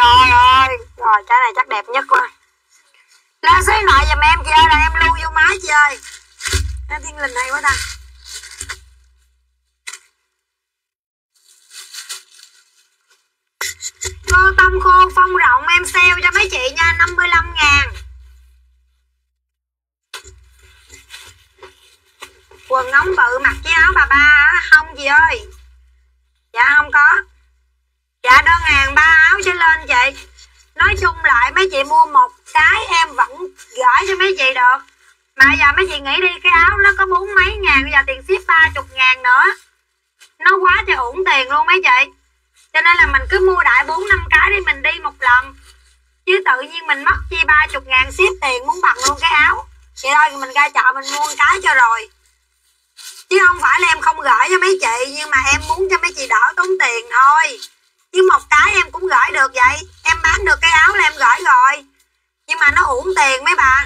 Trời ơi, rồi cái này chắc đẹp nhất quá. Lên số điện thoại giùm em chị ơi, là em lưu vô máy chị ơi. Thiên Linh hay quá ta. Cô tông khô phong rộng em sale cho mấy chị nha, 55.000. Quần ống bự mặc với áo bà ba không chị ơi? Dạ không có. Dạ đơn hàng 3 áo trở lên chị. Nói chung lại mấy chị mua một cái em vẫn gửi cho mấy chị được. Mà giờ mấy chị nghĩ đi, cái áo nó có 40 mấy ngàn, bây giờ tiền ship 30.000 nữa. Nó quá trời uổng tiền luôn mấy chị. Cho nên là mình cứ mua đại 4-5 cái đi, mình đi một lần. Chứ tự nhiên mình mất chi 30.000 ship tiền muốn bằng luôn cái áo. Vậy thôi mình ra chợ mình mua một cái cho rồi. Chứ không phải là em không gửi cho mấy chị, nhưng mà em muốn cho mấy chị đỡ tốn tiền thôi. Chứ một cái em cũng gửi được vậy. Em bán được cái áo là em gửi rồi. Nhưng mà nó uổng tiền mấy bà.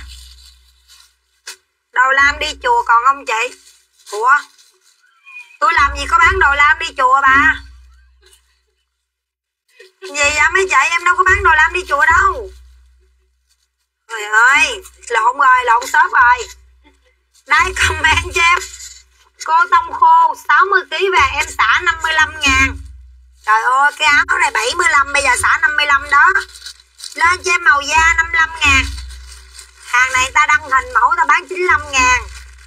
Đồ lam đi chùa còn không chị? Ủa? Tôi làm gì có bán đồ lam đi chùa bà? Gì vậy mấy chị, em đâu có bán đồ lam đi chùa đâu. Trời ơi, lộn rồi, lộn shop rồi. Đây comment cho em. Cô tông khô 60kg về em xả 55.000. Trời ơi, cái áo này 75, bây giờ xả 55 đó. Lên cho em màu da 55.000. Hàng này ta đăng hình mẫu ta bán 95.000.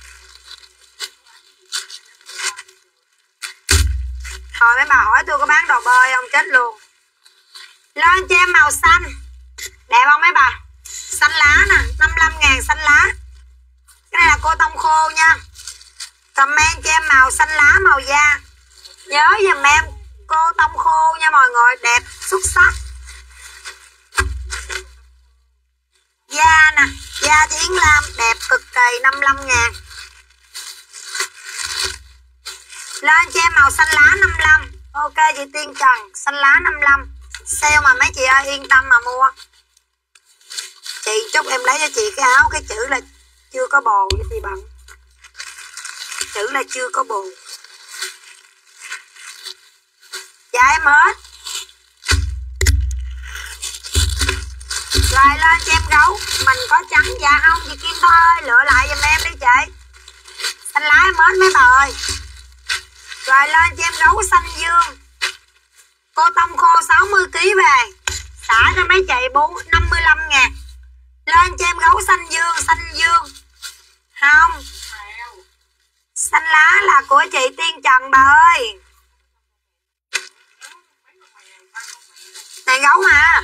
Thôi mấy bà hỏi tôi có bán đồ bơi không chết luôn. Lên cho em màu xanh. Đẹp không mấy bà? Xanh lá nè, 55.000 xanh lá. Cái này là cô tông khô nha. Comment cho em màu xanh lá màu da. Nhớ giùm em cô tông khô nha mọi người, đẹp xuất sắc. Da nè, da Yến Lam đẹp cực kỳ 55.000. Lên cho em màu xanh lá 55. Ok chị Tiên Trần, xanh lá 55. Sale mà mấy chị ơi yên tâm mà mua. Chị chúc em lấy cho chị cái áo, cái chữ là chưa có bồ với chị bằng. Chữ là chưa có bồ. Dạ em hết. Rồi lên cho em gấu. Mình có trắng. Dạ không chị Kim Thoa ơi, lựa lại giùm em đi chị. Xanh lá em hết mấy bà ơi. Rồi lên cho em gấu xanh dương. Cô tông khô 60kg về xả cho mấy chị 55.000. Lên cho em gấu xanh dương. Xanh dương không, xanh lá là của chị Tiên Trần bà ơi. Này gấu mà.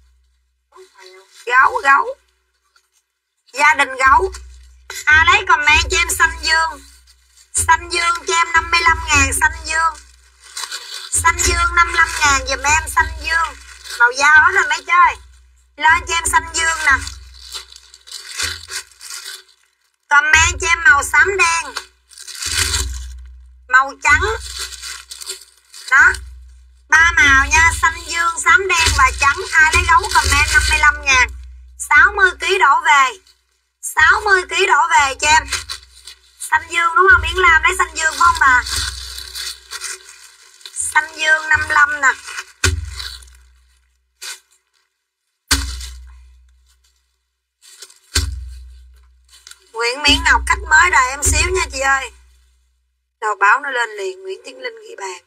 Gấu gia đình gấu. Lấy comment cho em xanh dương. Xanh dương cho em 55.000. Xanh dương 55.000 giùm em. Xanh dương màu da hết rồi mấy chơi. Lên cho em xanh dương nè. Comment cho em màu xám đen, màu trắng đó, 3 màu nha. Xanh dương, xám đen và trắng. Ai lấy gấu comment 55.000. 60kg đổ về. 60kg đổ về cho em. Xanh dương đúng không? Yến Lam lấy xanh dương phải không bà? Xanh dương 55 nè. Nguyễn Miễn Ngọc khách mới đợi em xíu nha chị ơi. Đầu báo nó lên liền. Nguyễn Tiến Linh ghi bàn.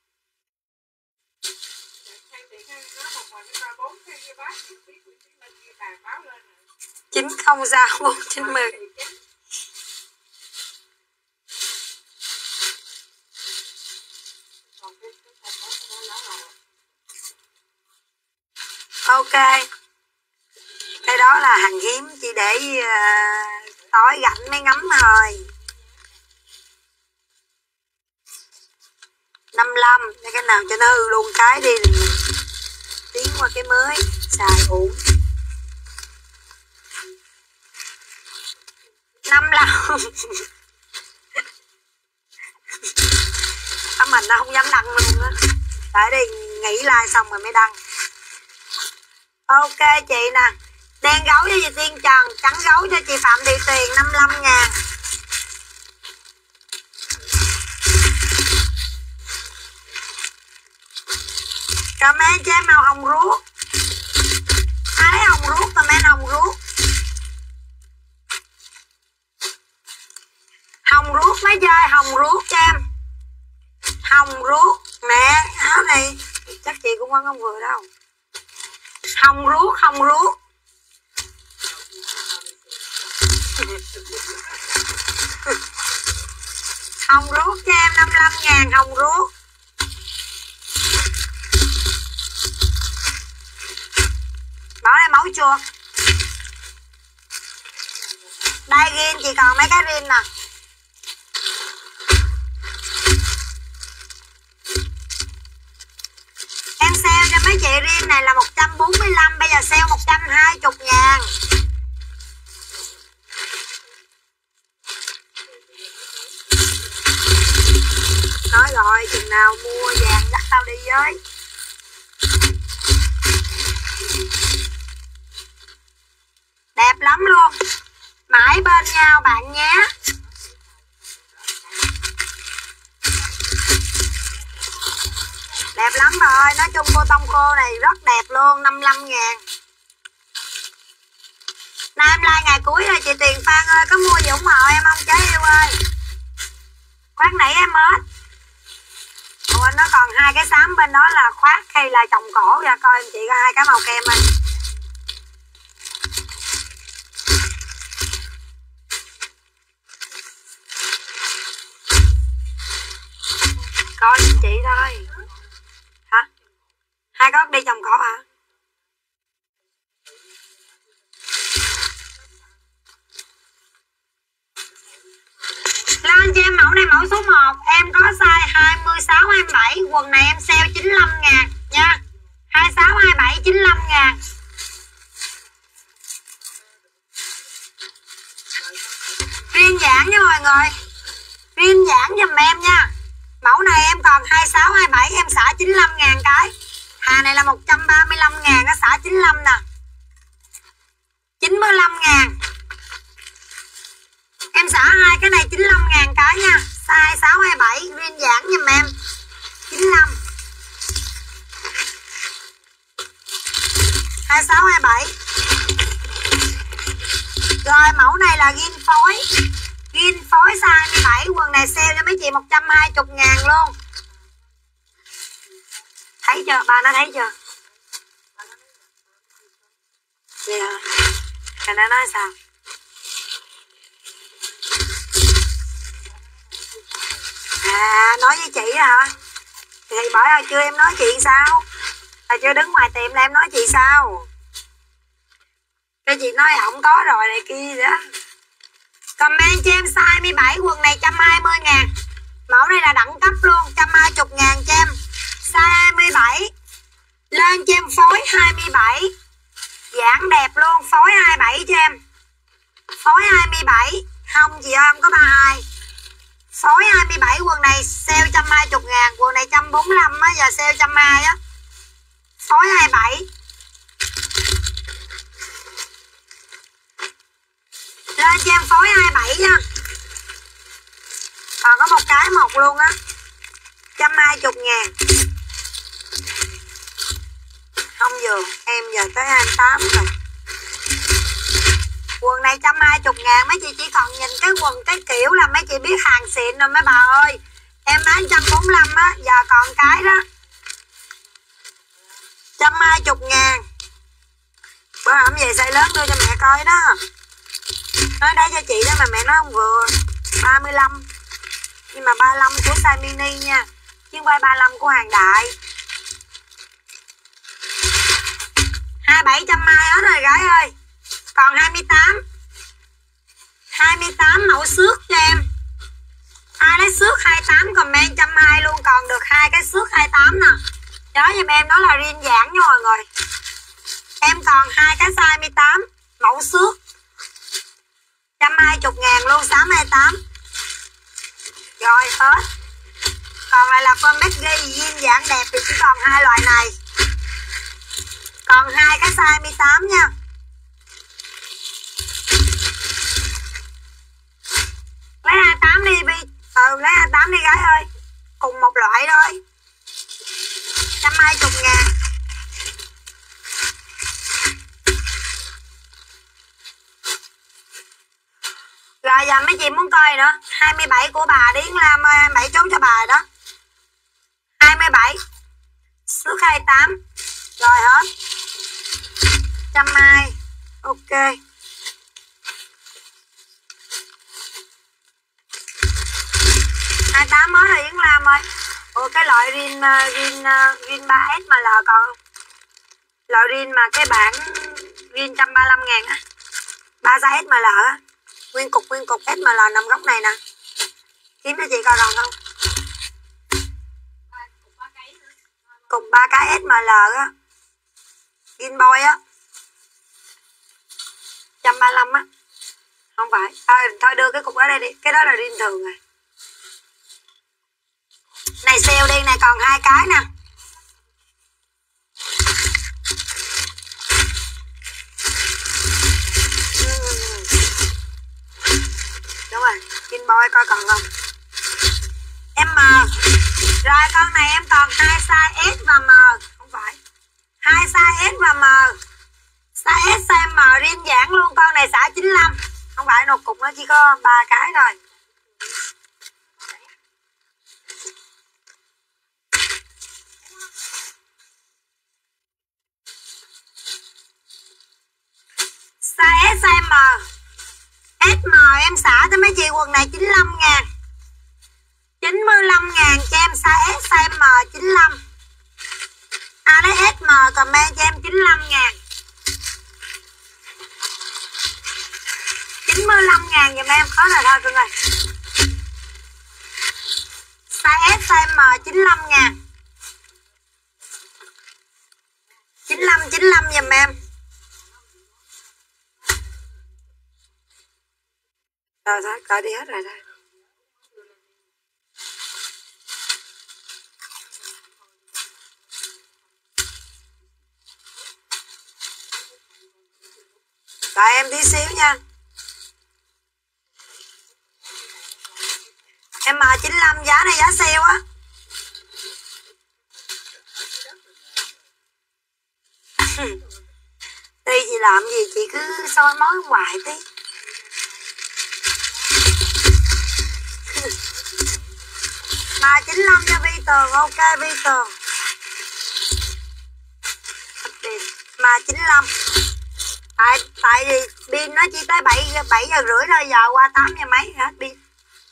Chín không sao 490. Ok. Cái đó là hàng hiếm chỉ để tối rảnh mới ngắm thôi. 55. Cái nào cho nó hư luôn cái đi thì mình tiến qua cái mới xài uổng. 55. Mình nó không dám đăng luôn á. Để đi nghỉ like xong rồi mới đăng. Ok chị nè. Đen gấu cho chị Tiên Trần, trắng gấu cho chị Phạm Thị Tuyền 55.000. Comment cho em màu hồng ruốc. mấy chai hồng ruốc cho em. Hồng ruốc. Mẹ, áo này chắc chị cũng không vừa đâu. Hồng ruốc, hồng ruốc. Hồng ruốc cho em 55.000 hồng ruốc. Bảo này mẫu chuột. Đây rin chị còn mấy cái rin nè. Em sale cho mấy chị rin này là 145, bây giờ sale 120.000. Nói rồi, chừng nào mua vàng dắt tao đi với. Đẹp lắm luôn. Mãi bên nhau bạn nhé. Đẹp lắm rồi. Nói chung cô tông khô này rất đẹp luôn. 55.000. Nay em like ngày cuối rồi chị Tiền Phan ơi. Có mua gì ủng hộ em không trái yêu ơi? Khoát nãy em hết. Ủa nó còn hai cái xám bên đó là khoát hay là chồng cổ ra coi em chị có hai cái màu kem ơi. Coi giùm chị thôi. Hả? Hai có đi chồng cổ hả? Lên cho em mẫu này mẫu số 1. Em có size 26, 27. Quần này em sale 95.000 nha. 26, 27, 95.000. Riêng giảng nha mọi người. Riêng giảng giùm em nha. Mẫu này em còn 26, 27 em xả 95.000 cái. Hà này là 135.000 á, xả 95 nè. 95.000. Em xả hai cái này 95.000 cái nha. Size 26, 27 riêng giảng giùm em 95. 26, 27. Rồi mẫu này là gin phối. Gin phối size 27. Quần này sale cho mấy chị 120.000 luôn. Thấy chưa? Bà nó thấy chưa? Vậy hả? Cái nó nói sao? À, nói với chị hả? Thì bởi ơi, chưa em nói chị sao? Là chưa đứng ngoài tiệm là em nói chị sao? Cái chị nói không có rồi này kia đó. Comment cho em size 17. Quần này 120.000. Mẫu này là đẳng cấp luôn. 120.000 cho em. Size 27. Lên cho em phối 27. Giảng đẹp luôn. Phối 27 cho em. Phối 27. Không chị ơi không có 32. Phối 27. Quần này sale 120.000. Quần này 145 á. Giờ sale 120 á. Phối 27. Lên cho em phối 27 nha. Còn có một cái một luôn á. 120.000. Không vừa. Em giờ tới 28 rồi. Quần này 120.000. Mấy chị chỉ còn nhìn cái quần cái kiểu là mấy chị biết hàng xịn rồi mấy bà ơi. Em bán 145 á. Giờ còn cái đó 120.000. Bữa hổm về size lớn đưa cho mẹ coi đó. Nói đây cho chị đó mà mẹ nói không vừa. 35. Nhưng mà 35 của size mini nha. Chứ không phải 35 của hàng đại. 27 120 hết rồi gái ơi. Còn 28. 28 mẫu xước cho em. Ai lấy xước 28 comment 120 luôn. Còn được hai cái xước 28 nè. Đó giùm em đó là riêng giảng nha mọi người. Em còn hai cái size 28 mẫu xước 120.000 luôn. 628. Rồi hết. Còn lại là format ghi duyên giảng đẹp thì chỉ còn hai loại này. Còn hai cái size 18 nha. Lấy 28 đi Bi. Lấy 28 đi gái ơi. Cùng một loại thôi. 120.000. Rồi giờ mấy chị muốn coi nữa. 27 của bà Điến Lam ơi, 27 chốt cho bà đó. 27 Sức 28. Rồi hết 120. Ok. 28 mới rồi Yến Lam ơi. Ủa cái loại rin 3S mà là còn không? Loại rin mà cái bản rin 135.000 á, 36S mà là á, nguyên cục S mà là nằm góc này nè. Kiếm cho chị coi còn không? Cục 3 cái S mà là á, rin boy á, 135 á. Không phải, thôi đưa cái cục đó đây đi, cái đó là rin thường rồi. Này sale đi, này còn 2 cái nè. Đúng rồi, rin boy coi còn không? M. Rồi con này em còn 2 size S và M. Không phải, 2 size S và M. Size S, size M rin giãn luôn. Con này xả 95. Không phải, một cục nó chỉ có 3 cái thôi. Size S, size M. SM em xả cho mấy chị quần này 95.000. 95.000 cho em size S, size M 95. À đấy SM comment cho em 95.000. 95.000 giùm em, khó rồi thôi cưng ơi. Size S, size M 95.000. 95 giùm em. Rồi thôi, coi đi hết rồi thôi. Đợi em tí xíu nha. Em M95 giá này giá sale á. Đi chị làm gì chị cứ soi mói hoài tí. M95 cho Vi Tường, ok Vi Tường. M95. Tại vì pin nó chỉ tới 7 giờ rưỡi thôi, giờ qua 8 giờ mấy hết pin.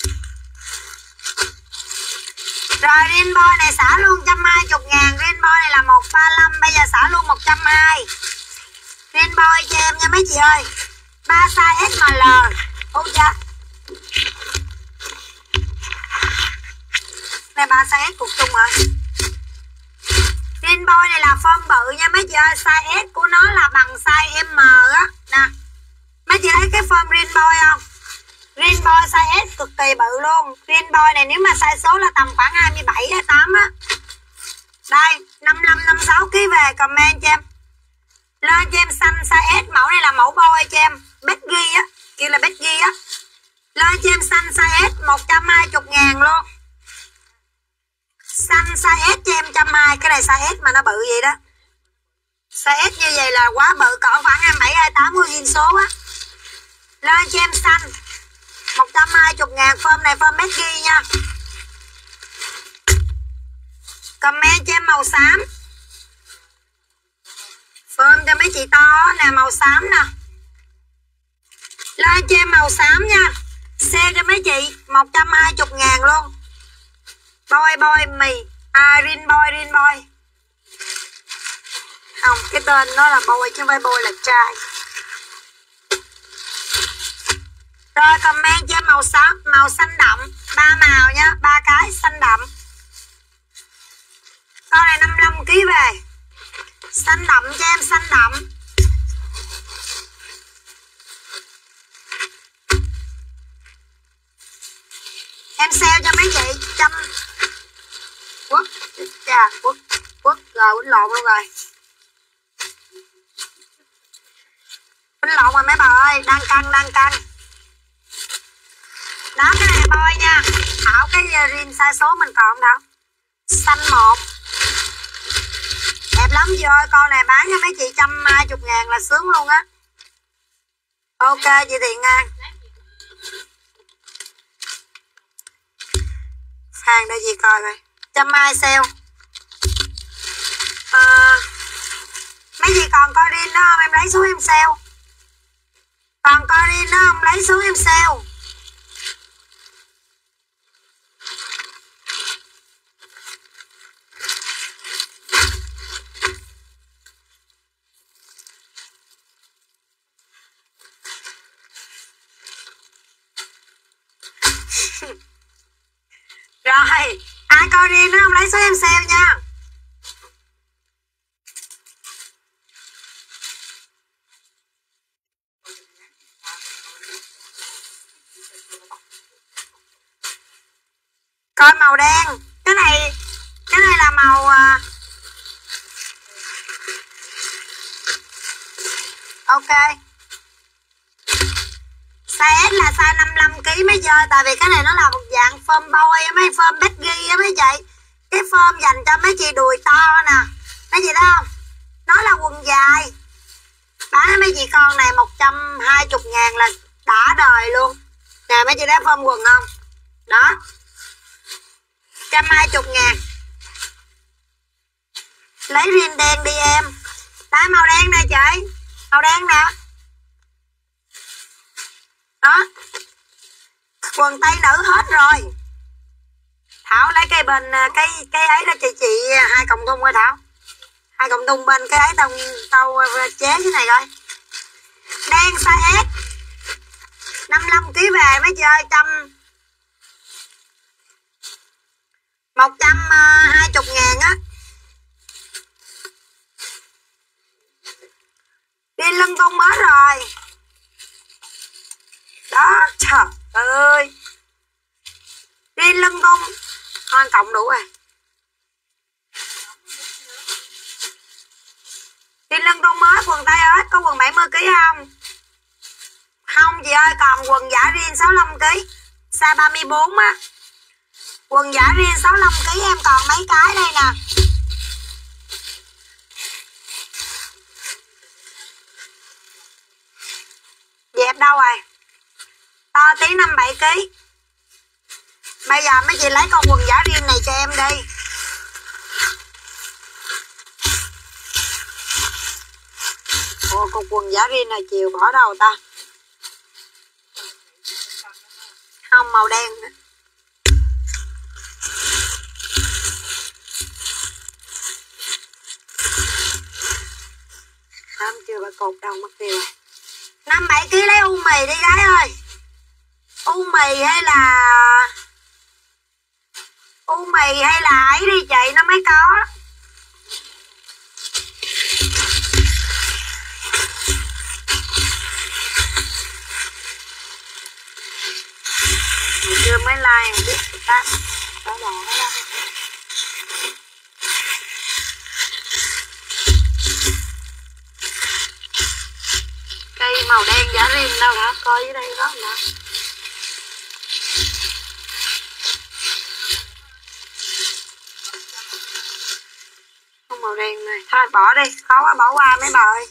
Rồi rin boy này xả luôn 120.000. Rin boy này là 135, bây giờ xả luôn 120. Rin boy cho em nha mấy chị ơi. 3 size S M L. Ok. Này 3 size S cục chung rồi. Rin boy này là form bự nha mấy chị ơi. Size S của nó là bằng size M á. Nè. Mấy chị thấy cái form rin boy không? Rin boy size S cực kỳ bự luôn. Rin boy này nếu mà size số là tầm khoảng 27 hay 8 á. Đây 55 56 kg về comment cho em. Lên cho em xanh size S. Mẫu này là mẫu boy cho em. Becky á. Kia là Becky á. Lên cho em xanh size S 120.000 luôn. Xanh size S cho em 120. Cái này size S mà nó bự vậy đó. Size S như vậy là quá bự. Còn khoảng 27 28 của zin số á. Lên cho em xanh 120.000. Form này form Becky nha. Comment cho em màu xám. Form cho mấy chị to nè, màu xám nè. Lên cho em màu xám nha. Sale cho mấy chị 120.000 luôn. Boy mì. À rin boy. Không, cái tên nó là boy chứ không phải boy là trai. Rồi comment cho em màu xám, màu xanh đậm. 3 màu nha, 3 cái xanh đậm. Con này 55 kg về. Xanh đậm cho em, xanh đậm. Em sale cho mấy chị quất rồi quýnh lộn luôn rồi. Quýnh lộn rồi mấy bà ơi, đang căng. Đó cái này boy nha. Thảo cái rin size số mình còn đâu. Xanh 1. Đẹp lắm chị ơi, con này bán cho mấy chị 120.000 là sướng luôn á. Ok chị Thiện An. Hàng đây gì coi coi. Trăm Mai sale. Mấy gì còn coi riêng đó không? Em lấy xuống em sale. Còn coi riêng đó không? Lấy xuống em sale. Rồi, ai coi riêng đó không? Lấy xuống em sale nha. Coi màu đen. Cái này là màu ok. Size S là size 55kg mấy chơi. Tại vì cái này nó là một dạng form boy, mấy form baggy á mấy chị. Cái form dành cho mấy chị đùi to nè. Mấy chị thấy không? Nó là quần dài. Bán mấy chị con này 120.000 là đã đời luôn. Nè mấy chị thấy form quần không? Đó, 120.000. Lấy riêng đen đi em. Đấy, màu đen nè chị. Màu đen nè. Đó, quần tây nữ hết rồi. Thảo lấy cây bên cái ấy đó chị 2 cọng thun thôi Thảo. 2 cọng thun bên cái ấy tao chế cái này coi. Đen size S 55kg về mấy chơi 120.000 á. Đi lưng tung hết rồi. Đó, trời ơi. Đi lưng tung. Thôi cộng đủ rồi. Đi lưng tung mới, quần tay hết. Có quần 70kg không? Không chị ơi, còn quần giả riêng 65kg. Size 34 á. Quần giả riêng 65kg em còn mấy cái đây nè. Dẹp đâu rồi? To tí 57kg. Bây giờ mấy chị lấy con quần giả riêng này cho em đi. Ồ, con quần giả riêng này chiều bỏ đâu ta? Không, màu đen nữa. Không, chưa bà cột đâu mất tiêu rồi. 57kg lấy u mì đi gái ơi. U mì hay là ấy đi chị, nó mới có. Hồi trưa mới like không biết người ta có bỏ ở đâu. Cây màu đen giả riêng đâu hả? Coi dưới đây có không nào? Không màu đen này. Thôi bỏ đi, khó quá bỏ qua mấy bà ơi.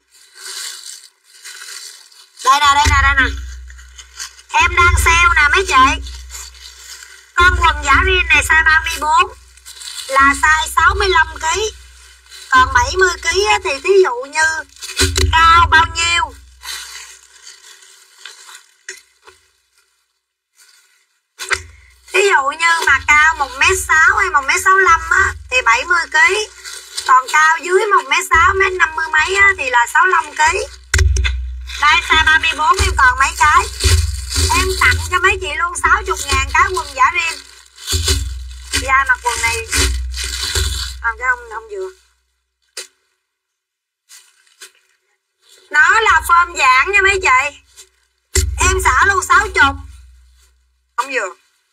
Đây nè. Em đang sale nè mấy chị. Con quần giả riêng này size 34 là size 65kg. Còn 70kg thì thí dụ như cao bao nhiêu? Thí dụ như mà cao 1m6 hay 1m65 á thì 70kg. Còn cao dưới 1m6, 1m50 mấy á thì là 65kg. Đây size 34 em còn mấy cái. Em tặng cho mấy chị luôn 60.000 cái quần giả riêng. Da mặc quần này cái không vừa. Nó là form dạng nha mấy chị. Em xả luôn 60. Không vừa.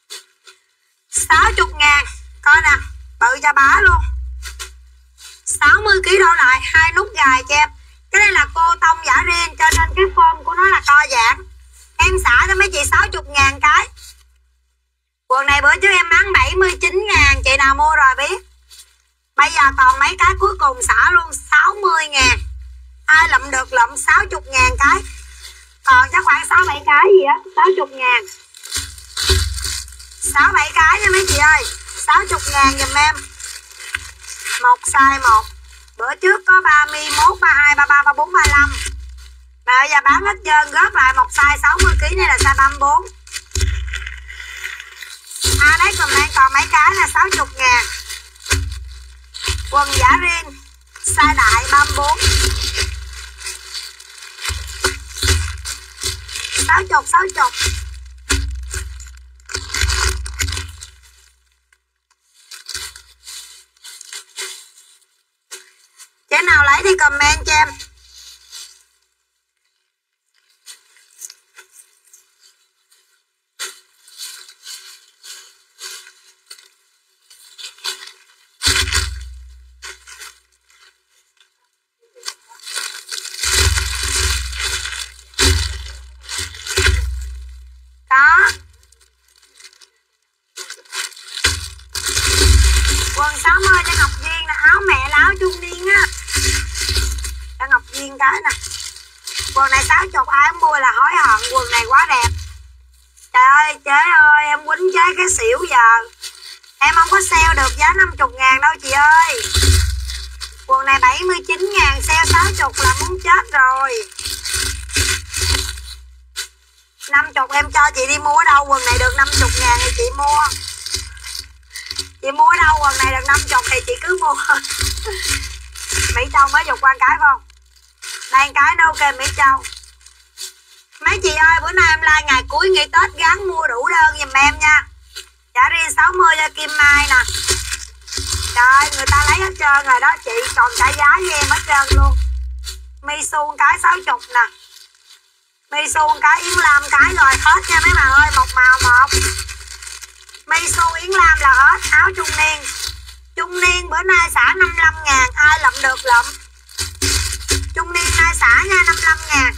60.000. Coi nè, bự cho bá luôn. 60kg đổ lại, 2 nút gài cho em. Cái này là cô tông giả riêng cho nên cái form của nó là co giãn. Em xả cho mấy chị 60.000 cái. Quần này bữa trước em bán 79.000, chị nào mua rồi biết. Bây giờ còn mấy cái cuối cùng xả luôn 60.000. Ai lụm được lụm 60.000 cái. Còn chắc khoảng 6-7 cái gì á, 60.000. 6-7 cái nha mấy chị ơi. 60.000 giùm em. Một size 1. Bữa trước có 31, 32, 33, 34, 35. Mà bây giờ bán hết trơn, góp lại một size 60kg này là size 34. Đấy comment còn mấy cái là 60.000. Quần giả riêng size đại 34. 60. Chế nào lấy thì comment cho em. Đó. Quần 60 cho Ngọc Duyên là áo mẹ là áo trung niên á. Cho Ngọc Duyên cái nè. Quần này 60, ai mua là hối hận, quần này quá đẹp. Trời ơi, chế ơi, em quýnh chế cái xỉu giờ. Em không có sale được giá 50.000 đâu chị ơi. Quần này 79.000, sale 60 là muốn chết rồi. 50 em cho chị đi mua ở đâu, quần này được 50.000 thì chị mua. Chị mua ở đâu quần này được 50 thì chị cứ mua. Mỹ Châu mới dục qua cái không? Đây cái nó ok Mỹ Châu. Mấy chị ơi, bữa nay em like ngày cuối nghỉ Tết gắn mua đủ đơn giùm em nha. Trả riêng 60 cho Kim Mai nè. Trời, người ta lấy hết trơn rồi đó chị, còn trả giá với em hết trơn luôn. Mi Su cái 60 nè. Mi Su cái Yến Lam cái rồi hết nha mấy bạn ơi, một màu một. Mi Su Yến Lam là hết, áo trung niên. Trung niên bữa nay xả 55.000, ai lụm được lụm. Trung niên nay xả nha 55.000.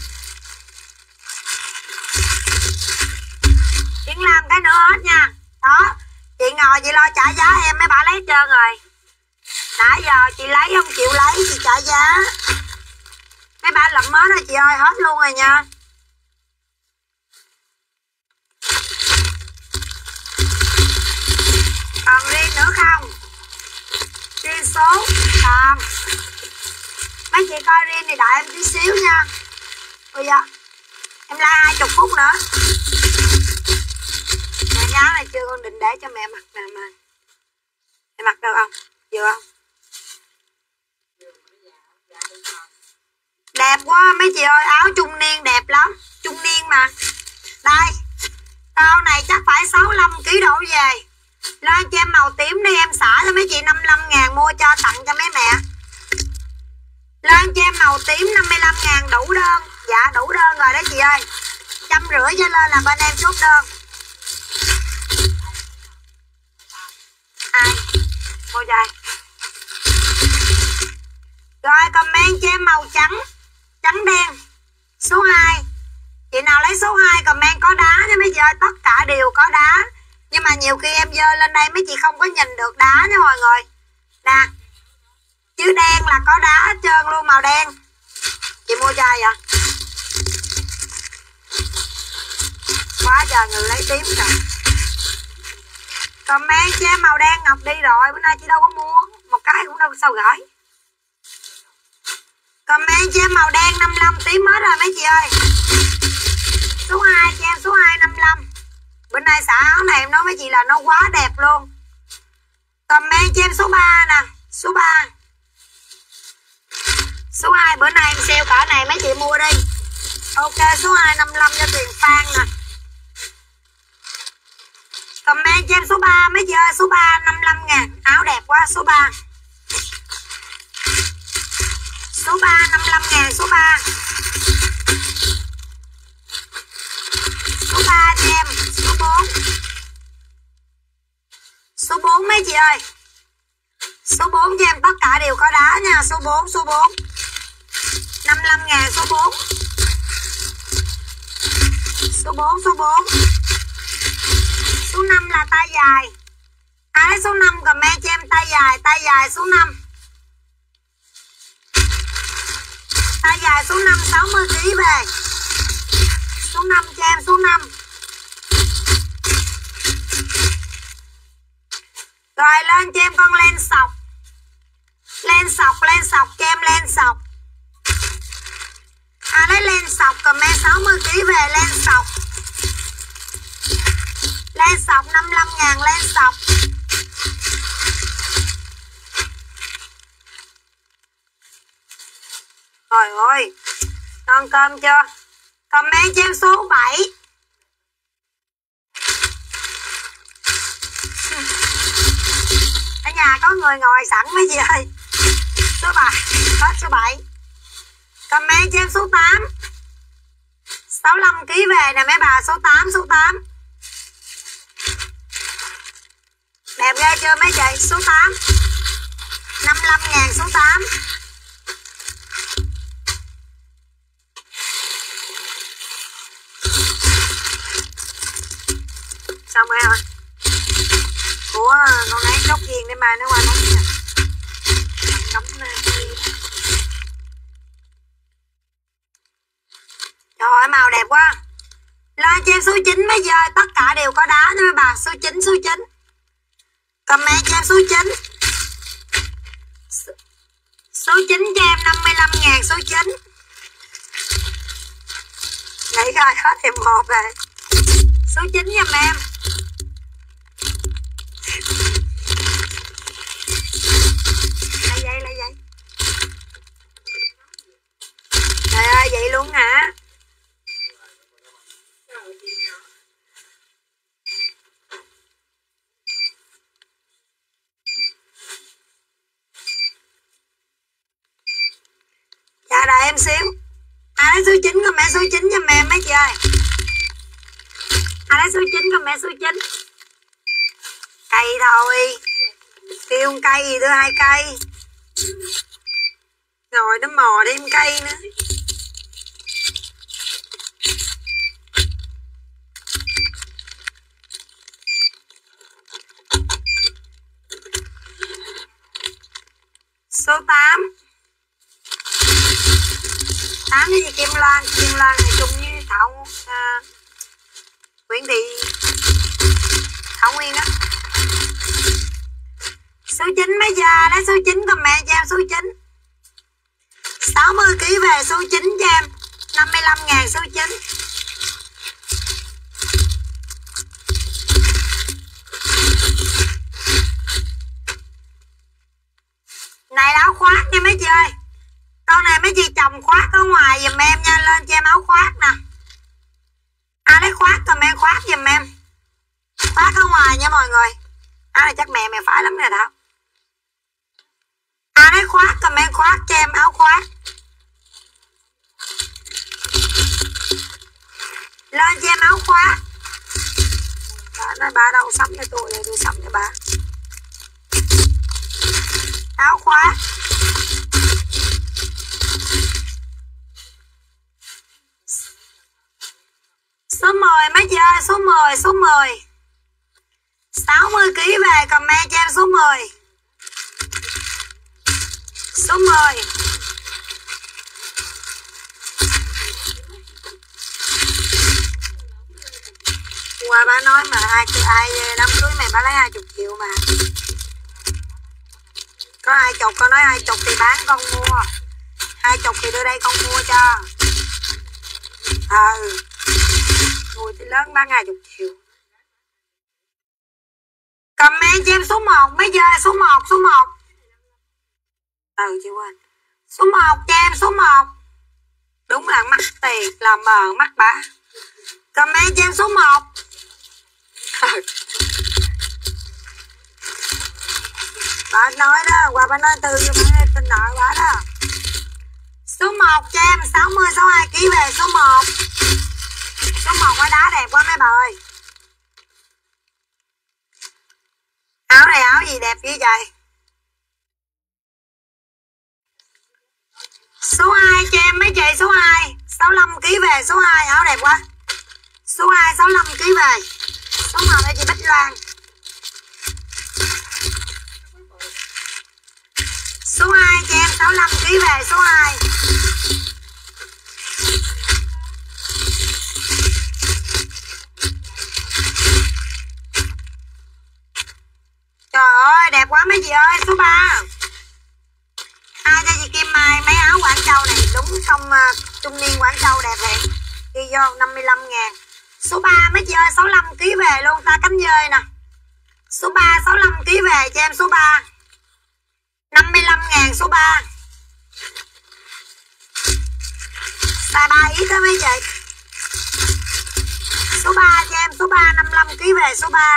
Yến Lam cái nữa hết nha. Đó, chị ngồi chị lo trả giá em, mấy bà lấy hết trơn rồi. Nãy giờ chị lấy không chịu lấy, chị trả giá. Mấy bà lụm hết rồi chị ơi, hết luôn rồi nha. Còn riêng nữa không? Riêng số còn. Mấy chị coi riêng thì đợi em tí xíu nha. Bây giờ em like 20 phút nữa. Mẹ nhá này chưa, con định để cho mẹ mặc nè mà. Mẹ mặc được không? Vừa không? Đẹp quá mấy chị ơi, áo trung niên đẹp lắm. Trung niên mà. Đây. Câu này chắc phải 65kg đổ về. Lên cho em màu tím đi, em xả cho mấy chị 55.000 mua cho tặng cho mấy mẹ. Lên cho em màu tím 55.000 đủ đơn. Dạ đủ đơn rồi đó chị ơi. 150 cho lên là bên em chốt đơn. Ai? Mua dài. Rồi comment cho em màu trắng. Trắng đen. Số 2. Chị nào lấy số 2 comment có đá nha mấy chị ơi. Tất cả đều có đá. Nhưng mà nhiều khi em dơ lên đây mấy chị không có nhìn được đá nha mọi người. Nè. Chứ đen là có đá hết trơn luôn, màu đen. Chị mua chai vậy? Quá trời người lấy tím rồi. Comment cho em màu đen Ngọc đi rồi. Bữa nay chị đâu có mua. Một cái cũng đâu sao gửi. Comment cho em màu đen 55 tím hết rồi mấy chị ơi. Số 2 cho em số 2 55. Bữa nay xả áo này em nói mấy chị là nó quá đẹp luôn. Comment cho em số 3 nè. Số 3. Số 2 bữa nay em sale cả này mấy chị mua đi. Ok số 2 55 cho Tuyền Phan nè. Comment cho em số 3 mấy chị ơi. Số 3 55.000. Áo đẹp quá số 3. Số 3 55.000 số 3. Số 3 cho em. Số 4. Số 4 mấy chị ơi. Số 4 cho em tất cả đều có đá nha. Số 4 số 4 55.000 số 4. Số 4 số 4. Số 5 là tay dài. Ai lấy số 5 comment cho em tay dài số 5. Tay dài số 5 60kg về. Số 5 cho em số 5. Rồi lên cho em con len sọc. Len sọc cho em len sọc. Lấy len sọc comment 60kg về len sọc. Len sọc 55.000 len sọc. Trời ơi, ngon cơm chưa? Comment cho em số 7. Ở nhà có người ngồi sẵn mấy chị ơi. Số 7, hết số 7. Comment cho em số 8. 65kg về nè mấy bà, số 8, số 8. Đẹp ghê chưa mấy chị? Số 8. 55.000 số 8. Xong rồi hả? Của con ấy đốt viên để mai nó qua nóng nè. Nóng nè. Trời ơi màu đẹp quá. Lên cho em số 9 mấy giờ, tất cả đều có đá nữa mấy bà. Số 9, số 9. Comment cho em số 9. Số 9 cho em 55.000 số 9. Nghĩ coi hết em một rồi. Số 9 giùm em. Lấy vậy. Trời ơi vậy luôn hả? Dạ đợi em xíu. Lấy số 9 comment số 9 giùm em mấy chị ơi. Lấy số 9 comment số 9. Cây thôi. Kêu cây gì đưa 2 cây. Ngồi nó mò thêm cây nữa. Số 8. 8 cái gì Kim Loan này chung với Thảo Nguyễn Thị Thảo Nguyên á. Số 9 mấy giờ? Lấy số 9 comment cho em số 9. 60kg về số 9 cho em. 55.000 số 9. Này là áo khoác nha mấy chị ơi. Con này mấy chị chồng khoác ở ngoài giùm em nha. Lên cho em áo khoác nè. Lấy khoác comment khoác giùm em. Khoác ở ngoài nha mọi người. Áo này chắc mẹ phải lắm nè Thảo. Lấy khoác comment khoác cho em áo khoác. Lên cho em áo khoác. Bà nói bà đâu sắm cho tôi đây, tôi sắm cho bà. Áo khoác. Số 10 mấy chị ơi, số 10, số 10. 60kg về comment cho em số 10. Số 10. Qua bà nói mà ai đám cưới mày bà lấy 20 triệu mà. Có 20, con nói 20 thì bán con mua. 20 thì đưa đây con mua cho. Người thì lớn bán 20 triệu. Comment cho em số 1 mấy giờ? Số 1, số 1. Chị quên. Số 1 cho em số 1. Đúng là mắc tiền, làm mờ mắc bà. Comment cho em số 1. Bà nói đó, qua bà nói từ cho bà tin nợ bà đó. Số 1 cho em 60, 62kg về số 1. Số 1 quả đá đẹp quá mấy bà ơi. Áo này áo gì đẹp vậy trời. Số 2 cho em mấy chị, số 2 65kg về số 2, áo đẹp quá. Số 2 65kg về. Số 1 đây chị Bích Loan. Số 2 cho em 65kg về số 2. Trời ơi mấy chị ơi, số 3. Ai cho chị Kim Mai mấy áo Quảng Châu này, đúng không trung niên Quảng Châu đẹp thiệt. Đi vô 55.000. Số 3 mấy chị ơi, 65 kg về luôn, ta cánh dơi nè. Số 3 65 kg về cho em số 3. 55.000 số 3. Size 3 ít đó mấy chị. Số 3 cho em số 3, 55 kg về số 3.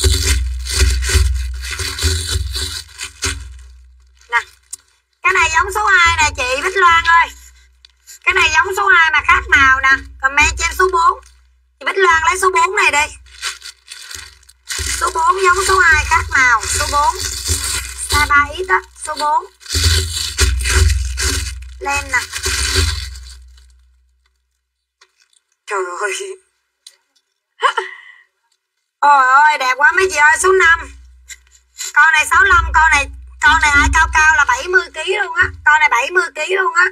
Nè. Cái này giống số 2 nè chị Bích Loan ơi. Cái này giống số 2 mà khác màu nè. Comment cho em số 4. Chị Bích Loan lấy số 4 này đi. Số 4 giống số 2 khác màu. Số 4. Size 3 ít đó. Số 4. Lên nè. Trời ơi. Ôi ơi đẹp quá mấy chị ơi. Số 5. Con này 65. Con này ai cao cao là 70 kg luôn á. Con này 70 kg luôn á.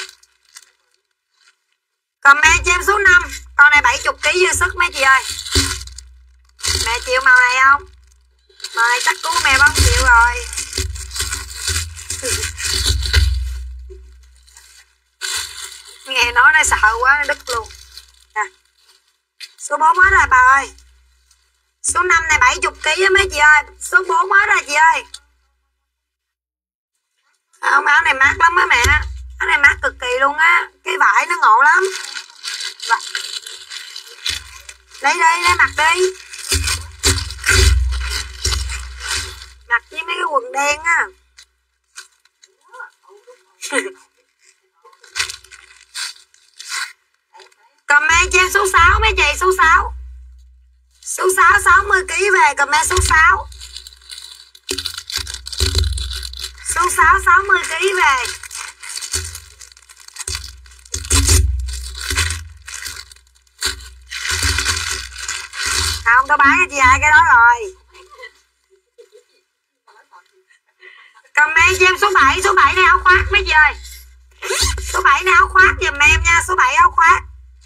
Comment cho em số 5. Con này 70 kg dư sức mấy chị ơi. Mẹ chịu màu này không? Màu này chắc cứu mẹ không chịu rồi. Nghe nói nó sợ quá nó đứt luôn. Nè. Số 4 hết rồi bà ơi. Số 5 này 70 kg á mấy chị ơi. Số 4 hết rồi chị ơi. Không, áo này mát lắm á mẹ. Áo này mát cực kỳ luôn á. Cái vải nó ngộ lắm. Lấy đi, lấy mặc đi. Mặc với mấy cái quần đen á. Comment cho em số 6 mấy chị, số 6. Số 6 60 kg về, comment số 6. Số 6 60 kg về. Không, tao bán cho chị ai cái đó rồi. Comment cho em số 7. Số 7 này áo khoác mấy chị ơi. Số 7 này áo khoác giùm em nha. Số 7 áo khoác.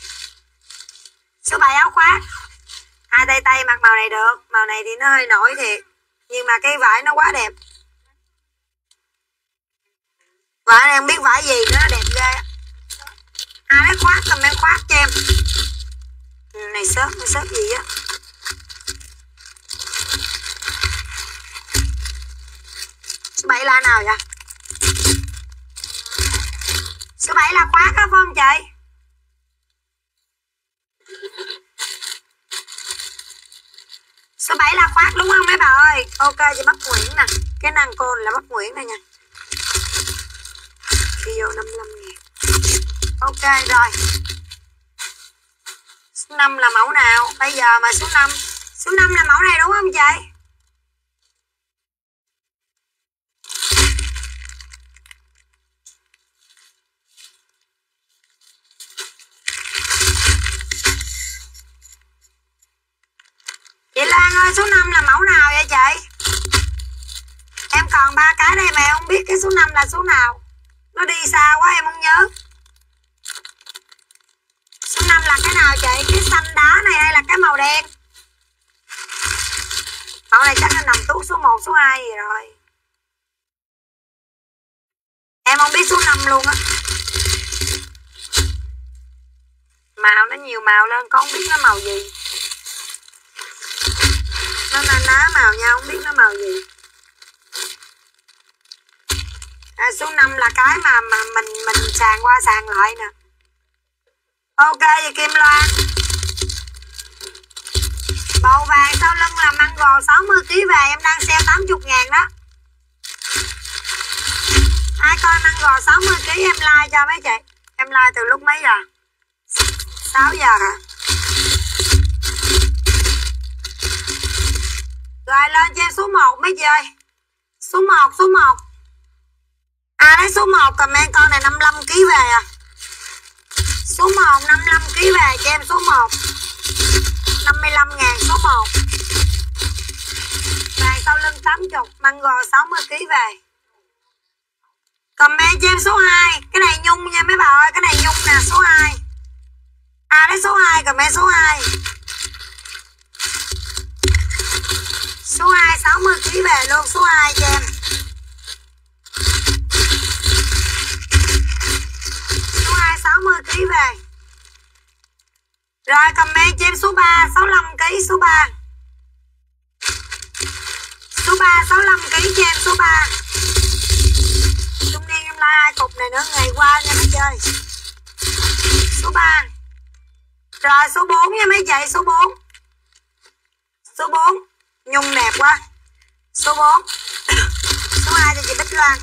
Số 7 áo khoác. Hai tay tay mặc màu này được. Màu này thì nó hơi nổi thiệt. Nhưng mà cái vải nó quá đẹp. Vải này không biết vải gì nữa, đẹp ghê. Ai lấy khoác comment khoác cho em. Này xốp gì á. Số 7 là nào vậy? Số 7 là khoác á phải không chị? Số 7 là khoác đúng không mấy bà ơi? Ok chị Bắc Nguyễn nè. Cái nàng côn là Bắc Nguyễn này nha. Video 55.000. Ok rồi. Số 5 là mẫu nào? Bây giờ mà số 5. Số 5 là mẫu này đúng không chị? Chị Lan ơi, số 5 là mẫu nào vậy chị? Em còn 3 cái đây mà em không biết cái số 5 là số nào. Nó đi xa quá em không nhớ. Số 5 là cái nào chị? Cái xanh đá này hay là cái màu đen? Mẫu này chắc là nằm tuốt số 1, số 2 gì rồi. Em không biết số 5 luôn á. Màu nó nhiều màu lên, con không biết nó màu gì. Nó na ná màu nhau, không biết nó màu gì. Số 5 là cái mà mình sàn qua sàn lại nè. Ok vậy Kim Loan. Bầu vàng sau lưng là măng gò 60 kg về, em đang sale 80.000 đó. Ai coi măng gò 60 kg em like cho mấy chị. Em like từ lúc mấy giờ? 6 giờ hả? Rồi lên cho em số 1 mấy chị ơi. Số 1, số 1. À lấy số 1 comment con này 55 kg về à. Số 1 55 kg về cho em số 1. 55.000 số 1. Vàng sau lưng 80, măng gò 60 kg về. Comment cho em số 2. Cái này nhung nha mấy bà ơi, cái này nhung nè, số 2. À lấy số 2 comment số 2. Số 2 60 kg về luôn, số 2 cho em. Số 2 60 kg về. Rồi comment cho em số 3 65 kg, số 3. Số 3 65 kg cho em, số 3. Trung niên em like 2 cục này nữa ngày qua nha mấy chơi. Số 3. Rồi số 4 nha mấy chị, số 4. Số 4. Nhung đẹp quá. Số 4. Số 2 cho chị Bích Loan.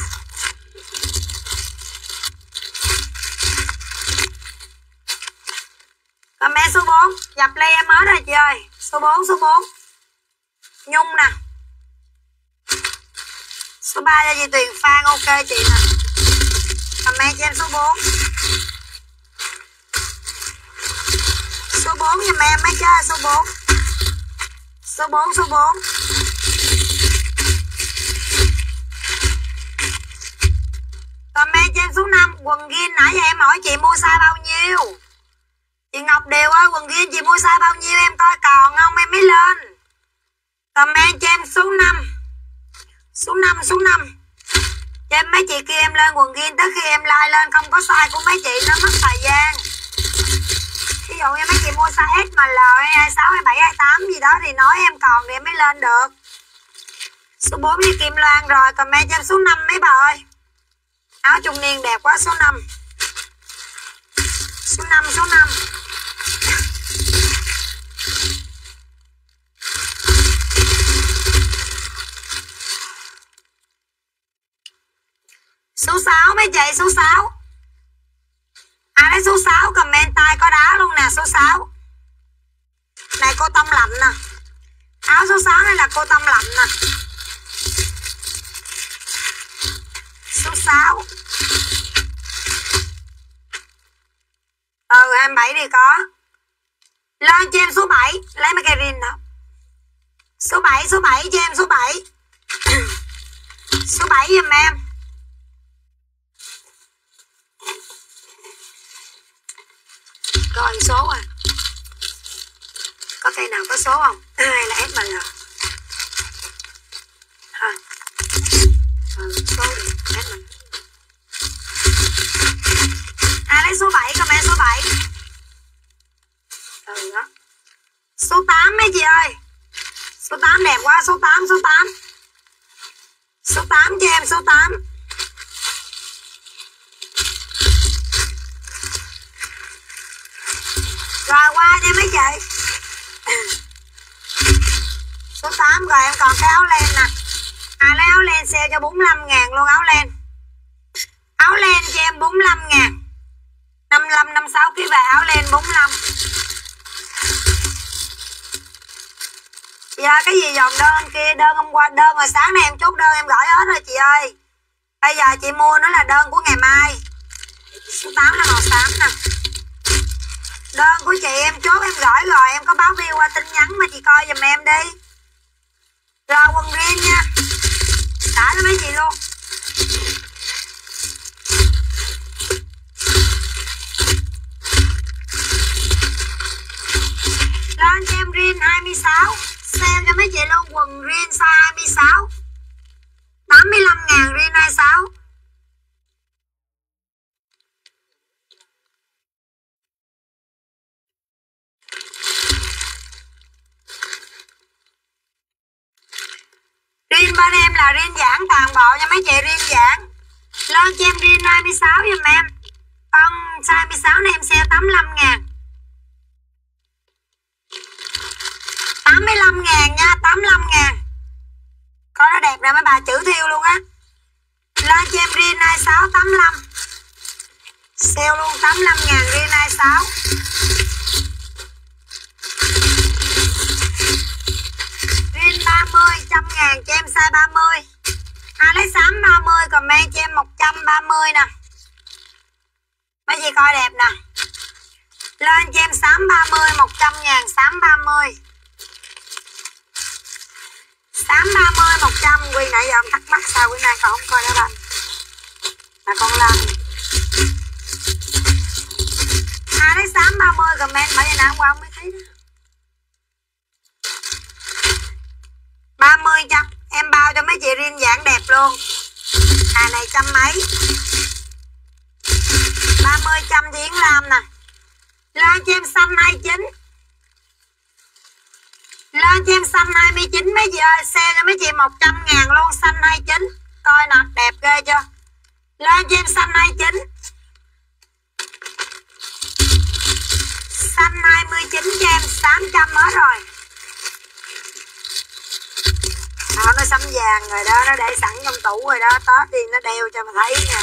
Comment số 4. Dập ly em hết rồi chị ơi. Số 4, số 4. Nhung nè. Số 3 cho chị Tuyền Phan, ok chị nè. Comment cho em số 4. Số 4 giùm em mấy chơi, số 4. Số 4, số 4. Comment cho em số 5. Quần jean nãy giờ em hỏi chị mua size bao nhiêu. Chị Ngọc Điều ơi, quần jean chị mua size bao nhiêu em coi còn không em mới lên. Comment cho em số 5. Số 5, số 5. Cho em mấy chị kia em lên quần jean tới khi em like lên không có size của mấy chị nó mất thời gian. Ví dụ như mấy chị mua size S mà L 26, 27, 28 gì đó thì nói em còn thì em mới lên được. Số 4 như Kim Loan rồi, comment cho em số 5 mấy bà ơi. Áo trung niên đẹp quá, số 5. Số 5, số 5. Số 6 mấy chị, số 6. À đấy số 6 comment tay có đá luôn nè, số 6. Này cô tông lạnh nè. Áo số 6 này là cô tông lạnh nè. Số 6. 27 thì có. Lên cho em số 7, lấy mấy cây rin đó. Số 7, số 7 cho em số 7. Số 7 giùm em. Coi số à. Có cây nào có số không? Hay là SML? Ha. Số đi, SML. À lấy số 7, comment số 7. Đó. Số 8 mấy chị ơi. Số 8 đẹp quá, số 8, số 8. Số 8 cho em, số 8. Rồi qua nha mấy chị. Số 8 rồi em còn cái áo len nè. À lấy áo len sale cho 45.000 luôn, áo len. Áo len cho em 45.000. 55, 56 kg về áo len 45. Giờ cái gì dòng đơn kia, đơn hôm qua, đơn rồi sáng nay em chốt đơn em gửi hết rồi chị ơi. Bây giờ chị mua nó là đơn của ngày mai. Số 8 là màu xám nè. Đơn của chị em chốt em gửi rồi, em có báo view qua tin nhắn mà chị coi giùm em đi. Rồi quần riêng nha. Đã cho mấy chị luôn. Lên cho em riêng 26. Sale cho mấy chị luôn quần riêng size 26. 85.000 riêng 26. Riêng bên em là riêng giãn toàn bộ nha mấy chị, riêng giãn. Lên cho em riêng 26 giùm em. Con size 26 này em sale 85.000. 85.000 nha, 85.000. Con nó đẹp nè mấy bà, chữ thiêu luôn á. Lên cho em riêng 26 85. Sale luôn 85.000 riêng 26. Riêng 30 100.000 cho em size 30. À lấy xám 30 comment cho em 130 nè. Mấy chị coi đẹp nè. Lên cho em xám 30 100.000 xám 30. Xám 30 100. Quy nãy giờ ông thắc mắc sao bữa nay con không coi đá banh mà con lên. À lấy xám 30 comment bởi vì nãy hôm qua ông mới thấy đó. 30 trăm. Em bao cho mấy chị rin giảng đẹp luôn. Này trăm mấy. 30 trăm cho Yến Lam nè. Lên cho em xanh 29. Lên cho em xanh 29 mấy chị ơi. Sale cho mấy chị 100.000 luôn. Xanh 29. Coi nè, đẹp ghê chưa. Lên cho em xanh 29. Xanh 29 cho em 800 hết rồi. Nó sắm vàng rồi đó. Nó để sẵn trong tủ rồi đó. Tết đi nó đeo cho mà thấy nè.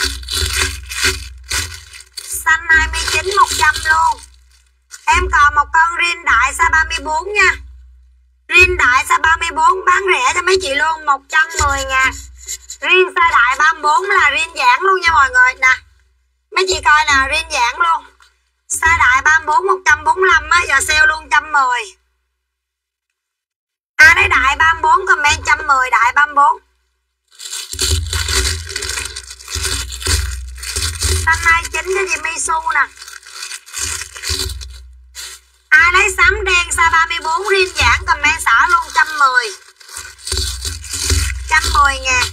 Xanh 29 100 luôn. Em còn một con rin đại size 34 nha. Rin đại size 34 bán rẻ cho mấy chị luôn, 110.000. Rin size đại 34 là rin giảng luôn nha mọi người nè. Mấy chị coi nè, rin giảng luôn. Size đại 34 145 á, giờ sale luôn 110. Lấy đại 34 comment 110 đại 34. Xanh 29 cho chị Misu nè. Lấy sắm đen size 34 rin giảng comment xả luôn 110. 110.000.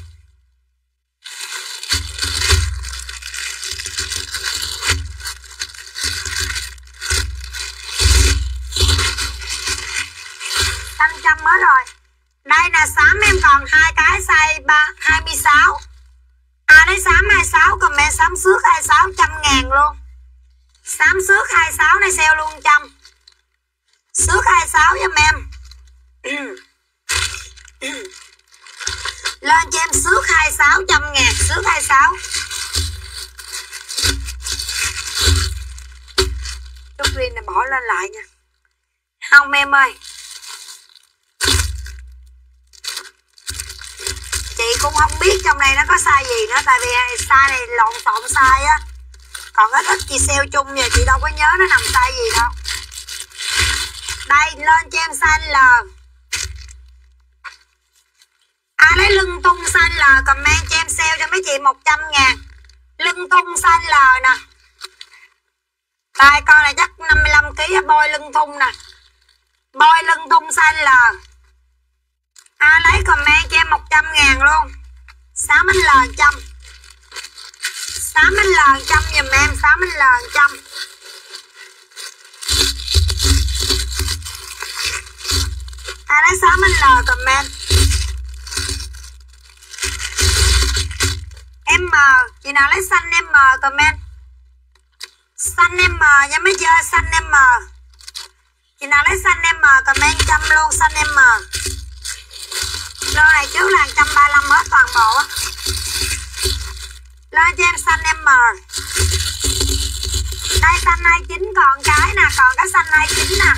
Xanh trăm mới rồi. Đây là xám em còn 2 cái size 26. Lấy xám 26 comment xám xước 26 100.000 luôn. Xám xước 26 này sale luôn 100. Xước 26 giùm em. Lên cho em xước 26 100.000. Xước 26. Chút rin này bỏ lên lại nha. Không em ơi. Chị cũng không biết trong đây nó có size gì nữa. Tại vì size này lộn xộn size á. Còn ít chị sale chung giờ chị đâu có nhớ nó nằm size gì đâu. Đây lên cho em size L. Lấy lưng tung size L comment cho em sale cho mấy chị 100.000. Lưng tung size L nè. Đây con này chắc 55kg bôi lưng tung nè. Bôi lưng tung size L. Lấy comment cho em 100.000 luôn. 6L 100. 6L 100 giùm em. 6L 100. Lấy 6L comment. M. Chị nào lấy xanh M comment. Xanh M nha mấy chị ơi. Xanh M. Chị nào lấy xanh M comment 100 luôn. Xanh M. Lô này trước là 135 hết toàn bộ á. Lên cho em xanh M. Đây xanh 29 còn cái nè. Còn cái xanh 29 nè.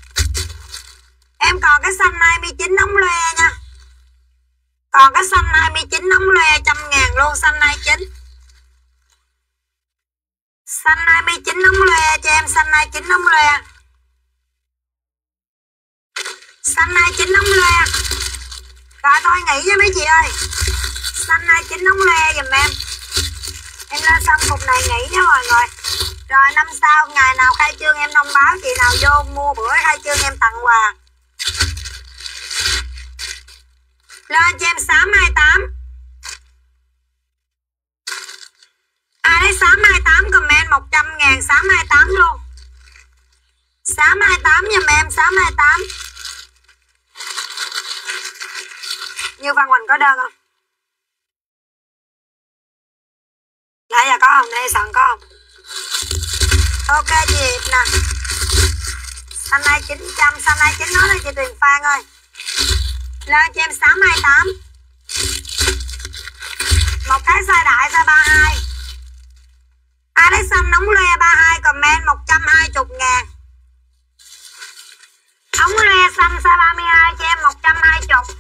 Em còn cái xanh 29 nóng loe nha. Còn cái xanh 29 nóng loe 100.000 luôn. Xanh 29. Xanh 29 nóng loe cho em. Xanh 29 nóng loe. Xanh 29 nóng loe. Rồi thôi nghỉ nha mấy chị ơi. Xanh 29 nóng loe giùm em. Em lên xong cục này nghỉ nha mọi người. Rồi năm sau ngày nào khai trương em thông báo. Chị nào vô mua bữa khai trương em tặng quà. Lên cho em xám 28. Lấy xám 28 comment 100.000. Xám 28 luôn. Xám 28 giùm em. Xám 28. Như Văn Hoành có đơn không? Nãy giờ có không? Nãy sẵn có không? Ok chị Hiệp nè. Xanh 900. Xanh 29 nói đây chị Tuyền Phan ơi. Lên cho em 628. Một cái size đại size 32. Lấy xanh nóng loe 32 comment 120.000. Ống loe xanh size 32 cho em 120.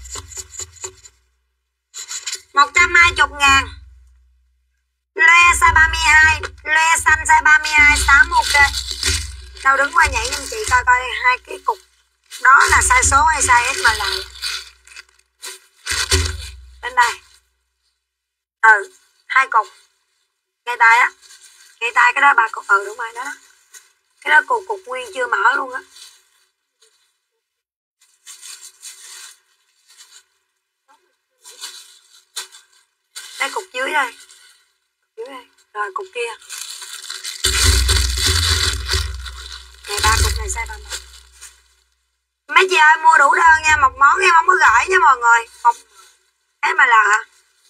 120.000. Loe size 32. Loe xanh size 32 8 ok. Đâu đứng qua nhảy giùm chị coi coi hai cái cục đó là size số hay size XL. Bên đây. Hai cục. Ngay tay á. Ngay tay cái đó 3 cục. Đúng rồi đó. Cái đó cục nguyên chưa mở luôn á. Rồi cục kia. Này 3 cục này size 30. Mấy chị ơi mua đủ đơn nha, một món em không có gửi nha mọi người. Một ML hả?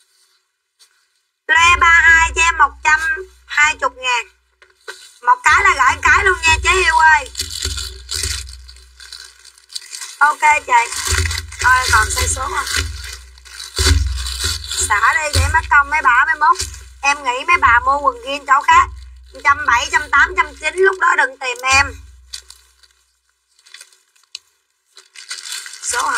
Loe 32 cho em 120.000. Một cái là gửi cái luôn nha chế yêu ơi. Ok chị. Thôi còn xây số không? Xả đi để mất công mấy bà mấy mốt. Em nghĩ mấy bà mua quần jean chỗ khác 170, 180, 190 lúc đó đừng tìm em. Số hả?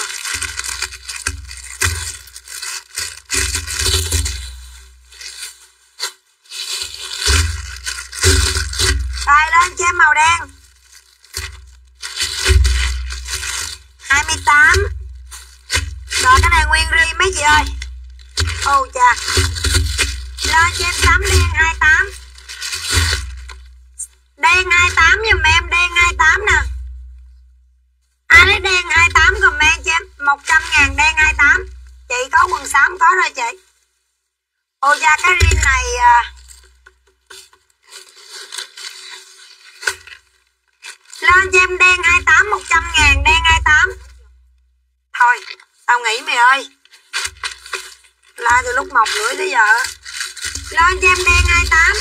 Rồi lên cho em màu đen 28. Rồi cái này nguyên ri mấy chị ơi. Ồ chà. Lên cho em tắm đen 28. Đen 28 giùm em, đen 28 nè. Ai lấy đen 28 comment cho em 100.000 đen 28. Chị có quần xám có rồi chị. Ồ da cái rin này lên cho em đen 28 100.000 đen 28. Thôi tao nghỉ mày ơi. La từ lúc mọc lưỡi tới giờ. Lên cho em đen 28.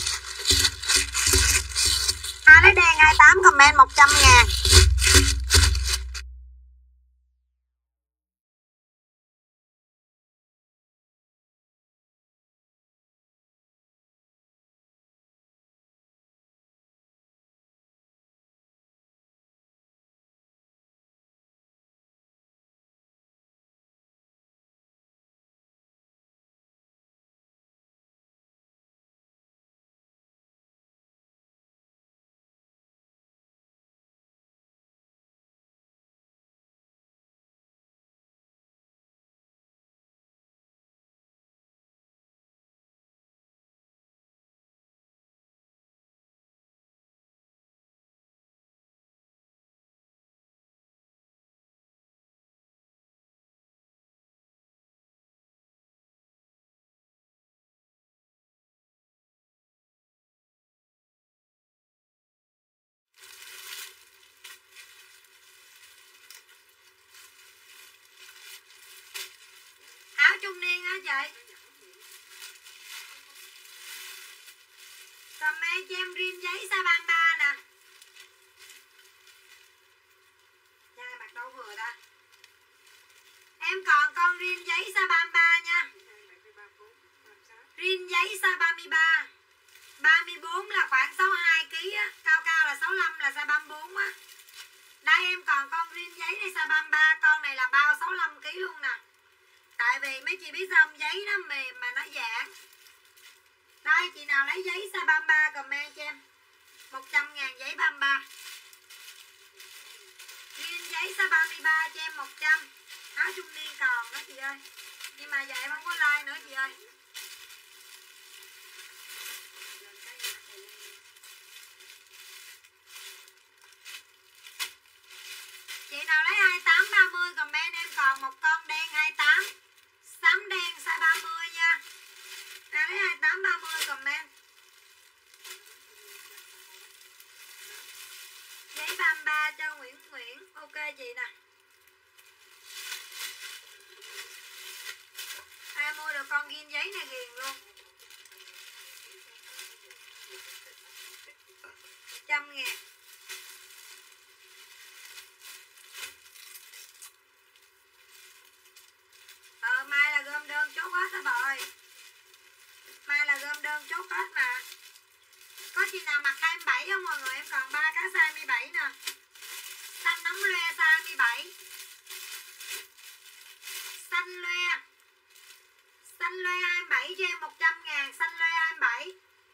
Ai lấy đen 28 comment 100.000. Áo trung niên hả chị? Comment cho em rin giấy size 33 nè. Nha mặc đâu vừa ta. Em còn con rin giấy size 33 nha. Rin giấy size 33. 34 là khoảng 62 kg á, cao cao là 65 là size 34 á. Đây em còn con rin giấy này size 33, con này là bao 65 kg luôn nè. Tại vì mấy chị biết sao không, giấy nó mềm mà nó giãn. Đây chị nào lấy giấy size 33 comment cho em 100.000 giấy 33. Rin giấy size 33 cho em 100. Áo trung niên còn đó chị ơi. Nhưng mà giờ em không có like nữa chị ơi. Chị nào lấy 28 30 comment em còn một con đen 28. Sắm đen size 30 nha. Ai lấy 28 30 comment. Giấy 33 cho Nguyễn Nguyễn. Ok chị nè. Ai mua được con ghim giấy này ghiền luôn. 100.000. Mai là gom đơn chốt hết đó bà ơi. Mai là gom đơn chốt hết mà. Có chị nào mặc 27 không mọi người? Em còn 3 cái size 27 nè. Xanh nóng loe size 27. Xanh loe. Xanh loe 27 cho em 100.000. Xanh loe 27.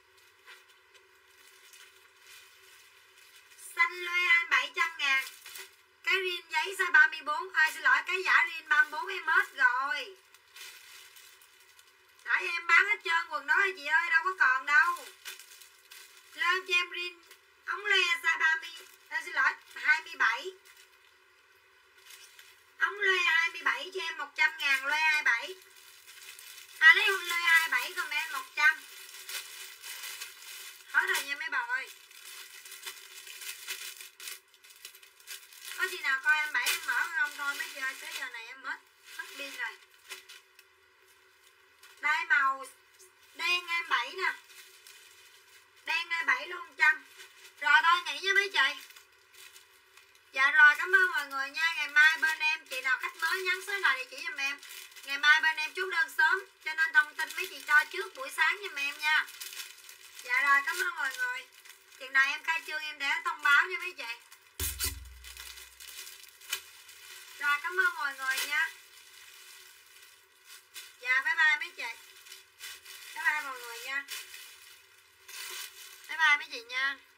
Xanh loe 27 100.000. Cái rin giấy size 34. Xin lỗi, cái giả rin 34 em hết rồi. Nãy em bán hết trơn quần đó chị ơi, đâu có còn đâu. Lên cho em rin ống loe size 30. Xin lỗi 27. Ống loe 27 cho em 100.000 loe 27. Ai lấy loe 27 comment 100. có khi nào coi em 7 em mở không thôi, mấy giờ tới giờ này em hết pin rồi. Đây màu đen em 7 nè, đen em 7 luôn 100. Rồi thôi nghỉ nha mấy chị. Dạ rồi, cảm ơn mọi người nha. Ngày mai bên em, chị nào khách mới nhắn số này địa chỉ giùm em. Ngày mai bên em chốt đơn sớm, cho nên thông tin mấy chị cho trước buổi sáng giùm em nha. Dạ rồi, cảm ơn mọi người. Chừng này em khai trương em để thông báo nha mấy chị. Rồi, cảm ơn mọi người nha. Dạ, bye bye mấy chị. Bye bye mọi người nha. Bye bye mấy chị nha.